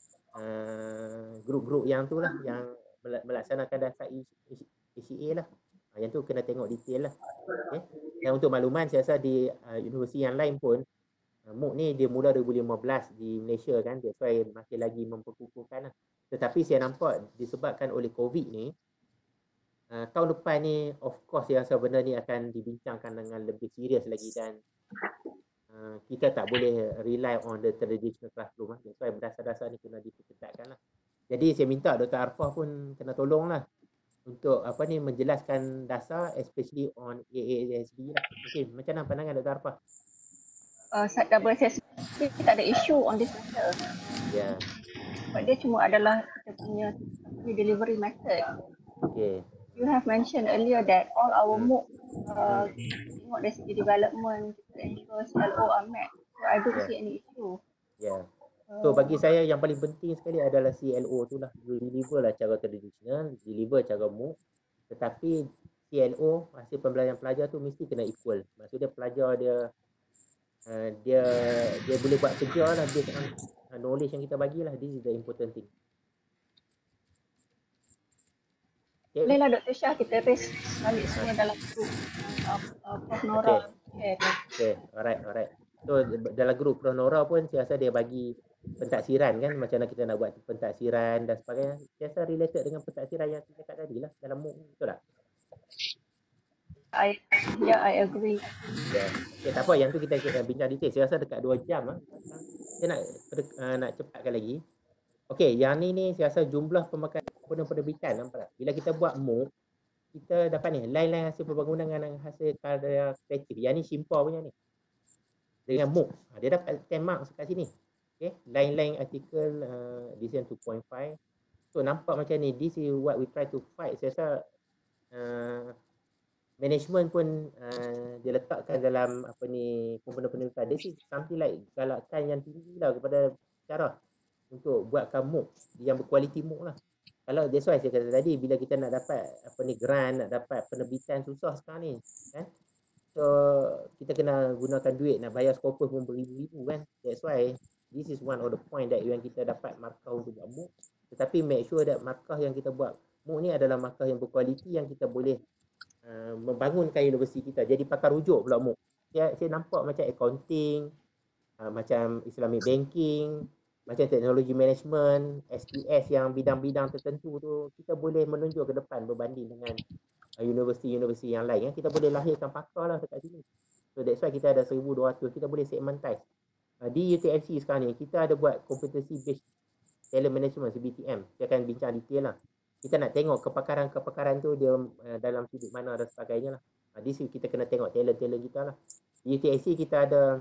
uh, grup-grup yang tu lah, yang mela- melaksanakan dasar A C A lah. Uh, yang tu kena tengok detail lah. Okay. Dan untuk makluman saya rasa di uh, universiti yang lain pun uh, MOOC ni dia mula dua ribu lima belas di Malaysia kan. That's why masih lagi memperkukuhkan lah. Tetapi saya nampak disebabkan oleh COVID ni, Uh, tahun depan ni of course saya rasa benda ni akan dibincangkan dengan lebih serius lagi dan uh, kita tak boleh rely on the traditional classroom lah. That's why dasar-dasar ni kena diperketatkan lah. Jadi saya minta Doktor Arfah pun kena tolong lah untuk apa ni menjelaskan dasar especially on A A S B lah. Okay, macam mana pandangan Doktor Arfah? Uh, W S S B tak ada issue on this matter. Ya, yeah. Sebab dia cuma adalah kita punya delivery method. Okay. You have mentioned earlier that all our MOOC uh, tengok dari segi development, kita ensure C L O are met. So I don't Yeah. see any issue. Ya. Yeah. So bagi saya yang paling penting sekali adalah C L O tu lah. You deliver lah cara tradisional, deliver cara MOOC. Tetapi C L O, hasil pembelajaran pelajar tu mesti kena equal. Maksudnya pelajar dia uh, dia dia boleh buat kerja lah based on uh, knowledge yang kita bagilah. This is the important thing. Okay. Bolehlah Doktor Shah kita raise balik semua dalam group uh, uh, Prof Nora. Okay. Okay, alright, alright. So dalam grup Prof Nora pun saya rasa dia bagi pentaksiran kan, macam mana kita nak buat pentaksiran dan sebagainya. Saya rasa related dengan pentaksiran yang kita cakap tadi lah dalam MOOC, betul tak? I, yeah, I agree. Ya, okay, tak apa, yang tu kita uh, bincang detail. Saya rasa dekat dua jam lah. Saya nak uh, nak cepatkan lagi. Okey, yang ni ni saya rasa jumlah pemakaian komponen penerbitan, nampak tak? Bila kita buat MOOC, kita dapat ni line-line hasil pembangunan dengan hasil karya kreatif. Yang ni Shimpa punya ni. Dengan MOOC. Ha, dia dapat ten marks kat sini. Okey, line-line artikel uh, design two point five. So nampak macam ni, this is what we try to fight. Saya rasa uh, management pun uh, dia letakkan dalam apa ni komponen penerbitan. This is something like galakkan yang tinggi lah kepada cara untuk buatkan MOOC yang berkualiti MOOC lah. Kalau that's why saya kata tadi, bila kita nak dapat apa ni grant, nak dapat penerbitan susah sekarang ni kan. So kita kena gunakan duit, nak bayar skopus pun beribu-ribu kan. That's why this is one of the point that yang kita dapat markah untuk buat MOOC. Tetapi make sure that markah yang kita buat MOOC ni adalah markah yang berkualiti, yang kita boleh uh, membangunkan universiti kita. Jadi pakar rujuk pula MOOC. Saya, saya nampak macam accounting, uh, macam Islamic banking, macam teknologi management, S P S yang bidang-bidang tertentu tu, kita boleh menunjuk ke depan berbanding dengan uh, universiti-universiti yang lain. Kita boleh lahirkan pakar lah dekat sini. So that's why kita ada seribu dua ratus, kita boleh segmentize. Uh, di U T M C sekarang ni, kita ada buat competency based talent management, C B T M. Kita akan bincang detail lah. Kita nak tengok kepakaran-kepakaran tu dia uh, dalam sudut mana dan sebagainya lah. Uh, di sini kita kena tengok talent-talent kita lah. Di U T M C kita ada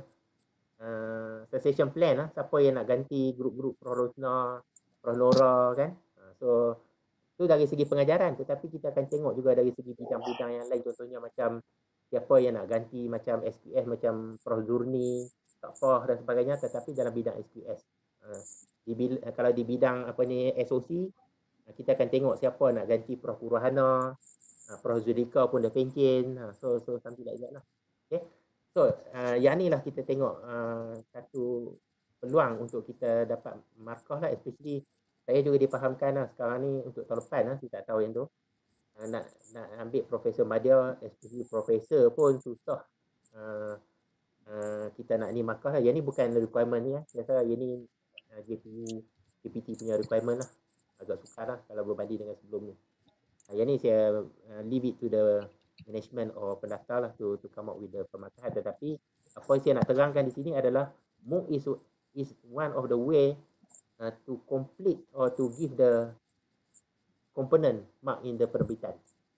Uh, succession plan lah, siapa yang nak ganti grup-grup Prof Rosna, Prof Nora kan. Uh, so tu dari segi pengajaran, tetapi kita akan tengok juga dari segi bidang-bidang yang lain, contohnya macam siapa yang nak ganti macam S P S macam Prof Zurni, Kak Fah dan sebagainya, tetapi dalam bidang S P S. Uh, di, kalau di bidang apa ni S O C, uh, kita akan tengok siapa nak ganti Prof Purahana, uh, Prof Zulika pun dah pencen. Uh, so so something like that lah. Okay. So, uh, yang ni lah kita tengok uh, satu peluang untuk kita dapat markah lah, especially saya juga dipahamkan lah sekarang ni untuk tahun depan lah, saya tak tahu yang tu. Uh, nak nak ambil Profesor Madya, especially Profesor pun susah. Uh, uh, kita nak ni markah lah, yang ni bukan requirement ni lah. Saya rasa yang ni uh, J P U, J P T punya requirement lah. Agak sukar lah kalau berbanding dengan sebelum ni. Uh, yang ni saya uh, leave it to the management or pendaftar lah to, to come up with the pemarkahan. Tetapi apa yang saya nak terangkan di sini adalah MOOC is, is one of the way uh, to complete or to give the component mark in the penerbitan.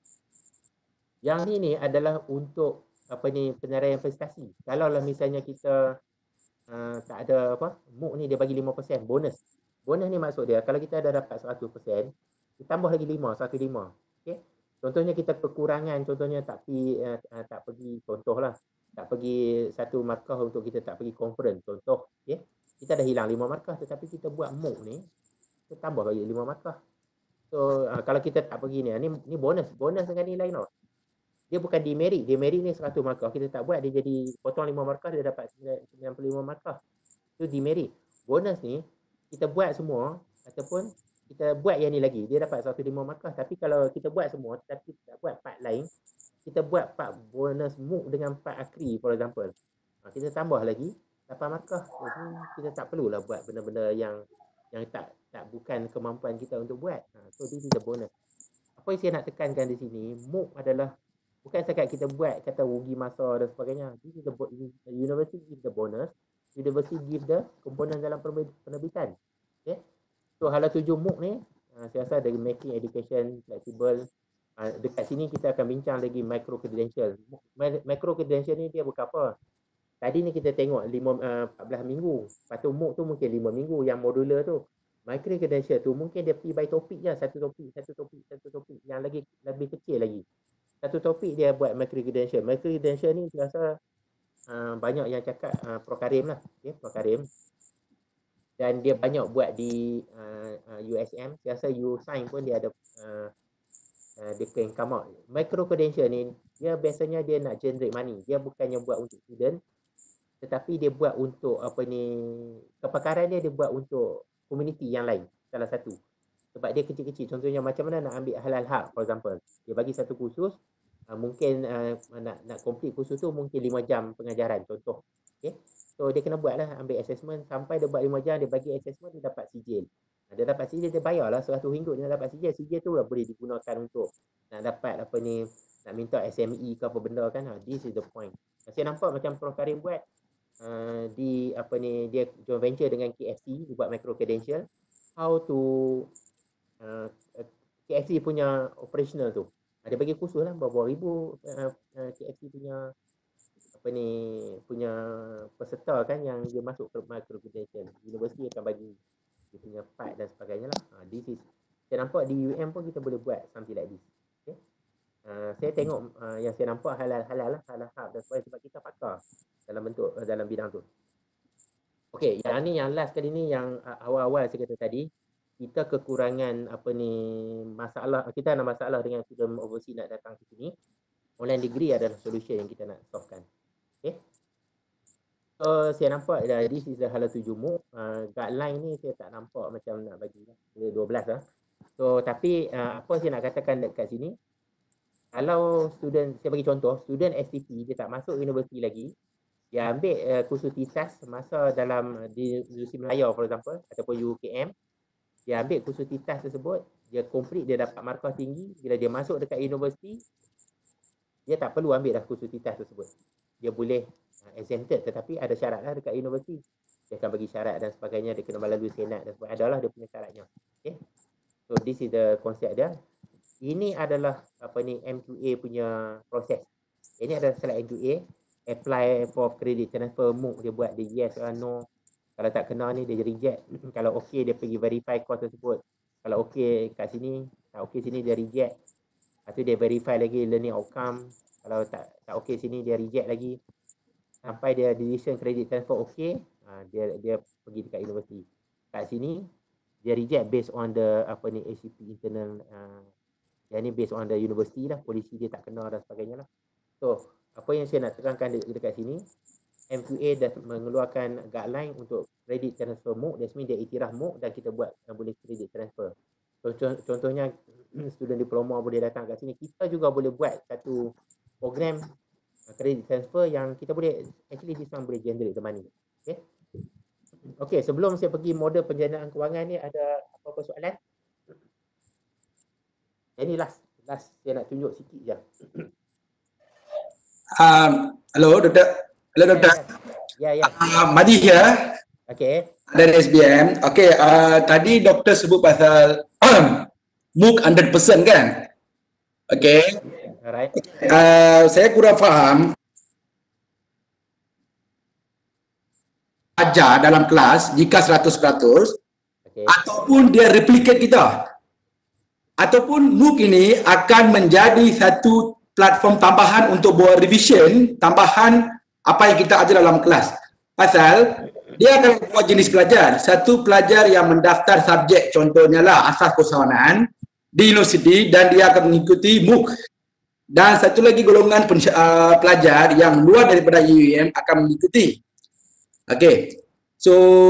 Yang ni ni adalah untuk apa ni penilaian prestasi. Kalau lah misalnya kita uh, tak ada apa, MOOC ni dia bagi lima peratus bonus. Bonus ni maksud dia kalau kita ada dapat seratus peratus, ditambah lagi lima, seratus lima. Okey. Contohnya kita kekurangan, contohnya tak pergi, uh, uh, tak pergi, contoh lah, tak pergi satu markah untuk kita tak pergi conference, contoh, okay? Kita dah hilang lima markah, tetapi kita buat MOOC ni, kita tambah lagi lima markah. So, uh, kalau kita tak pergi ni, ni, ni bonus, bonus dengan nilai no. Dia bukan demerit, demerit ni seratus markah, kita tak buat, dia jadi potong lima markah, dia dapat sembilan puluh lima markah. Itu demerit. Bonus ni, kita buat semua, ataupun kita buat yang ni lagi, dia dapat seratus lima markah. Tapi kalau kita buat semua, tapi kita buat part lain, kita buat part bonus MOOC dengan part akri, for example. Ha, kita tambah lagi lapan markah. Jadi kita tak perlulah buat benda-benda yang yang tak tak bukan kemampuan kita untuk buat. Ha, so this is the bonus. Apa yang saya nak tekankan di sini, MOOC adalah bukan setakat kita buat kata rugi masa dan sebagainya. This is the university give the bonus, university give the komponen dalam penerbitan. Okay. So hala tujuh MOOC ni, uh, saya rasa dari making education flexible. Uh, dekat sini kita akan bincang lagi micro credential. Micro credential ni dia bukan apa. Tadi ni kita tengok lima, uh, empat belas minggu. Lepas tu MOOC tu mungkin lima minggu yang modular tu. Micro credential tu mungkin dia pergi by topik je. Satu topik, satu topik, satu topik. Yang lagi lebih kecil lagi. Satu topik dia buat micro credential. Micro credential ni saya rasa uh, banyak yang cakap uh, Prokarim lah. Okay, Prokarim. Dan dia banyak buat di uh, uh, U S M. Saya rasa U S I N pun dia ada uh, uh, dia can come out. Micro credential ni dia biasanya dia nak generate money. Dia bukannya buat untuk student, tetapi dia buat untuk apa ni, kepakaran dia dia buat untuk community yang lain. Salah satu. Sebab dia kecil-kecil. Contohnya macam mana nak ambil halal haq, for example. Dia bagi satu kursus, uh, mungkin uh, nak nak complete kursus tu mungkin lima jam pengajaran contoh. Okay. So dia kena buat lah, ambil assessment sampai dia buat lima jam, dia bagi assessment, dia dapat sijil. Dia dapat sijil, dia bayar lah seratus ringgit, dia dapat sijil. Sijil tu lah boleh digunakan untuk nak dapat apa ni, nak minta S M E ke apa benda kan. Ha, this is the point. Saya nampak macam Prof Karim buat uh, di apa ni, dia joint venture dengan K F C, dia buat micro credential. How to uh, K F C punya operational tu. Dia bagi kursus lah berapa ribu uh, uh, K F C punya apa ni punya peserta kan yang dia masuk ke micro credential. Universiti akan bagi dia punya part dan sebagainya lah. Ha, this is, saya nampak di U M pun kita boleh buat something like this. Okay. Uh, saya tengok uh, yang saya nampak halal-halal lah, halal-halal dan sebagainya sebab kita pakar dalam bentuk uh, dalam bidang tu. Okey, yang ni yang last kali ni yang uh, awal-awal saya kata tadi, kita kekurangan apa ni masalah, kita ada masalah dengan student overseas nak datang ke sini. Online degree adalah solution yang kita nak solvekan. Okay. So saya nampak dah this is the halal tujuh MOOC. Uh, guideline ni saya tak nampak macam nak bagi lah. dua belas lah. So tapi uh, apa saya nak katakan dekat sini, kalau student, saya bagi contoh, student S T P dia tak masuk universiti lagi, dia ambil uh, kursus TISAS masa dalam di Universiti Melayu for example ataupun U K M, dia ambil kursus TISAS tersebut, dia complete, dia dapat markah tinggi, bila dia masuk dekat universiti, dia tak perlu ambil dah kursus TISAS tersebut. Dia boleh uh, exempted, tetapi ada syarat lah dekat universiti. Dia akan bagi syarat dan sebagainya, dia kena melalui senat dan sebagainya. Adalah dia punya syaratnya. Okay. So this is the concept dia. Ini adalah apa ni M Q A punya proses. Ini adalah slide M Q A. Apply for credit transfer MOOC, dia buat dia yes or no. Kalau tak kena ni dia reject. Kalau okey dia pergi verify course tersebut. Kalau okey kat sini, tak okey sini dia reject. Lepas tu dia verify lagi learning outcome. Kalau tak tak okey sini dia reject lagi. Sampai dia decision credit transfer okey, ha, dia dia pergi dekat universiti. Kat sini dia reject based on the apa ni A C P internal, uh, yang ni based on the university lah, polisi dia tak kena dan sebagainya lah. So apa yang saya nak tekankan dekat sini, M Q A dah mengeluarkan guideline untuk credit transfer MOOC. That means dia iktiraf MOOC dan kita buat uh, boleh credit transfer. Contoh, contohnya student diploma boleh datang kat sini. Kita juga boleh buat satu program uh, credit transfer yang kita boleh, actually this one boleh generate the money. Okay. Okay, sebelum saya pergi model penjanaan kewangan ni, ada apa-apa soalan? Ini last, last saya nak tunjuk sikit je. Um, hello, Doktor. Hello, Doktor. Ya, ya. Uh, Madi here. Okay. Dari S B M. Okay, uh, tadi Doktor sebut pasal MOOC one hundred percent kan? Okay. Alright. Uh, saya kurang faham. Ajar dalam kelas jika seratus peratus, okay, ataupun dia replicate kita, ataupun MOOC ini akan menjadi satu platform tambahan untuk buat revision tambahan apa yang kita ajar dalam kelas. Pasal dia akan buat jenis pelajar, satu pelajar yang mendaftar subjek contohnya lah asas keusahawanan di universiti dan dia akan mengikuti MOOC, dan satu lagi golongan uh, pelajar yang luar daripada U U M akan mengikuti. Okey, so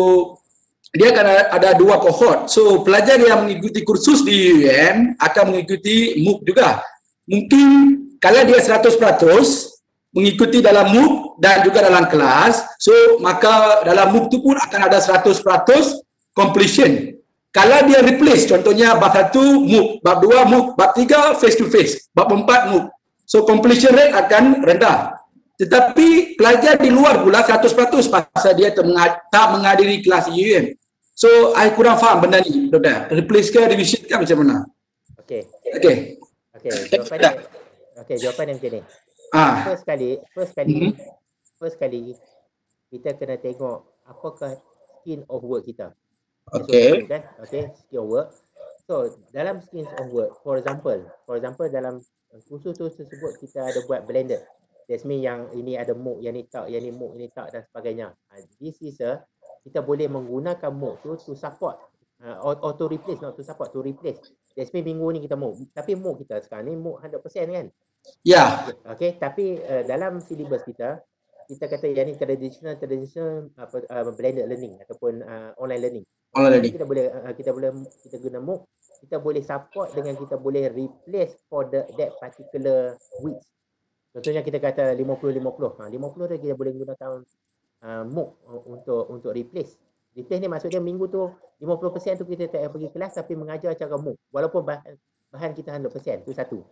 dia akan ada dua cohort. So pelajar yang mengikuti kursus di U U M akan mengikuti MOOC juga. Mungkin kalau dia seratus peratus mengikuti dalam MOOC dan juga dalam kelas, so maka dalam MOOC tu pun akan ada seratus peratus completion. Kalau dia replace, contohnya bab satu MOOC, bab dua MOOC, bab tiga face to face, bab empat MOOC, so completion rate akan rendah. Tetapi pelajar di luar pula seratus peratus pasal dia tak menghadiri kelas U U M. So, I kurang faham benda ni, Doktor. Replace ke, revision ke macam mana? Okey. Okey. Okey, jawapan dia. Okey, jawapan dia macam ni. Ah. First kali, first kali, Mm-hmm. first kali kita kena tengok apakah skin of work kita. Okey. Kan? Okey, skin of work. So, dalam skills of work, for example, for example dalam kursus tu tersebut kita ada buat blended. That means yang ini ada MOOC, yang ni tak, yang ni MOOC, ini tak dan sebagainya. Uh, this is a, kita boleh menggunakan MOOC tu to support, uh, auto replace, not to support, to replace. That means minggu ni kita MOOC, tapi MOOC kita sekarang ni MOOC one hundred percent kan? Ya. Yeah. Okay, tapi uh, dalam syllabus kita, kita kata yang ni traditional, traditional apa, uh, blended learning ataupun uh, online learning. Online learning. Kita boleh, uh, kita boleh, kita guna MOOC, kita boleh support dengan kita boleh replace for the that particular week. Contohnya kita kata lima puluh lima puluh. Ha, lima puluh tu kita boleh gunakan uh, MOOC uh, untuk untuk replace. Replace ni maksudnya minggu tu lima puluh persen tu kita tak pergi kelas tapi mengajar cara MOOC. Walaupun bahan, bahan kita one hundred percent tu satu.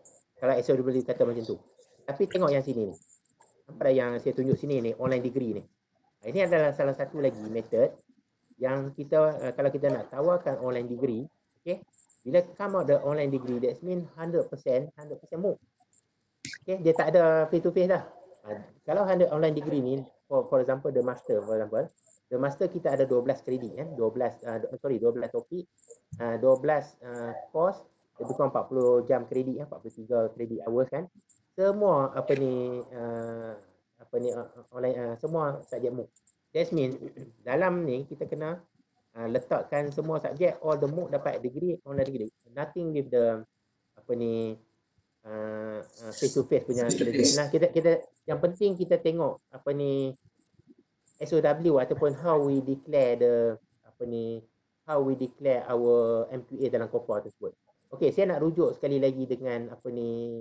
Kalau S O W kata macam tu. Tapi tengok yang sini ni. Nampak yang saya tunjuk sini ni, online degree ni. Ini adalah salah satu lagi method yang kita, uh, kalau kita nak tawarkan online degree, okay, bila come out the online degree, that means one hundred percent, one hundred percent MOOC. Okay, dia tak ada face to face dah. Uh, kalau one hundred online degree ni, for, for example, the master, for example, the master kita ada twelve kredit, kan? twelve, uh, sorry, twelve topik, uh, twelve uh, course, lebih kurang empat puluh jam kredit, ya, empat puluh tiga kredit hours, kan? Semua apa ni uh, apa ni uh, online uh, semua subjek MOOC. That means dalam ni kita kena uh, letakkan semua subjek, all the MOOC dapat degree, online degree. Nothing with the apa ni uh, uh, face to face punya kredit. Nah, kita kita yang penting kita tengok apa ni S O W ataupun how we declare the apa ni how we declare our M Q A dalam cohort tersebut. Okey, saya nak rujuk sekali lagi dengan apa ni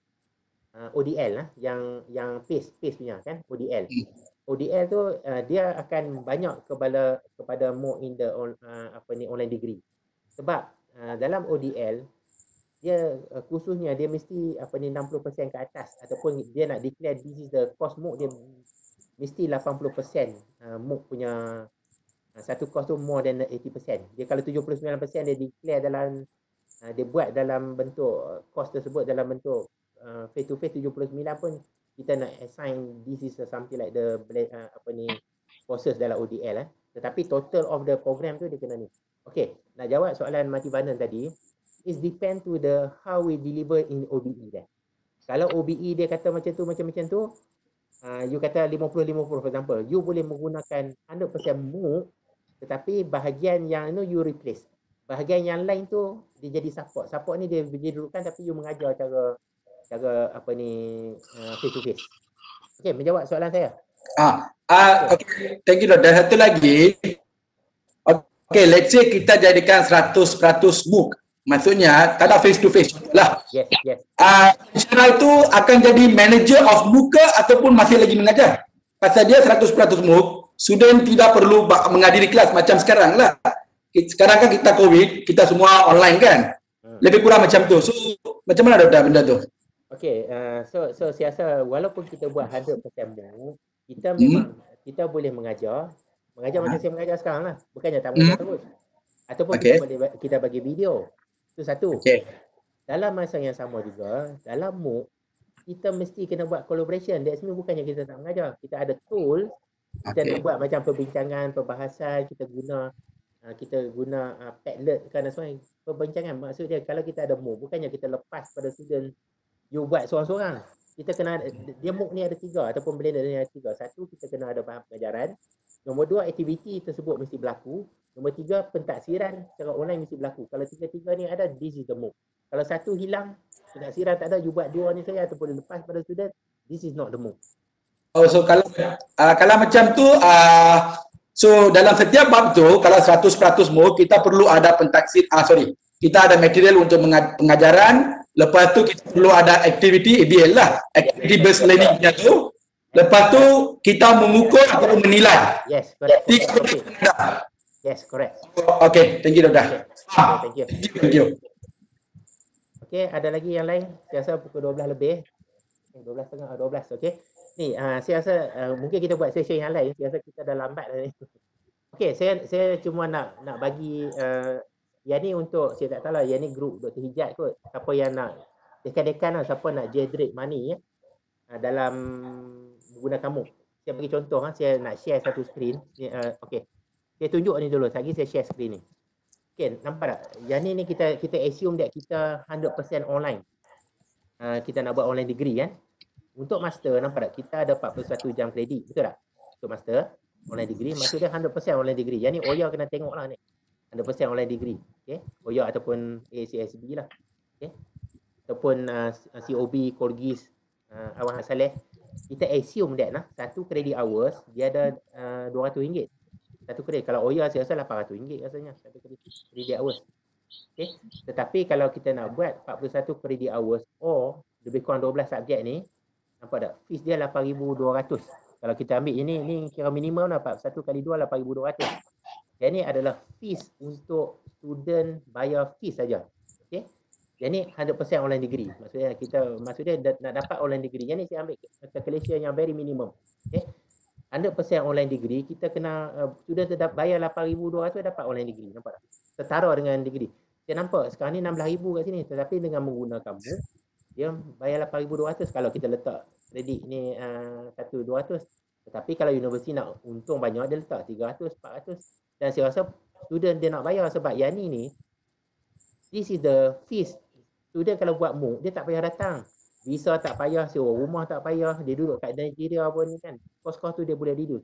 uh, O D L lah, yang yang PACE PACE punya, kan, O D L. O D L tu uh, dia akan banyak kepada kepada more in the on, uh, apa ni online degree. Sebab uh, dalam O D L dia uh, khususnya dia mesti apa ni enam puluh peratus ke atas, ataupun dia nak declare this is the course MOOC, dia mesti lapan puluh peratus uh, MOOC punya uh, satu course tu more than eighty percent. Dia kalau tujuh puluh sembilan peratus dia declare dalam uh, dia buat dalam bentuk course tersebut dalam bentuk uh, face to face tujuh puluh sembilan pun kita nak assign this is something like the uh, apa ni courses dalam O D L, eh. Tetapi total of the program tu dia kena ni. Okey, nak jawab soalan Mati Banan tadi, is depend to the how we deliver in O B E dah. Kalau O B E dia kata macam tu macam-macam tu, uh, you kata lima puluh lima puluh for example, you boleh menggunakan one hundred percent MOOC, tetapi bahagian yang you know, you replace. Bahagian yang lain tu dia jadi support. Support ni dia didudukan tapi you mengajar cara cara apa ni uh, face to face. Okey, menjawab soalan saya. Ah, ah okey, thank you doktor. Satu lagi. Okey, let's say kita jadikan seratus peratus MOOC. Maksudnya tak ada face to face lah. Yes, yes. Ah, cara itu akan jadi manager of MOOC ke ataupun masih lagi mengajar? Pasal dia seratus peratus MOOC, student tidak perlu menghadiri kelas macam sekarang lah. Sekarang kan kita COVID, kita semua online kan. Lebih kurang macam tu. So, macam mana doktor benda tu? Okey, uh, so so saya rasa walaupun kita buat one hundred percent MOOC, kita memang hmm. kita boleh mengajar, mengajar macam saya mengajar sekarang lah. Bukannya tak mengajar hmm. terus. Ataupun okay. kita boleh kita bagi video. Itu satu. Okay. Dalam masa yang sama juga, dalam MOOC kita mesti kena buat collaboration. That's mean bukannya kita tak mengajar. Kita ada tool, kita okay. nak buat macam perbincangan, perbahasan, kita guna uh, kita guna uh, Padlet kan semua perbincangan. Maksudnya kalau kita ada MOOC, bukannya kita lepas pada student you buat seorang-seorang. Kita kena ada, dia MOOC ni ada tiga ataupun blended ni ada tiga. Satu, kita kena ada bahan pengajaran. Nombor dua, aktiviti tersebut mesti berlaku. Nombor tiga, pentaksiran secara online mesti berlaku. Kalau tiga-tiga ni ada, this is the MOOC. Kalau satu hilang, pentaksiran tak ada, you buat dua ni saja ataupun lepas pada student, this is not the MOOC. Oh, so kalau uh, kalau macam tu, uh, so dalam setiap bab tu, kalau seratus peratus MOOC, kita perlu ada pentaksir, ah sorry, kita ada material untuk pengajaran. Lepas tu kita perlu ada aktiviti A B L lah, activity based learning nya tu. Lepas tu kita mengukur atau menilai. Yes, correct. Okay. Yes, correct. Okay, thank you doktor. Okay, thank you. Thank you. Okay, ada lagi yang lain? Saya rasa pukul dua belas lebih. dua belas tiga puluh, dua belas, okay. Ni, uh, saya rasa uh, mungkin kita buat session yang lain. Saya rasa kita dah lambat dah ni. Okay, saya saya cuma nak nak bagi uh, yang ni untuk, saya tak tahu lah, yang ni grup Doktor Hijat kot. Siapa yang nak, dekan-dekan lah, siapa nak generate money ya, dalam menggunakan MOOC. Saya bagi contoh, ha, saya nak share satu screen. Uh, okay, saya tunjuk ni dulu, lagi saya share screen ni. Okay, nampak tak? Yang ni, ni kita kita assume that kita one hundred percent online. Uh, kita nak buat online degree kan. Untuk master, nampak tak? Kita ada empat puluh satu jam kredit, betul tak? Untuk master, online degree, maksudnya one hundred percent online degree. Yang ni Oya kena tengok lah ni. one hundred percent online degree, okay? Oya ataupun A C S B lah, okay? Ataupun uh, C O B, Korgis, uh, Awang Saleh. Kita assume that lah, satu credit hours dia ada uh, dua ratus ringgit. Satu credit. Kalau Oya saya rasa lapan ratus ringgit rasanya satu credit, credit hours. Okay? Tetapi kalau kita nak buat empat puluh satu credit hours or lebih kurang dua belas subjek ni, nampak tak? Fees dia lapan ribu dua ratus. Kalau kita ambil ini, ni kira minimum lah, empat puluh satu kali dua, lapan ribu dua ratus. Yang ni adalah fees untuk student bayar fees saja. Okay? Yang ni one hundred percent online degree. Maksudnya kita maksudnya nak dapat online degree. Yang ni saya ambil calculation yang very minimum. Okay. one hundred percent online degree, kita kena uh, student tetap bayar lapan ribu dua ratus dapat online degree. Nampak tak? Setara dengan degree. Saya nampak sekarang ni enam belas ribu kat sini, tetapi dengan menggunakan MOOC dia bayar lapan ribu dua ratus kalau kita letak kredit ni uh, satu dua ratus. Tetapi kalau universiti nak untung banyak, dia letak tiga ratus, empat ratus. Dan saya rasa student dia nak bayar sebab yang ni ni this is the fees. Student kalau buat MOOC, dia tak payah datang. Visa tak payah, sewa rumah tak payah, dia duduk kat Nigeria pun ni kan. Kos-kos tu dia boleh reduce.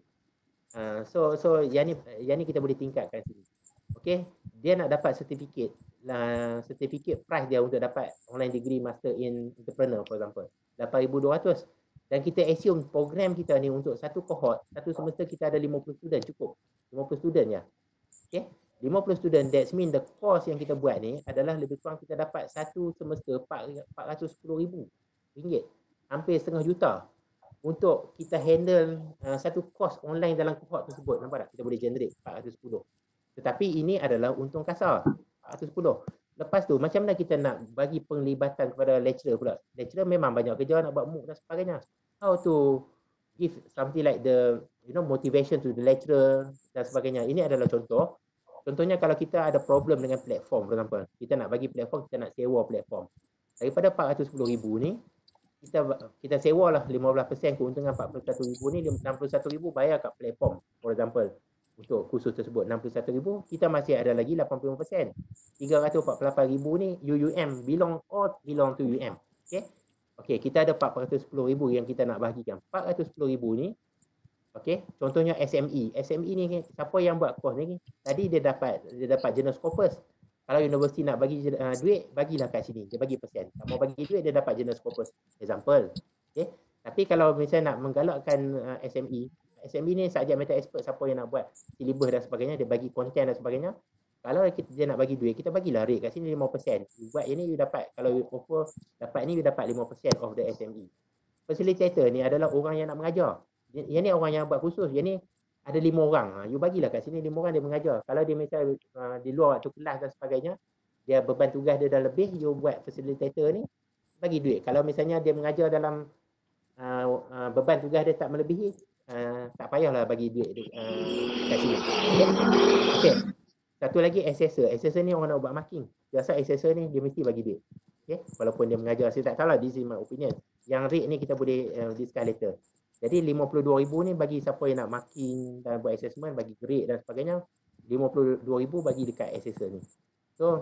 Uh, so so yang ni yang ni kita boleh tingkatkan sini. Okey, dia nak dapat sertifikat. Lah sertifikat price dia untuk dapat online degree master in entrepreneur for example. lapan ribu dua ratus. Dan kita assume program kita ni untuk satu cohort, satu semester kita ada lima puluh student cukup. lima puluh student ya. Okey. lima puluh student, that mean the course yang kita buat ni adalah lebih kurang kita dapat satu semester empat ratus sepuluh ribu ringgit. Hampir setengah juta untuk kita handle uh, satu course online dalam cohort tersebut. Nampak tak? Kita boleh generate empat ratus sepuluh. Tetapi ini adalah untung kasar, empat ratus sepuluh. Lepas tu macam mana kita nak bagi penglibatan kepada lecturer pula? Lecturer memang banyak kerja nak buat MOOC dan sebagainya. How to give something like the you know motivation to the lecturer dan sebagainya. Ini adalah contoh. Contohnya kalau kita ada problem dengan platform, for example, kita nak bagi platform, kita nak sewa platform. Daripada empat ratus sepuluh ribu ni, kita kita sewa lah lima belas peratus keuntungan empat puluh satu ribu ni, enam puluh satu ribu bayar kat platform, for example. Untuk kursus tersebut enam puluh satu ribu, kita masih ada lagi lapan puluh lima peratus. tiga ratus empat puluh lapan ribu ni U U M, belong all belong to U M. Okey. Okey, kita ada empat ratus sepuluh ribu yang kita nak bahagikan. empat ratus sepuluh ribu ni okey, contohnya S M E. S M E ni siapa yang buat course ni? Tadi dia dapat dia dapat Journal Scopus. Kalau universiti nak bagi uh, duit, bagilah kat sini. Dia bagi persen. Tak mau bagi duit, dia dapat Journal Scopus. Example. Okey. Tapi kalau misalnya nak menggalakkan uh, S M E, S M E ni subject matter expert, siapa yang nak buat syllabus dan sebagainya, dia bagi konten dan sebagainya. Kalau kita, dia nak bagi duit, kita bagilah rate kat sini lima peratus. You buat yang ni, you dapat. Kalau you offer dapat ni, you dapat lima peratus of the S M E. Facilitator ni adalah orang yang nak mengajar. Yang ni orang yang buat khusus. Yang ni ada lima orang. You bagilah kat sini lima orang dia mengajar. Kalau dia misal uh, di luar waktu kelas dan sebagainya, dia beban tugas dia dah lebih, you buat facilitator ni, bagi duit. Kalau misalnya dia mengajar dalam uh, uh, beban tugas dia tak melebihi, uh, tak payahlah bagi duit uh, kat sini. Okay. Okay. Satu lagi assessor. Assessor ni orang nak buat marking. Biasa assessor ni dia mesti bagi duit. Okay. Walaupun dia mengajar, saya tak tahu lah, this is my opinion. Yang rate ni kita boleh uh, discuss later. Jadi lima puluh dua ribu ni bagi siapa yang nak marking dan buat assessment, bagi grade dan sebagainya. lima puluh dua ribu bagi dekat assessor ni. So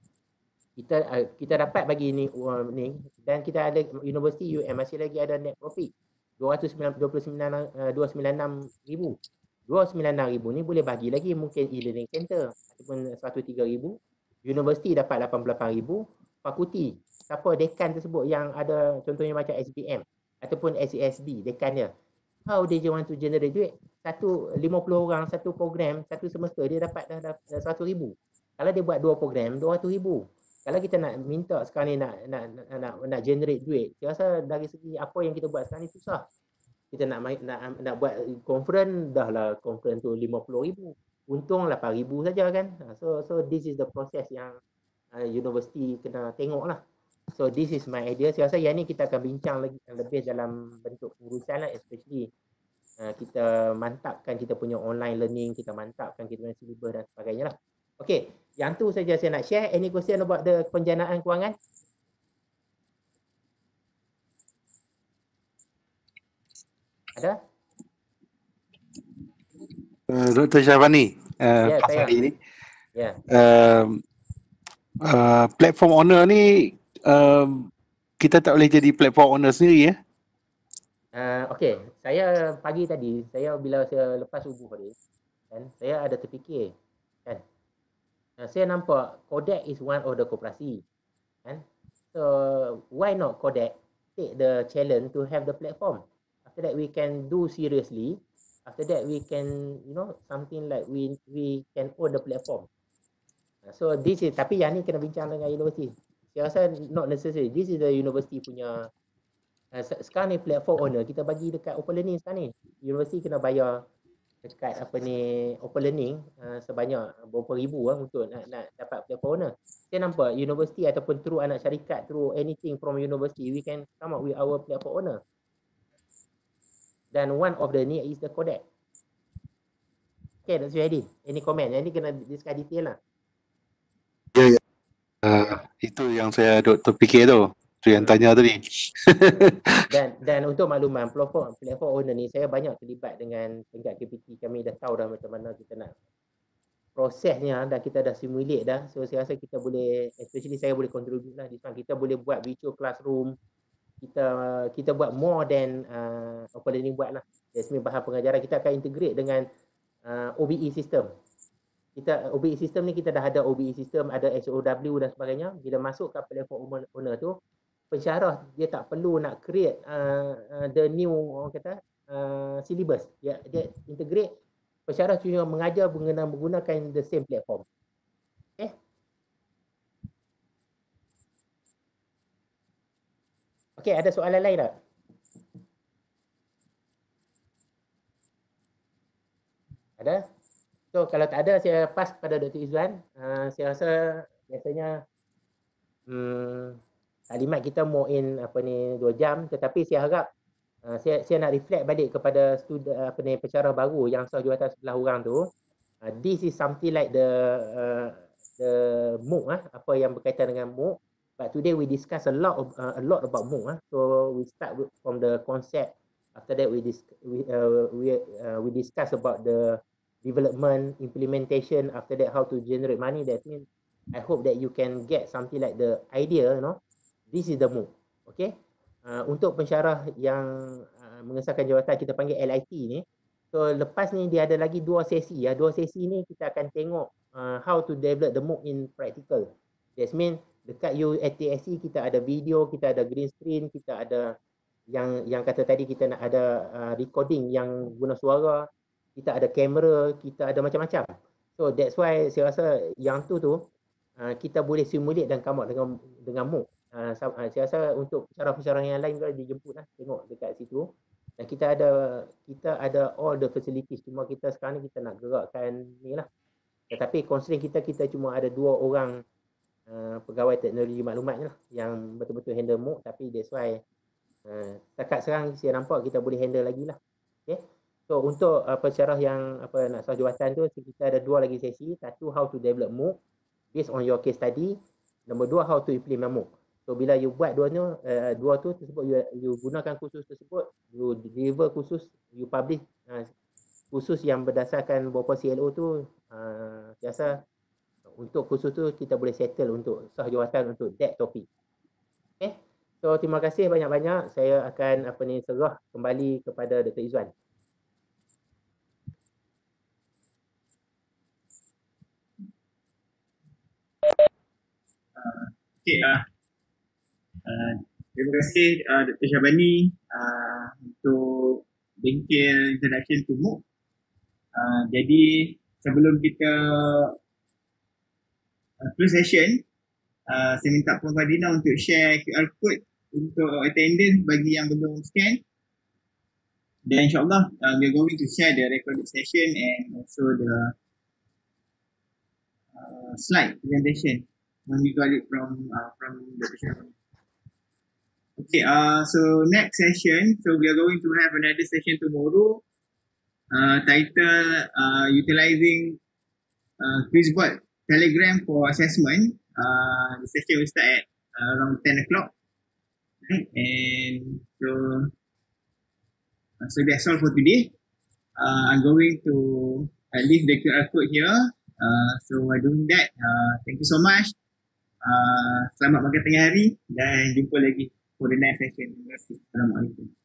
kita uh, kita dapat bagi ni uh, ni dan kita ada universiti U M masih lagi ada net profit dua ratus sembilan puluh sembilan uh, dua ratus sembilan puluh enam ribu. dua ratus sembilan puluh enam ribu ni boleh bagi lagi mungkin e-learning center ataupun seratus tiga ribu. Universiti dapat lapan puluh lapan ribu. Fakulti, siapa dekan tersebut yang ada contohnya macam S B M ataupun S A S D dekan dia, how they want to generate duit? Satu lima puluh orang satu program satu semester dia dapat dah, dah, dah seratus ribu. Kalau dia buat dua program dua ratus ribu. Kalau kita nak minta sekarang ni nak nak nak nak, nak generate duit, saya rasa dari segi apa yang kita buat sekarang ni susah. Kita nak nak nak buat conference dah lah, conference tu lima puluh ribu. Untung lapan ribu saja kan. So so this is the process yang uh, universiti kena tengok lah. So this is my idea. Saya rasa yang ni kita akan bincang lagi lebih dalam bentuk urusan lah, especially uh, kita mantapkan kita punya online learning, kita mantapkan kita punya syllabus dan sebagainya lah. Okay, yang tu saja saya nak share. Any question about the penjanaan kewangan? Ada? Uh, Doktor Syafani, uh, Ya, pasal saya. ini, Ya. uh, uh, platform owner ni um, kita tak boleh jadi platform owner sendiri ya? Uh, okay, saya pagi tadi, saya bila saya lepas subuh tadi, kan, saya ada terfikir, kan, uh, saya nampak Kodak is one of the koperasi, kan, so why not Kodak take the challenge to have the platform? After that we can do seriously. After that we can, you know, something like we we can own the platform. Uh, so this is, tapi yang ni kena bincang dengan universiti. Saya rasa not necessary. This is the university punya. Uh, sekarang ni platform owner kita bagi dekat open learning sekarang ni. Universiti kena bayar dekat apa ni open learning uh, sebanyak berapa ribu lah untuk nak, nak dapat platform owner. Saya nampak universiti ataupun through anak syarikat, through anything from university, we can come up with our platform owner. Dan one of the ni is the codec. Okay, that's ready. Any comment? Yang ni kena discuss detail lah. Ya, ya. Uh, itu yang saya duk terfikir tu. Tu yang tanya tadi. dan dan untuk makluman, platform platform owner ni saya banyak terlibat dengan tingkat K P T. Kami dah tahu dah macam mana kita nak prosesnya, dah kita dah simulate dah. So saya rasa kita boleh, especially saya boleh contribute lah di sana. Kita boleh buat virtual classroom. Kita kita buat more than uh, open learning buat lah. Jasmine bahan pengajaran kita akan integrate dengan uh, O B E system. Kita O B E system ni kita dah ada O B E system, ada S O W dan sebagainya. Bila masuk ke platform owner tu, pensyarah dia tak perlu nak create uh, uh, the new orang kata uh, syllabus. Dia dia integrate, pensyarah cuma mengajar menggunakan menggunakan the same platform. Okay. Okay, ada soalan lain tak? Ada? So kalau tak ada, saya pass kepada Doktor Izzuan. Uh, saya rasa biasanya hmm, taklimat kita more in apa ni dua jam, tetapi saya harap uh, saya saya nak reflect balik kepada student apa ni pensyarah baru yang sah jawatan sebelah orang tu. Uh, this is something like the uh, the MOOC ah, apa yang berkaitan dengan MOOC. But today we discuss a lot of uh, a lot about MOOC ah. So we start with, from the concept. After that we dis we uh, we uh, we discuss about the development, implementation. After that how to generate money. That means I hope that you can get something like the idea, you know. This is the MOOC. Okay. Uh, untuk pensyarah yang uh, mengesahkan jawatan, kita panggil L I T ni. So lepas ni dia ada lagi dua sesi ya. Dua sesi ni kita akan tengok uh, how to develop the MOOC in practical. That means dekat U A T S C kita ada video, kita ada green screen, kita ada yang yang kata tadi kita nak ada uh, recording yang guna suara, kita ada kamera, kita ada macam-macam. So that's why saya rasa yang tu tu uh, kita boleh simulate dan come out dengan dengan MOOC. Uh, saya rasa untuk pensyarah-pensyarah yang lain juga dijemput lah, tengok dekat situ. Dan kita ada kita ada all the facilities. Cuma kita sekarang ni kita nak gerakkan ni lah. Tetapi constraint kita, kita cuma ada dua orang uh, pegawai teknologi maklumat lah yang betul-betul handle MOOC. Tapi that's why uh, setakat sekarang saya nampak kita boleh handle lagi lah. Okay. So untuk uh, pensyarah yang apa nak sah jawatan tu, kita ada dua lagi sesi. Satu, how to develop MOOC based on your case study. Nombor dua, how to implement MOOC. So bila you buat dua tu, uh, dua tu tersebut, you, you gunakan kursus tersebut, you deliver kursus, you publish uh, kursus yang berdasarkan berapa C L O tu, uh, biasa untuk kursus tu kita boleh settle untuk sah jawatan untuk that topik. Okay. So terima kasih banyak-banyak. Saya akan apa ni serah kembali kepada Doktor Izzuan. Uh, okay, uh. Uh, terima kasih uh, Doktor Syahbani uh, untuk bengkel introduction to MOOC. Uh, jadi sebelum kita uh, close session, uh, saya minta Puan Fadina untuk share Q R code untuk attendance bagi yang belum scan. Dan insyaAllah uh, we are going to share the recorded session and also the uh, slide presentation when we got it from uh, from Doktor Syahbani. Okay, uh, so next session, so we are going to have another session tomorrow, uh, titled uh, Utilizing uh, Quizbot Telegram for Assessment. Uh, the session will start at uh, around ten o'clock. Right? And so, uh, so that's all for today. Uh, I'm going to uh, leave the Q R code here. Uh, so by doing that, uh, thank you so much. Uh, selamat makan tengah hari dan jumpa lagi for the next session. Terima kasih. Assalamualaikum.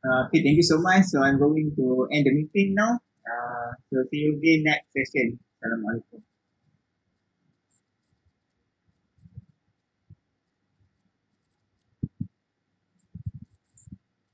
Uh, okay, thank you so much. So I'm going to end the meeting now. Uh, so see you again next session. Assalamualaikum.